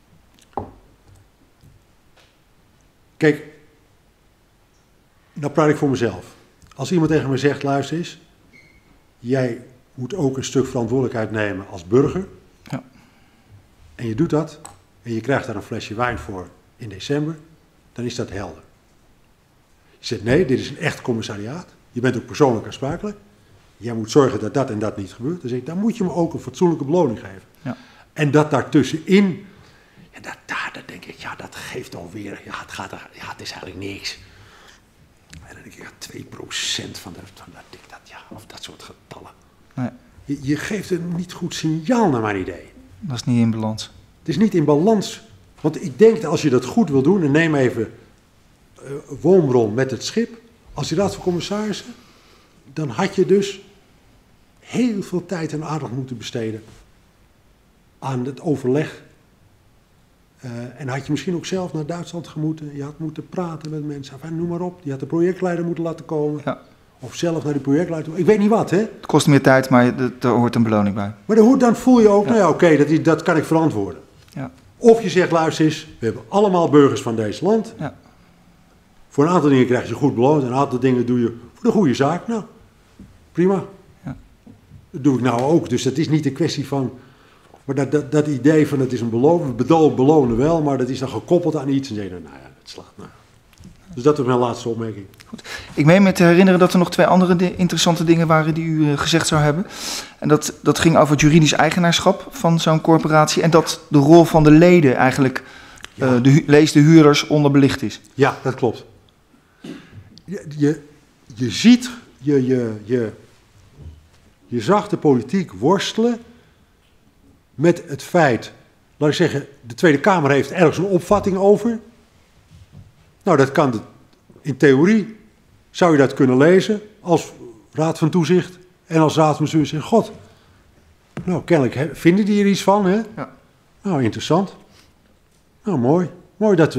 Kijk, nou praat ik voor mezelf. Als iemand tegen me zegt, luister eens, jij moet ook een stuk verantwoordelijkheid nemen als burger. Ja. en je doet dat, en je krijgt daar een flesje wijn voor in december, dan is dat helder. Je zegt, nee, dit is een echt commissariaat. Je bent ook persoonlijk aansprakelijk. Jij moet zorgen dat dat en dat niet gebeurt. Dan zeg ik, dan moet je me ook een fatsoenlijke beloning geven. Ja. En dat daartussenin, ja, daar denk ik, ja, dat geeft alweer, ja, het is eigenlijk niks. En dan denk ik, ja, 2% van dat, ja, of dat soort getallen. Nee. Je geeft een niet goed signaal naar mijn idee. Dat is niet in balans. Het is niet in balans. Want ik denk dat als je dat goed wil doen, en neem even Woonbron met het schip. Als die raad van commissarissen, dan had je dus heel veel tijd en aandacht moeten besteden aan het overleg. En had je misschien ook zelf naar Duitsland gemoeten. Je had moeten praten met mensen. Enfin, noem maar op. Je had de projectleider moeten laten komen. Ja. Of zelf naar de projectleider. Ik weet niet wat, hè. Het kost meer tijd, maar er hoort een beloning bij. Maar dan voel je ook, nou ja, oké, dat kan ik verantwoorden. Ja. Of je zegt, luister eens, we hebben allemaal burgers van deze land. Ja. Voor een aantal dingen krijg je goed beloond. En een aantal dingen doe je voor de goede zaak. Nou, prima. Ja. Dat doe ik nou ook. Dus dat is niet een kwestie van... Maar dat idee van het is een beloning, we belonen wel, maar dat is dan gekoppeld aan iets. En dan denk je, nou ja, dat slaat. Nou. Dus dat is mijn laatste opmerking. Goed. Ik meen me te herinneren dat er nog 2 andere interessante dingen waren die u gezegd zou hebben. En dat ging over het juridisch eigenaarschap van zo'n corporatie. En dat de rol van de leden eigenlijk, Ja. lees de huurders, onderbelicht is. Ja, dat klopt. Je ziet, je zag de politiek worstelen met het feit, laat ik zeggen, de Tweede Kamer heeft ergens een opvatting over. Nou, dat kan in theorie, zou je dat kunnen lezen als Raad van Toezicht en als Raad van Bestuur zeggen, god, nou, kennelijk vinden die er iets van, hè? Ja. Nou, interessant. Nou, mooi. Mooi dat we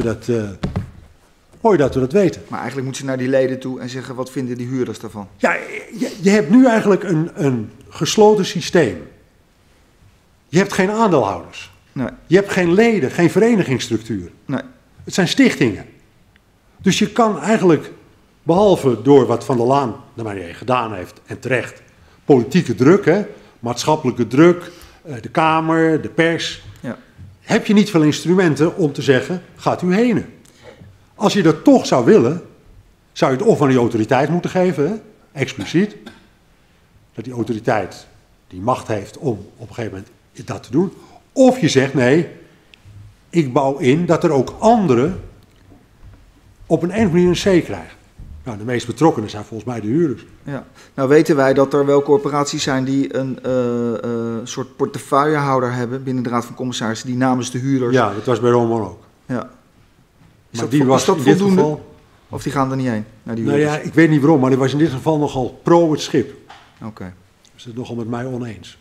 dat weten. Maar eigenlijk moeten ze naar die leden toe en zeggen, wat vinden die huurders daarvan? Ja, je hebt nu eigenlijk een gesloten systeem. Je hebt geen aandeelhouders. Nee. Je hebt geen leden, geen verenigingsstructuur. Nee. Het zijn stichtingen. Dus je kan eigenlijk, behalve door wat Van der Laan naar mij gedaan heeft, en terecht, politieke druk, hè, maatschappelijke druk, de Kamer, de pers, Ja. heb je niet veel instrumenten om te zeggen, gaat u heen. Als je dat toch zou willen, zou je het of aan die autoriteit moeten geven, hè, expliciet, dat die autoriteit die macht heeft om op een gegeven moment dat te doen. Of je zegt, nee, ik bouw in dat er ook anderen op een andere manier een C krijgen. Nou, de meest betrokkenen zijn volgens mij de huurders. Ja. Nou weten wij dat er wel corporaties zijn die een soort portefeuillehouder hebben binnen de Raad van Commissarissen, die namens de huurders... Ja, dat was bij Roman ook. Ja. Is Maar dat, die was is dat in dit voldoende? geval... Of die gaan er niet heen, naar die Nou huurders? ja, ik weet niet waarom, maar die was in dit geval nogal pro het schip. Oké. Dus het nogal met mij oneens.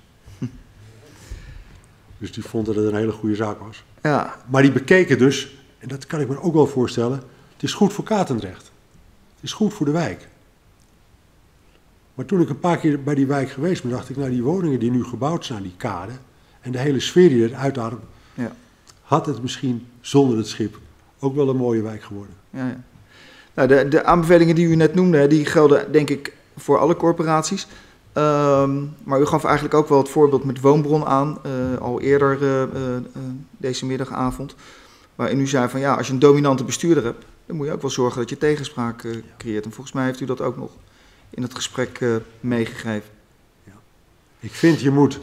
Dus die vond dat het een hele goede zaak was. Ja. Maar die bekeken dus, en dat kan ik me ook wel voorstellen, het is goed voor Katendrecht. Het is goed voor de wijk. Maar toen ik een paar keer bij die wijk geweest ben, dacht ik, nou die woningen die nu gebouwd zijn, die kade, en de hele sfeer die er uitademt, Ja. had het misschien zonder het schip ook wel een mooie wijk geworden. Ja, ja. Nou, de aanbevelingen die u net noemde, die gelden denk ik voor alle corporaties. Maar u gaf eigenlijk ook wel het voorbeeld met Woonbron aan, al eerder deze middagavond. Waarin u zei van ja, als je een dominante bestuurder hebt, dan moet je ook wel zorgen dat je tegenspraak creëert. En volgens mij heeft u dat ook nog in het gesprek meegegeven. Ja. Ik vind je moet,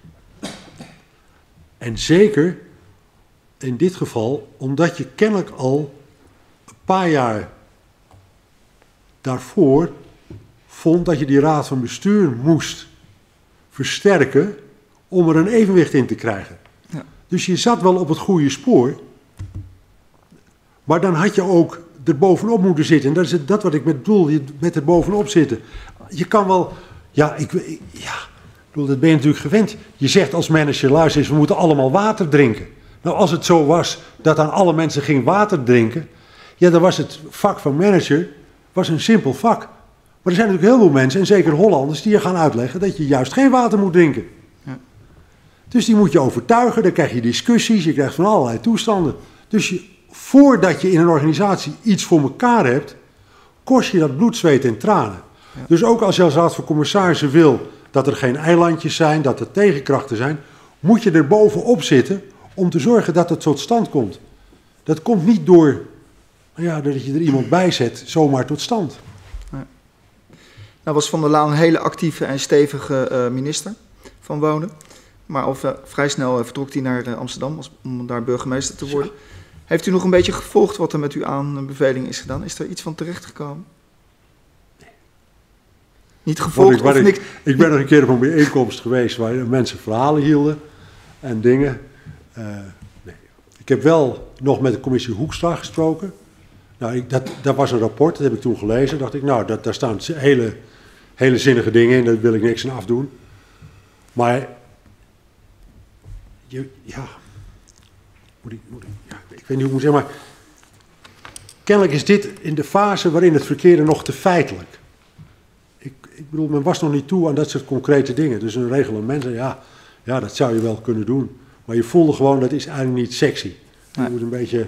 en zeker in dit geval, omdat je kennelijk al een paar jaar daarvoor vond dat je die raad van bestuur moest versterken om er een evenwicht in te krijgen. Ja. Dus je zat wel op het goede spoor, maar dan had je ook er bovenop moeten zitten. En dat is dat wat ik bedoel, met er bovenop zitten. Je kan wel, dat ben je natuurlijk gewend. Je zegt als manager, luister eens, we moeten allemaal water drinken. Nou, als het zo was dat aan alle mensen ging water drinken, ja, dan was het vak van manager was een simpel vak. Maar er zijn natuurlijk heel veel mensen, en zeker Hollanders, die je gaan uitleggen dat je juist geen water moet drinken. Ja. Dus die moet je overtuigen, dan krijg je discussies, je krijgt van allerlei toestanden. Dus voordat je in een organisatie iets voor elkaar hebt, kost je dat bloed, zweet en tranen. Ja. Dus ook als je als raad van commissarissen wil dat er geen eilandjes zijn, dat er tegenkrachten zijn, moet je er bovenop zitten om te zorgen dat het tot stand komt. Dat komt niet door dat je er iemand bij zet, zomaar tot stand. Nou was Van der Laan een hele actieve en stevige minister van Wonen. Maar al vrij snel vertrok hij naar Amsterdam om daar burgemeester te worden. Heeft u nog een beetje gevolgd wat er met uw aanbeveling is gedaan? Is er iets van terechtgekomen? Nee. Niet gevolgd of niks? Ik ben nog een keer op een bijeenkomst geweest waar mensen verhalen hielden en dingen. Nee. Ik heb wel nog met de commissie Hoekstra gesproken. Nou, dat was een rapport, dat heb ik toen gelezen. Dacht ik, nou, daar staan hele zinnige dingen in, daar wil ik niks aan afdoen. Maar, ik weet niet hoe ik moet zeggen, maar kennelijk is dit in de fase waarin het verkeerde nog te feitelijk. Ik bedoel, men was nog niet toe aan dat soort concrete dingen. Dus een reglement, ja, dat zou je wel kunnen doen. Maar je voelde gewoon, dat is eigenlijk niet sexy. Je moet een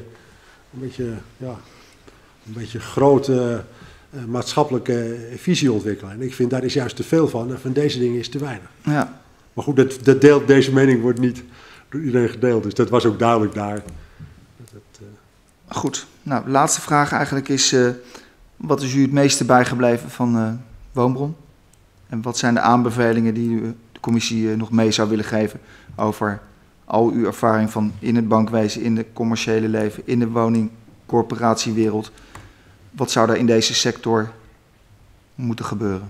beetje grote maatschappelijke visie ontwikkelen. En ik vind, daar is juist te veel van. En van deze dingen is te weinig. Ja. Maar goed, deze mening wordt niet door iedereen gedeeld. Dus dat was ook duidelijk daar. Goed. Nou, de laatste vraag eigenlijk is... wat is u het meeste bijgebleven van Woonbron? En wat zijn de aanbevelingen die u de commissie nog mee zou willen geven... over al uw ervaring van in het bankwezen, in het commerciële leven... in de woningcorporatiewereld... Wat zou er in deze sector moeten gebeuren?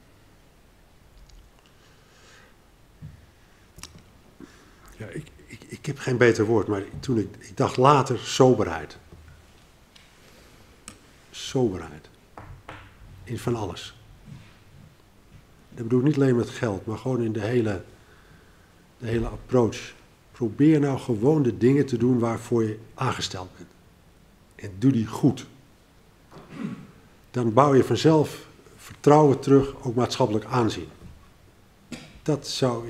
Ja, ik heb geen beter woord, maar toen ik dacht later soberheid. Soberheid. In van alles. Dat bedoel ik niet alleen met geld, maar gewoon in de hele approach. Probeer nou gewoon de dingen te doen waarvoor je aangesteld bent. En doe die goed. Dan bouw je vanzelf vertrouwen terug, ook maatschappelijk aanzien. Dat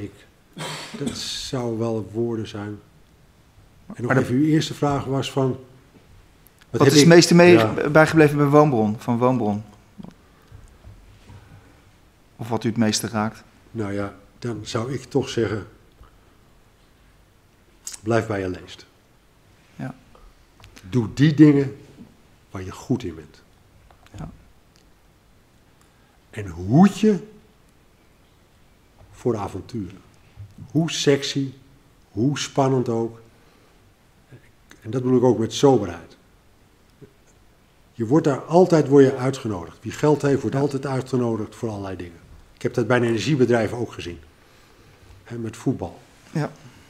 zou wel woorden zijn. En nog even, uw eerste vraag was van... Wat is het meeste bijgebleven bij Woonbron, van Woonbron? Of wat u het meeste raakt? Nou ja, dan zou ik toch zeggen... Blijf bij je leest. Ja. Doe die dingen waar je goed in bent. Ja. En hoed je voor de avonturen. Hoe sexy, hoe spannend ook. En dat bedoel ik ook met soberheid. Je wordt daar altijd uitgenodigd. Wie geld heeft, wordt altijd uitgenodigd voor allerlei dingen. Ik heb dat bij een energiebedrijf ook gezien. Met voetbal. Ja.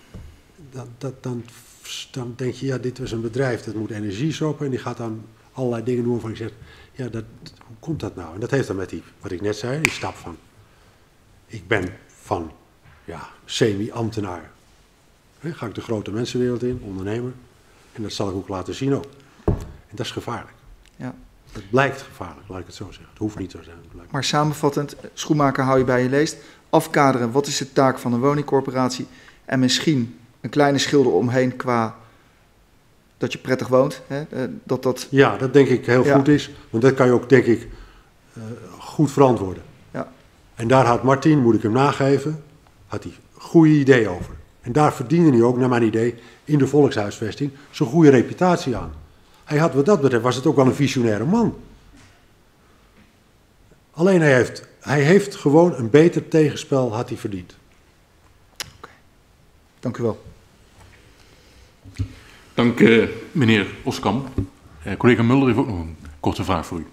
Dan denk je, ja, dit was een bedrijf, dat moet energie stoppen. En die gaat dan allerlei dingen doen waarvan je zegt, ja, hoe komt dat nou? En dat heeft dan met wat ik net zei, die stap van... Ik ben van, semi-ambtenaar. Ga ik de grote mensenwereld in, ondernemer. En dat zal ik ook laten zien ook. En dat is gevaarlijk. Ja. Het blijkt gevaarlijk, laat ik het zo zeggen. Het hoeft niet zo te zijn. Maar samenvattend, schoenmaker hou je bij je leest. Afkaderen, wat is de taak van een woningcorporatie? En misschien een kleine schilder omheen qua dat je prettig woont. Hè? Ja, dat denk ik heel goed is. Want dat kan je ook, denk ik, goed verantwoorden. Ja. En daar had Martin, moet ik hem nageven, had hij goede idee over. En daar verdiende hij ook, naar mijn idee, in de volkshuisvesting zo'n goede reputatie aan. Hij had, wat dat betreft, was het ook wel een visionaire man. Alleen hij heeft gewoon een beter tegenspel had hij verdiend. Okay. Dank u wel. Dank meneer Oskamp. Collega Mulder heeft ook nog een korte vraag voor u.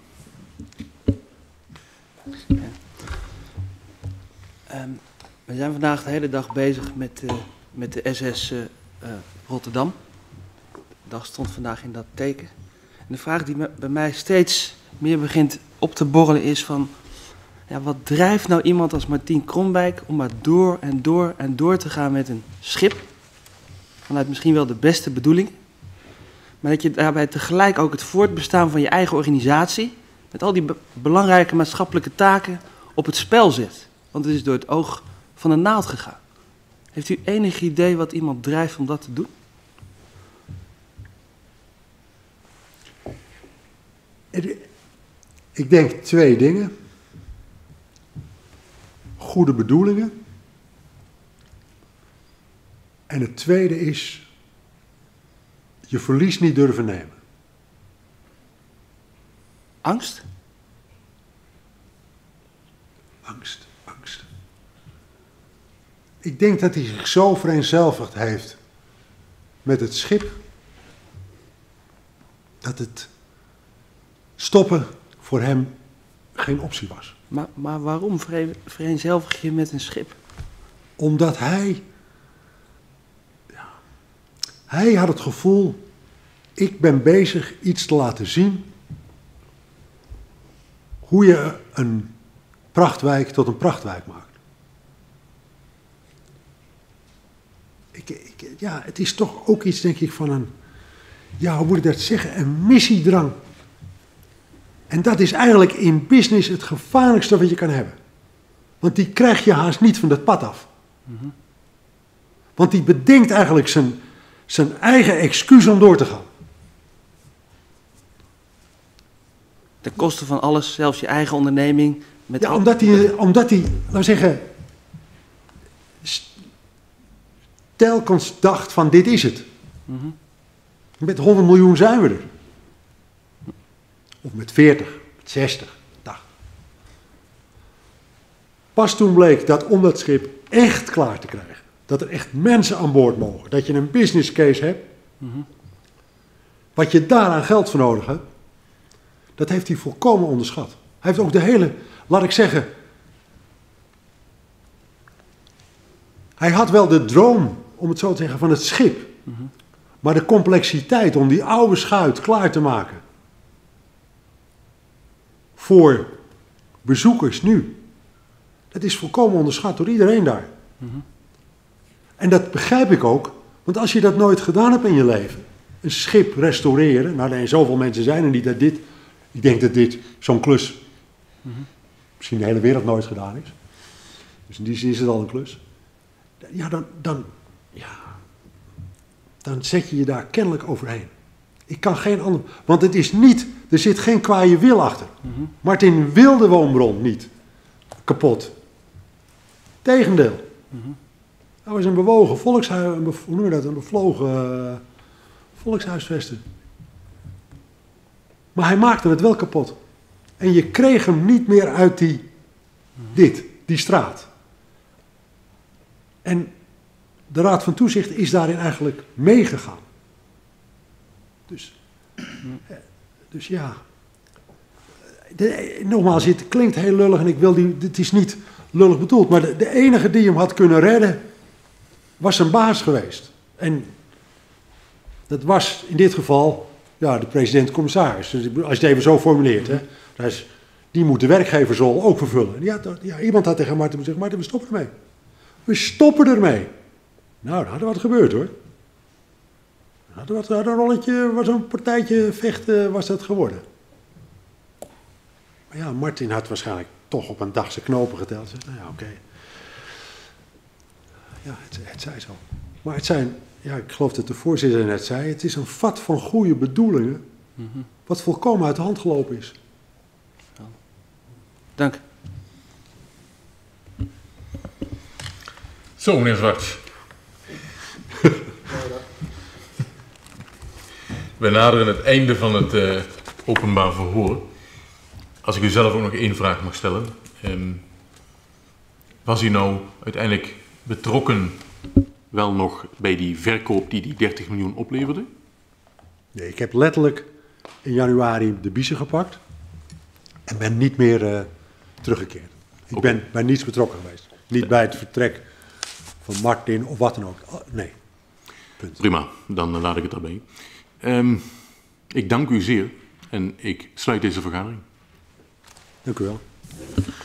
We zijn vandaag de hele dag bezig met de SS Rotterdam. De dag stond vandaag in dat teken. En de vraag die bij mij steeds meer begint op te borrelen is van... Ja, wat drijft nou iemand als Martin Kromwijk om maar door en door en door te gaan met een schip? Vanuit misschien wel de beste bedoeling. Maar dat je daarbij tegelijk ook het voortbestaan van je eigen organisatie... met al die belangrijke maatschappelijke taken op het spel zet. Want het is door het oog van de naald gegaan. Heeft u enig idee wat iemand drijft om dat te doen? Ik denk 2 dingen. Goede bedoelingen. En het tweede is je verlies niet durven nemen. Angst? Angst. Ik denk dat hij zich zo vereenzelvigd heeft met het schip, dat het stoppen voor hem geen optie was. Maar waarom vereenzelvig je met een schip? Omdat hij had het gevoel, ik ben bezig iets te laten zien, hoe je een prachtwijk tot een prachtwijk maakt. Het is toch ook iets, denk ik, van een, hoe moet ik dat zeggen, een missiedrang. En dat is eigenlijk in business het gevaarlijkste wat je kan hebben. Want die krijg je haast niet van dat pad af. Mm-hmm. Want die bedenkt eigenlijk zijn eigen excuus om door te gaan. Ten koste van alles, zelfs je eigen onderneming. Omdat hij, laten we zeggen, telkens dacht van dit is het. Mm-hmm. Met 100 miljoen zijn we er. Of met 40, met 60, 80. Pas toen bleek dat om dat schip echt klaar te krijgen, dat er echt mensen aan boord mogen, dat je een business case hebt, mm-hmm. Wat je daar aan geld voor nodig hebt, dat heeft hij volkomen onderschat. Hij heeft ook de hele, laat ik zeggen, hij had wel de droom, om het zo te zeggen, van het schip. Mm-hmm. Maar de complexiteit om die oude schuit klaar te maken voor bezoekers nu, dat is volkomen onderschat door iedereen daar. Mm-hmm. En dat begrijp ik ook, want als je dat nooit gedaan hebt in je leven, een schip restaureren, nou er zoveel mensen zijn er niet dat dit, ik denk dat dit zo'n klus mm-hmm. misschien de hele wereld nooit gedaan is. Dus in die zin is het al een klus. Ja, dan zet je je daar kennelijk overheen. Ik kan geen ander, want het is niet, er zit geen kwaaie wil achter. Mm-hmm. Martin wil de woonbron niet kapot. Tegendeel. Mm-hmm. Hij was een bewogen een bevlogen volkshuisvester. Maar hij maakte het wel kapot. En je kreeg hem niet meer uit die straat. En de Raad van Toezicht is daarin eigenlijk meegegaan. Dus ja. Nogmaals, het klinkt heel lullig en het is niet lullig bedoeld, maar de enige die hem had kunnen redden, was zijn baas geweest. En dat was in dit geval, de president-commissaris. Dus als je het even zo formuleert, hè. Die moet de werkgeversrol ook vervullen. Iemand had tegen Martin gezegd, Martin, we stoppen ermee. We stoppen ermee. Nou, dan had er wat gebeurd hoor. Dan had er een rolletje, was een partijtje vechten, was dat geworden. Maar ja, Martin had waarschijnlijk toch op een dag zijn knopen geteld. Nou ja, oké. Ja, het zij zo. Maar het zijn, ik geloof dat de voorzitter net zei, het is een vat van goede bedoelingen, mm-hmm. Wat volkomen uit de hand gelopen is. Dank. Zo, meneer Zwarts. We naderen het einde van het openbaar verhoor. Als ik u zelf ook nog één vraag mag stellen. Was u nou uiteindelijk betrokken wel nog bij die verkoop die 30 miljoen opleverde? Nee, ik heb letterlijk in januari de biezen gepakt en ben niet meer teruggekeerd. Ik ben bij niets betrokken geweest. Niet bij het vertrek van Martin of wat dan ook. Nee. Punt. Prima, dan laat ik het daarbij. Ik dank u zeer en ik sluit deze vergadering. Dank u wel.